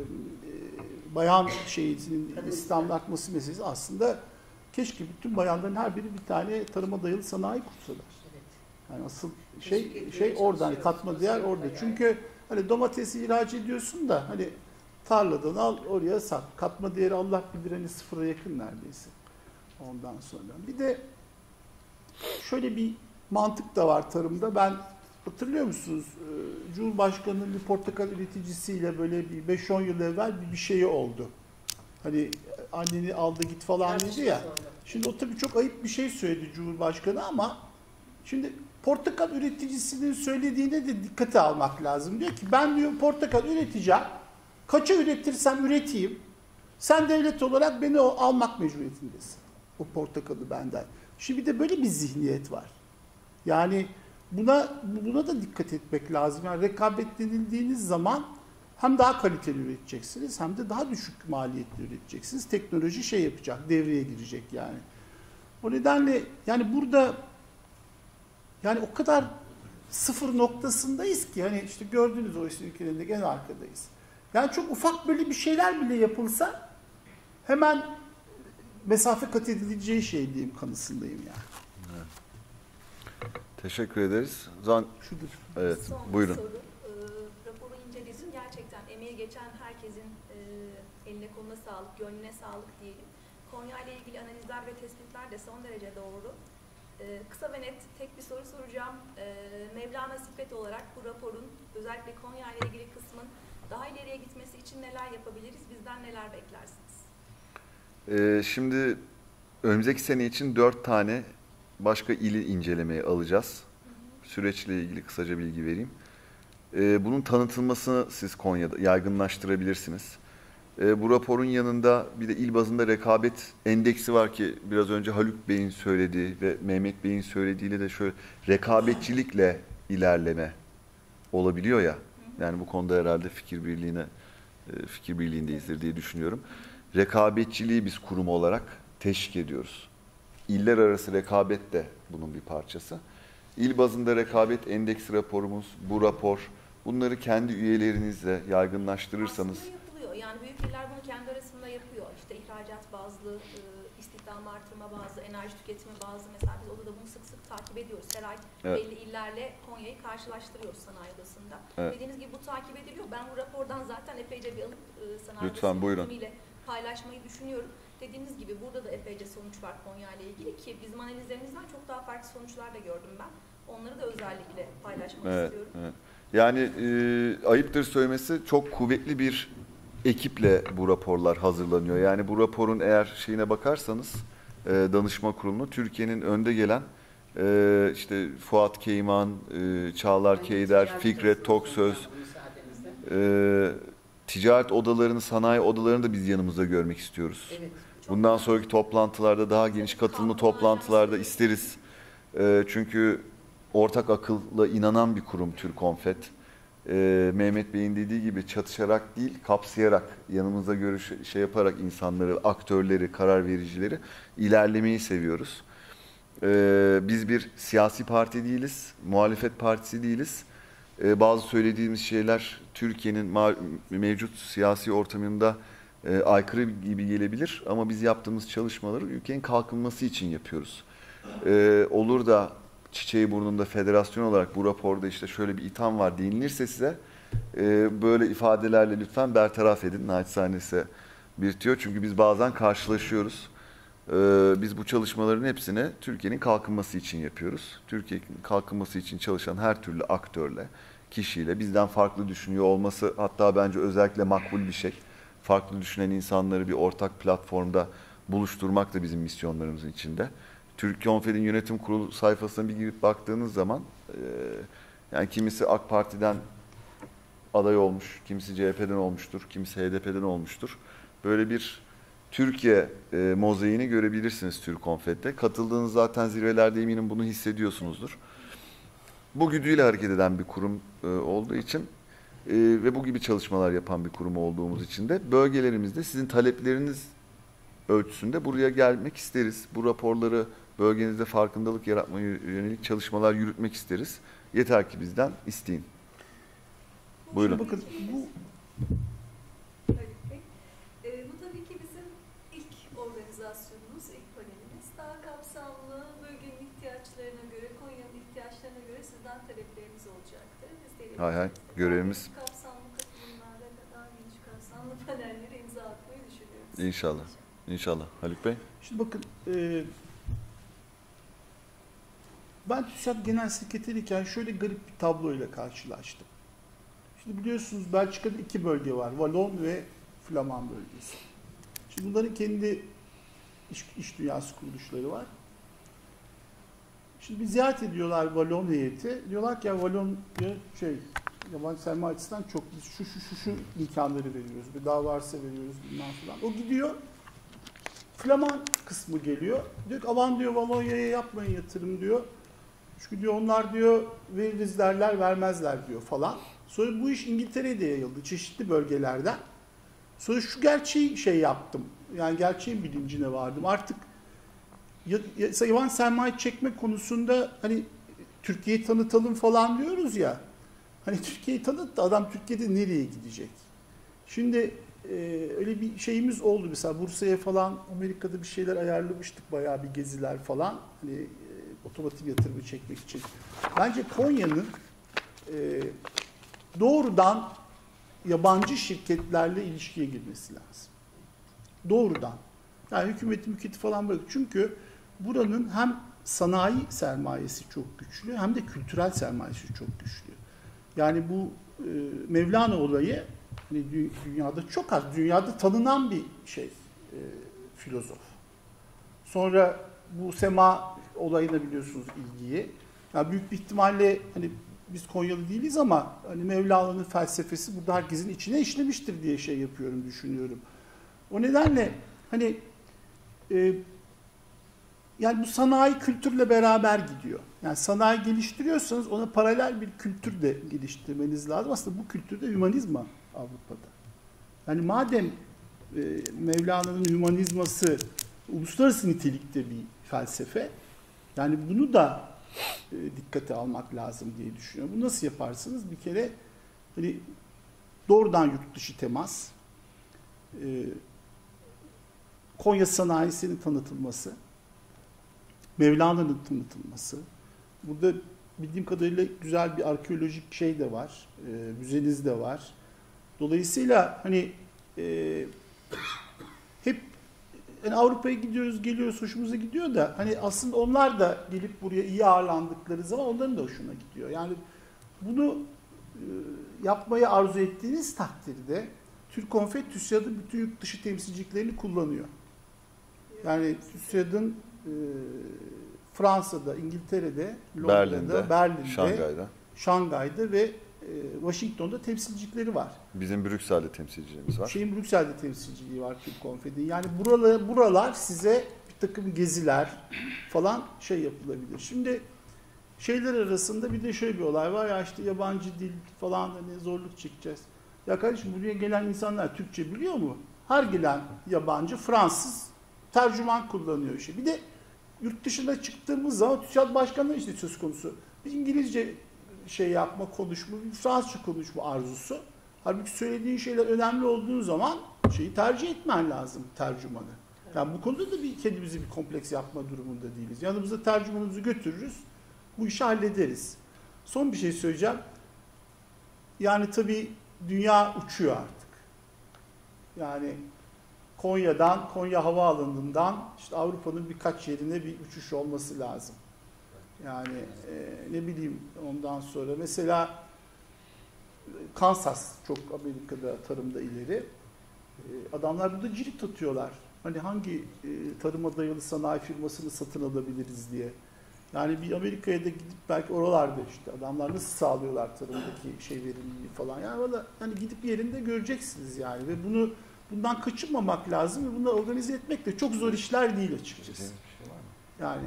bayan istihdamın artması meselesi aslında keşke bütün bayanların her biri bir tane tarıma dayalı sanayi kursalar. Yani asıl orada hani katma değer orada. Çünkü hani domatesi ihraç ediyorsun da hani tarladan al oraya sat. Katma değeri Allah bilir hani sıfıra yakın neredeyse. Ondan sonra. Bir de şöyle bir mantık da var tarımda. Ben hatırlıyor musunuz? Cumhurbaşkanı'nın bir portakal üreticisiyle böyle bir 5-10 yıl evvel bir şeyi oldu. Hani anneni al da git falan dedi ya. Şimdi o tabii çok ayıp bir şey söyledi Cumhurbaşkanı ama şimdi portakal üreticisinin söylediğine de dikkate almak lazım. Diyor ki ben diyor portakal üreteceğim. Kaça üretirsem üreteyim. Sen devlet olarak beni almak mecburiyetindesin. O portakalı benden. Şimdi bir de böyle bir zihniyet var. Yani buna da dikkat etmek lazım. Yani rekabet denildiğiniz zaman hem daha kaliteli üreteceksiniz hem de daha düşük maliyetli üreteceksiniz. Teknoloji yapacak, devreye girecek yani. O nedenle yani burada yani o kadar sıfır noktasındayız ki hani işte gördüğünüz o ülkelerinde gene arkadayız. Yani çok ufak böyle bir şeyler bile yapılsa hemen mesafe kat edileceği diyeyim kanısındayım yani. Evet. Teşekkür ederiz. Şudur. Evet, Son buyurun. Soru. Raporu inceledim. Gerçekten emeği geçen herkesin eline koluna sağlık, gönlüne sağlık diyelim. Konya ile ilgili analizler ve tespitler de son derece doğru. Kısa ve net tek bir soru soracağım. Mevlana Siffet olarak bu raporun özellikle Konya ile ilgili kısmın daha ileriye gitmesi için neler yapabiliriz? Bizden neler beklersiniz? Şimdi önümüzdeki sene için 4 tane başka ili incelemeye alacağız. Süreçle ilgili kısaca bilgi vereyim. Bunun tanıtılmasını siz Konya'da yaygınlaştırabilirsiniz. Bu raporun yanında bir de il bazında rekabet endeksi var ki biraz önce Haluk Bey'in söylediği ve Mehmet Bey'in söylediğiyle de şöyle rekabetçilikle ilerleme olabiliyor ya. Yani bu konuda herhalde fikir birliğindeyizdir diye düşünüyorum. Rekabetçiliği biz kurum olarak teşvik ediyoruz. İller arası rekabet de bunun bir parçası. İl bazında rekabet endeks raporumuz, bu rapor. Bunları kendi üyelerinizle yaygınlaştırırsanız. Aslında yapılıyor. Yani büyük iller bunu kendi arasında yapıyor. İşte ihracat bazlı, istihdam artırma bazlı, enerji tüketimi bazlı. Mesela biz odada bunu sık sık takip ediyoruz. Her ay belli illerle Konya'yı karşılaştırıyoruz sanayi odasında. Evet. Dediğiniz gibi bu takip ediliyor. Ben bu rapordan zaten epeyce bir alıp sanayi Lütfen, odasının ile paylaşmayı düşünüyorum. Dediğiniz gibi burada da epeyce sonuç var Konya ile ilgili ki bizim analizlerimizden çok daha farklı sonuçlar da gördüm ben. Onları da özellikle paylaşmak istiyorum. Evet. Yani ayıptır söylemesi çok kuvvetli bir ekiple bu raporlar hazırlanıyor. Yani bu raporun eğer şeyine bakarsanız danışma kurulunu Türkiye'nin önde gelen işte Fuat Keyman, Çağlar Keyder, Fikret Toksöz, ticaret odalarını, sanayi odalarını da biz yanımızda görmek istiyoruz. Evet, Bundan sonraki toplantılarda daha geniş katılımlı toplantılarda isteriz. Çünkü ortak akılla inanan bir kurum Türkonfet. Mehmet Bey'in dediği gibi çatışarak değil, kapsayarak, yanımızda yaparak insanları, aktörleri, karar vericileri ilerlemeyi seviyoruz. Biz bir siyasi parti değiliz, muhalefet partisi değiliz. Bazı söylediğimiz şeyler Türkiye'nin mevcut siyasi ortamında aykırı gibi gelebilir ama biz yaptığımız çalışmaları ülkenin kalkınması için yapıyoruz. Olur da çiçeği burnunda federasyon olarak bu raporda işte şöyle bir itham var denilirse size böyle ifadelerle lütfen bertaraf edin. Naçizane ise belirtiyor. Çünkü biz bazen karşılaşıyoruz. Biz bu çalışmaların hepsini Türkiye'nin kalkınması için yapıyoruz. Türkiye'nin kalkınması için çalışan her türlü aktörle, kişiyle bizden farklı düşünüyor olması hatta bence özellikle makbul bir şey. Farklı düşünen insanları bir ortak platformda buluşturmak da bizim misyonlarımızın içinde. Türkonfet'in yönetim kurulu sayfasına bir girip baktığınız zaman yani kimisi AK Parti'den aday olmuş, kimisi CHP'den olmuştur, kimisi HDP'den olmuştur. Böyle bir Türkiye mozaiğini görebilirsiniz Türkonfet'te. Katıldığınız zaten zirvelerde eminim bunu hissediyorsunuzdur. Bu güdüyle hareket eden bir kurum olduğu için ve bu gibi çalışmalar yapan bir kurum olduğumuz için de bölgelerimizde sizin talepleriniz ölçüsünde buraya gelmek isteriz. Bu raporları bölgenizde farkındalık yaratmaya yönelik çalışmalar yürütmek isteriz. Yeter ki bizden isteyin. Buyurun. Bakın bu tabii ki bizim ilk organizasyonumuz, ilk panelimiz. Daha kapsamlı, bölgenin ihtiyaçlarına göre, Konya'nın ihtiyaçlarına göre sizden taleplerimiz olacaktır. Biz de Hay hay, görevimiz. Kapsamlı katılımlarda daha geniş kapsamlı panellere imza atmayı düşünüyoruz. İnşallah. İnşallah. Haluk Bey. şimdi bakın ben TÜSİAD Genel Sekreteriyken şöyle garip bir tabloyla karşılaştım. Şimdi biliyorsunuz Belçika'da 2 bölge var. Valon ve Flaman bölgesi. Şimdi bunların kendi iş dünyası kuruluşları var. Şimdi bir ziyaret ediyorlar Valon heyeti. Diyorlar ki ya Valon'ya yabancı sermaye açısından çok biz şu imkanları veriyoruz. Bir daha varsa veriyoruz bilmem falan. O gidiyor. Flaman kısmı geliyor. Diyor ki aman diyor Valonya'ya yapmayın yatırım diyor. Çünkü diyor onlar diyor veririz derler vermezler diyor falan. Sonra bu iş İngiltere'ye de yayıldı çeşitli bölgelerden. Sonra şu gerçeği yaptım. Yani gerçeğin bilincine vardım. Artık yabancı sermaye çekme konusunda hani Türkiye'yi tanıtalım falan diyoruz ya. Hani Türkiye'yi tanıt da adam Türkiye'de nereye gidecek? Şimdi öyle bir şeyimiz oldu mesela Bursa'ya falan Amerika'da bir şeyler ayarlamıştık bayağı bir geziler falan. Hani otomotiv yatırımı çekmek için. Bence Konya'nın doğrudan yabancı şirketlerle ilişkiye girmesi lazım. Doğrudan. Yani hükümeti falan bırak. Çünkü buranın hem sanayi sermayesi çok güçlü hem de kültürel sermayesi çok güçlü. Yani bu Mevlana olayı hani dünyada çok az, dünyada tanınan bir filozof. Sonra bu sema olayına biliyorsunuz ilgiyi. Yani büyük bir ihtimalle hani biz Konyalı değiliz ama hani Mevlana'nın felsefesi burada herkesin içine işlemiştir diye şey yapıyorum, düşünüyorum. O nedenle hani yani bu sanayi kültürle beraber gidiyor. Yani sanayi geliştiriyorsanız ona paralel bir kültür de geliştirmeniz lazım. Aslında bu kültür de hümanizma Avrupa'da. Yani madem Mevlana'nın hümanizması uluslararası nitelikte bir felsefe, yani bunu da dikkate almak lazım diye düşünüyorum. Bunu nasıl yaparsınız? Bir kere hani doğrudan yurt dışı temas, Konya sanayisinin tanıtılması, Mevlana'nın tanıtılması. Burada bildiğim kadarıyla güzel bir arkeolojik şey de var, müzeniz de var. Dolayısıyla hani hep yani Avrupa'ya gidiyoruz, geliyoruz, hoşumuza gidiyor da hani aslında onlar da gelip buraya iyi ağırlandıkları zaman onların da hoşuna gidiyor. Yani bunu yapmayı arzu ettiğiniz takdirde Türk Konfet TÜSİAD'ın bütün yurt dışı temsilciliklerini kullanıyor. Yani TÜSİAD'ın Fransa'da, İngiltere'de, Londra'da, Berlin'de, Şangay'da ve Washington'da temsilcilikleri var. Bizim Brüksel'de temsilciliğimiz var. Brüksel'de temsilciliği var Türk Konfet'in. Yani buralar size bir takım geziler falan şey yapılabilir. Şimdi şeyler arasında bir de şöyle bir olay var ya, işte yabancı dil falan hani zorluk çekeceğiz. Ya kardeşim, buraya gelen insanlar Türkçe biliyor mu? Her gelen yabancı Fransız tercüman kullanıyor işte. Bir de yurt dışına çıktığımız zaman TÜSİAD Başkanı'nın işte söz konusu. Bir İngilizce şey yapma, konuşma, bir Fransızca konuşma arzusu. Halbuki söylediğin şeyler önemli olduğu zaman şeyi tercih etmen lazım, tercümanı. Yani bu konuda da kendimizi bir kompleks yapma durumunda değiliz. Yanımıza tercümanımızı götürürüz, bu işi hallederiz. Son bir şey söyleyeceğim. Yani tabii dünya uçuyor artık. Yani Konya Havaalanı'ndan işte Avrupa'nın birkaç yerine bir uçuş olması lazım. Yani ne bileyim, ondan sonra mesela Kansas çok Amerika'da tarımda ileri. Adamlar burada cirit atıyorlar. Hani hangi tarıma dayalı sanayi firmasını satın alabiliriz diye. Yani bir Amerika'ya da gidip belki oralarda işte adamlar nasıl sağlıyorlar tarımdaki şey verimliliği falan. Yani valla hani gidip yerinde göreceksiniz yani ve bundan kaçınmamak lazım ve bunları organize etmek de çok zor işler değil açıkçası. Yani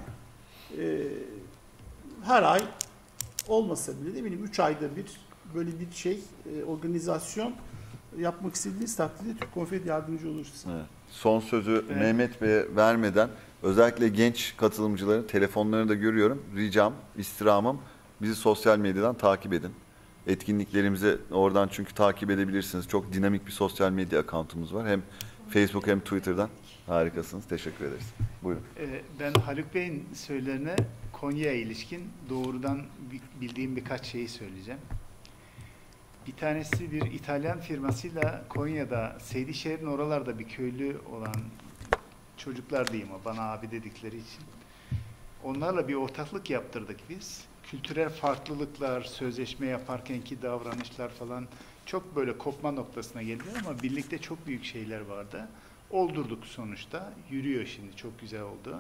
her ay olmasa bile ne bileyim 3 ayda bir böyle bir şey organizasyon yapmak istediğiniz takdirde Türk Konfet yardımcı oluruz. Evet. Son sözü Mehmet Bey'e vermeden özellikle genç katılımcıların telefonlarını da görüyorum. Ricam, istirhamım, bizi sosyal medyadan takip edin. Etkinliklerimizi oradan çünkü takip edebilirsiniz. Çok dinamik bir sosyal medya akauntumuz var. Hem Facebook hem Twitter'dan. Harikasınız. Teşekkür ederiz. Buyurun. Ben Haluk Bey'in söylerine Konya'ya ilişkin doğrudan bildiğim birkaç şeyi söyleyeceğim. Bir tanesi bir İtalyan firmasıyla Konya'da, Seydişehir'in oralarda bir köylü olan çocuklar diyeyim, bana abi dedikleri için. Onlarla bir ortaklık yaptırdık biz. Kültürel farklılıklar, sözleşme yaparkenki davranışlar falan çok böyle kopma noktasına geldiler ama birlikte çok büyük şeyler vardı. Oldurduk sonuçta. Yürüyor şimdi, çok güzel oldu.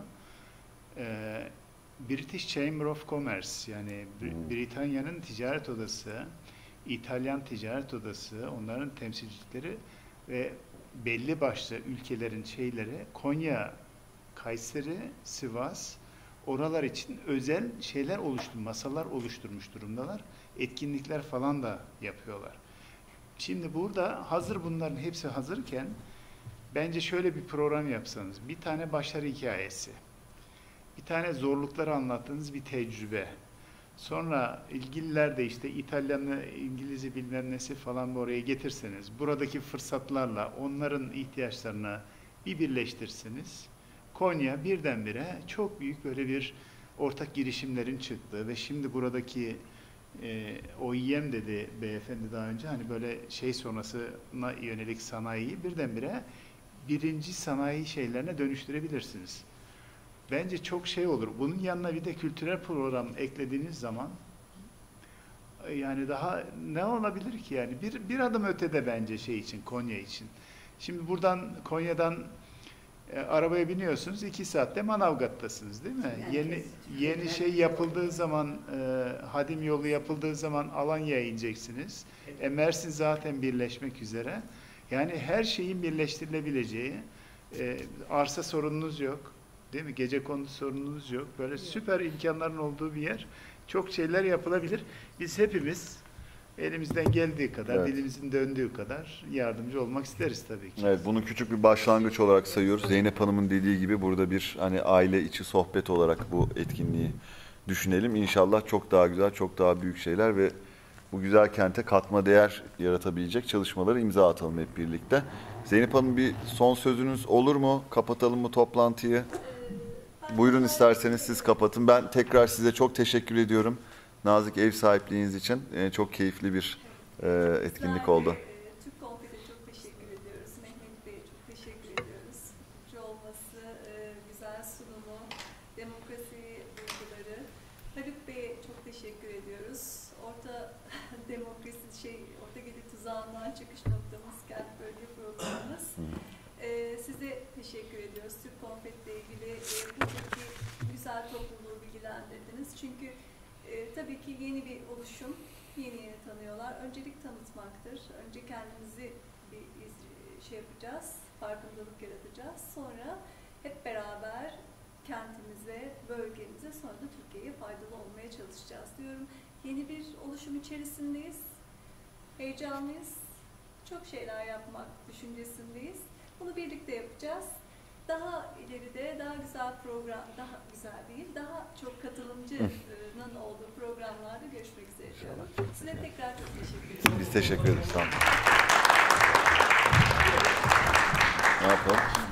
British Chamber of Commerce, yani Britanya'nın ticaret odası, İtalyan ticaret odası, onların temsilcileri ve belli başlı ülkelerin şeyleri, Konya, Kayseri, Sivas, oralar için özel şeyler masalar oluşturmuş durumdalar. Etkinlikler falan da yapıyorlar. Şimdi burada hazır bunların hepsi hazırken bence şöyle bir program yapsanız, bir tane başarı hikayesi, bir tane zorlukları anlattığınız bir tecrübe, sonra ilgililer de işte İtalyanı, İngilizce bilmem nesi falan oraya getirseniz, buradaki fırsatlarla onların ihtiyaçlarını bir birleştirsiniz. Konya birdenbire çok büyük böyle bir ortak girişimlerin çıktığı ve şimdi buradaki OEM dedi beyefendi daha önce, hani böyle şey sonrasına yönelik sanayiyi birdenbire birinci sanayi şeylerine dönüştürebilirsiniz. Bence çok şey olur. Bunun yanına bir de kültürel program eklediğiniz zaman yani daha ne olabilir ki yani bir adım ötede bence şey için, Konya için. Şimdi buradan Konya'dan Arabaya biniyorsunuz, 2 saatte Manavgat'tasınız değil mi? Yeni şey yapıldığı zaman, Hadim yolu yapıldığı zaman Alanya'ya ineceksiniz. Mersin zaten birleşmek üzere. Yani her şeyin birleştirilebileceği, arsa sorununuz yok, değil mi? Gecekondu sorununuz yok. Böyle süper imkanların olduğu bir yer. Çok şeyler yapılabilir. Biz hepimiz elimizden geldiği kadar, dilimizin döndüğü kadar yardımcı olmak isteriz tabii ki. Evet, bunu küçük bir başlangıç olarak sayıyoruz. Zeynep Hanım'ın dediği gibi burada bir hani aile içi sohbet olarak bu etkinliği düşünelim. İnşallah çok daha güzel, çok daha büyük şeyler ve bu güzel kente katma değer yaratabilecek çalışmaları imza atalım hep birlikte. Zeynep Hanım, bir son sözünüz olur mu? Kapatalım mı toplantıyı? Buyurun, isterseniz siz kapatın. Ben tekrar size çok teşekkür ediyorum. Nazik ev sahipliğiniz için çok keyifli bir etkinlik oldu. Türk Konfet'e çok teşekkür ediyoruz. Mehmet Bey'e çok teşekkür ediyoruz. Fikri olması, güzel sunumu, demokrasi duyguları. Haluk Bey'e çok teşekkür ediyoruz. Orta Gedi tuzağından çıkış noktamız, kent bölge programımız. Size teşekkür ediyoruz. Türk Konfet'le ilgili buradaki güzel topluluğu bilgilendirdiniz. Çünkü tabii ki yeni bir oluşum, yeni tanıyorlar. Öncelik tanıtmaktır. Önce kendimizi bir yapacağız, farkındalık yaratacağız. Sonra hep beraber kentimize, bölgemize, sonra da Türkiye'ye faydalı olmaya çalışacağız diyorum. Yeni bir oluşum içerisindeyiz. Heyecanlıyız. Çok şeyler yapmak düşüncesindeyiz. Bunu birlikte yapacağız. Daha ileride daha güzel program, daha güzel değil, daha çok katılımcının olduğu programlarda görüşmek üzere diyorum. Size tekrar çok teşekkür ederim. Biz teşekkür ederiz. Sağ olun. Ne yapalım?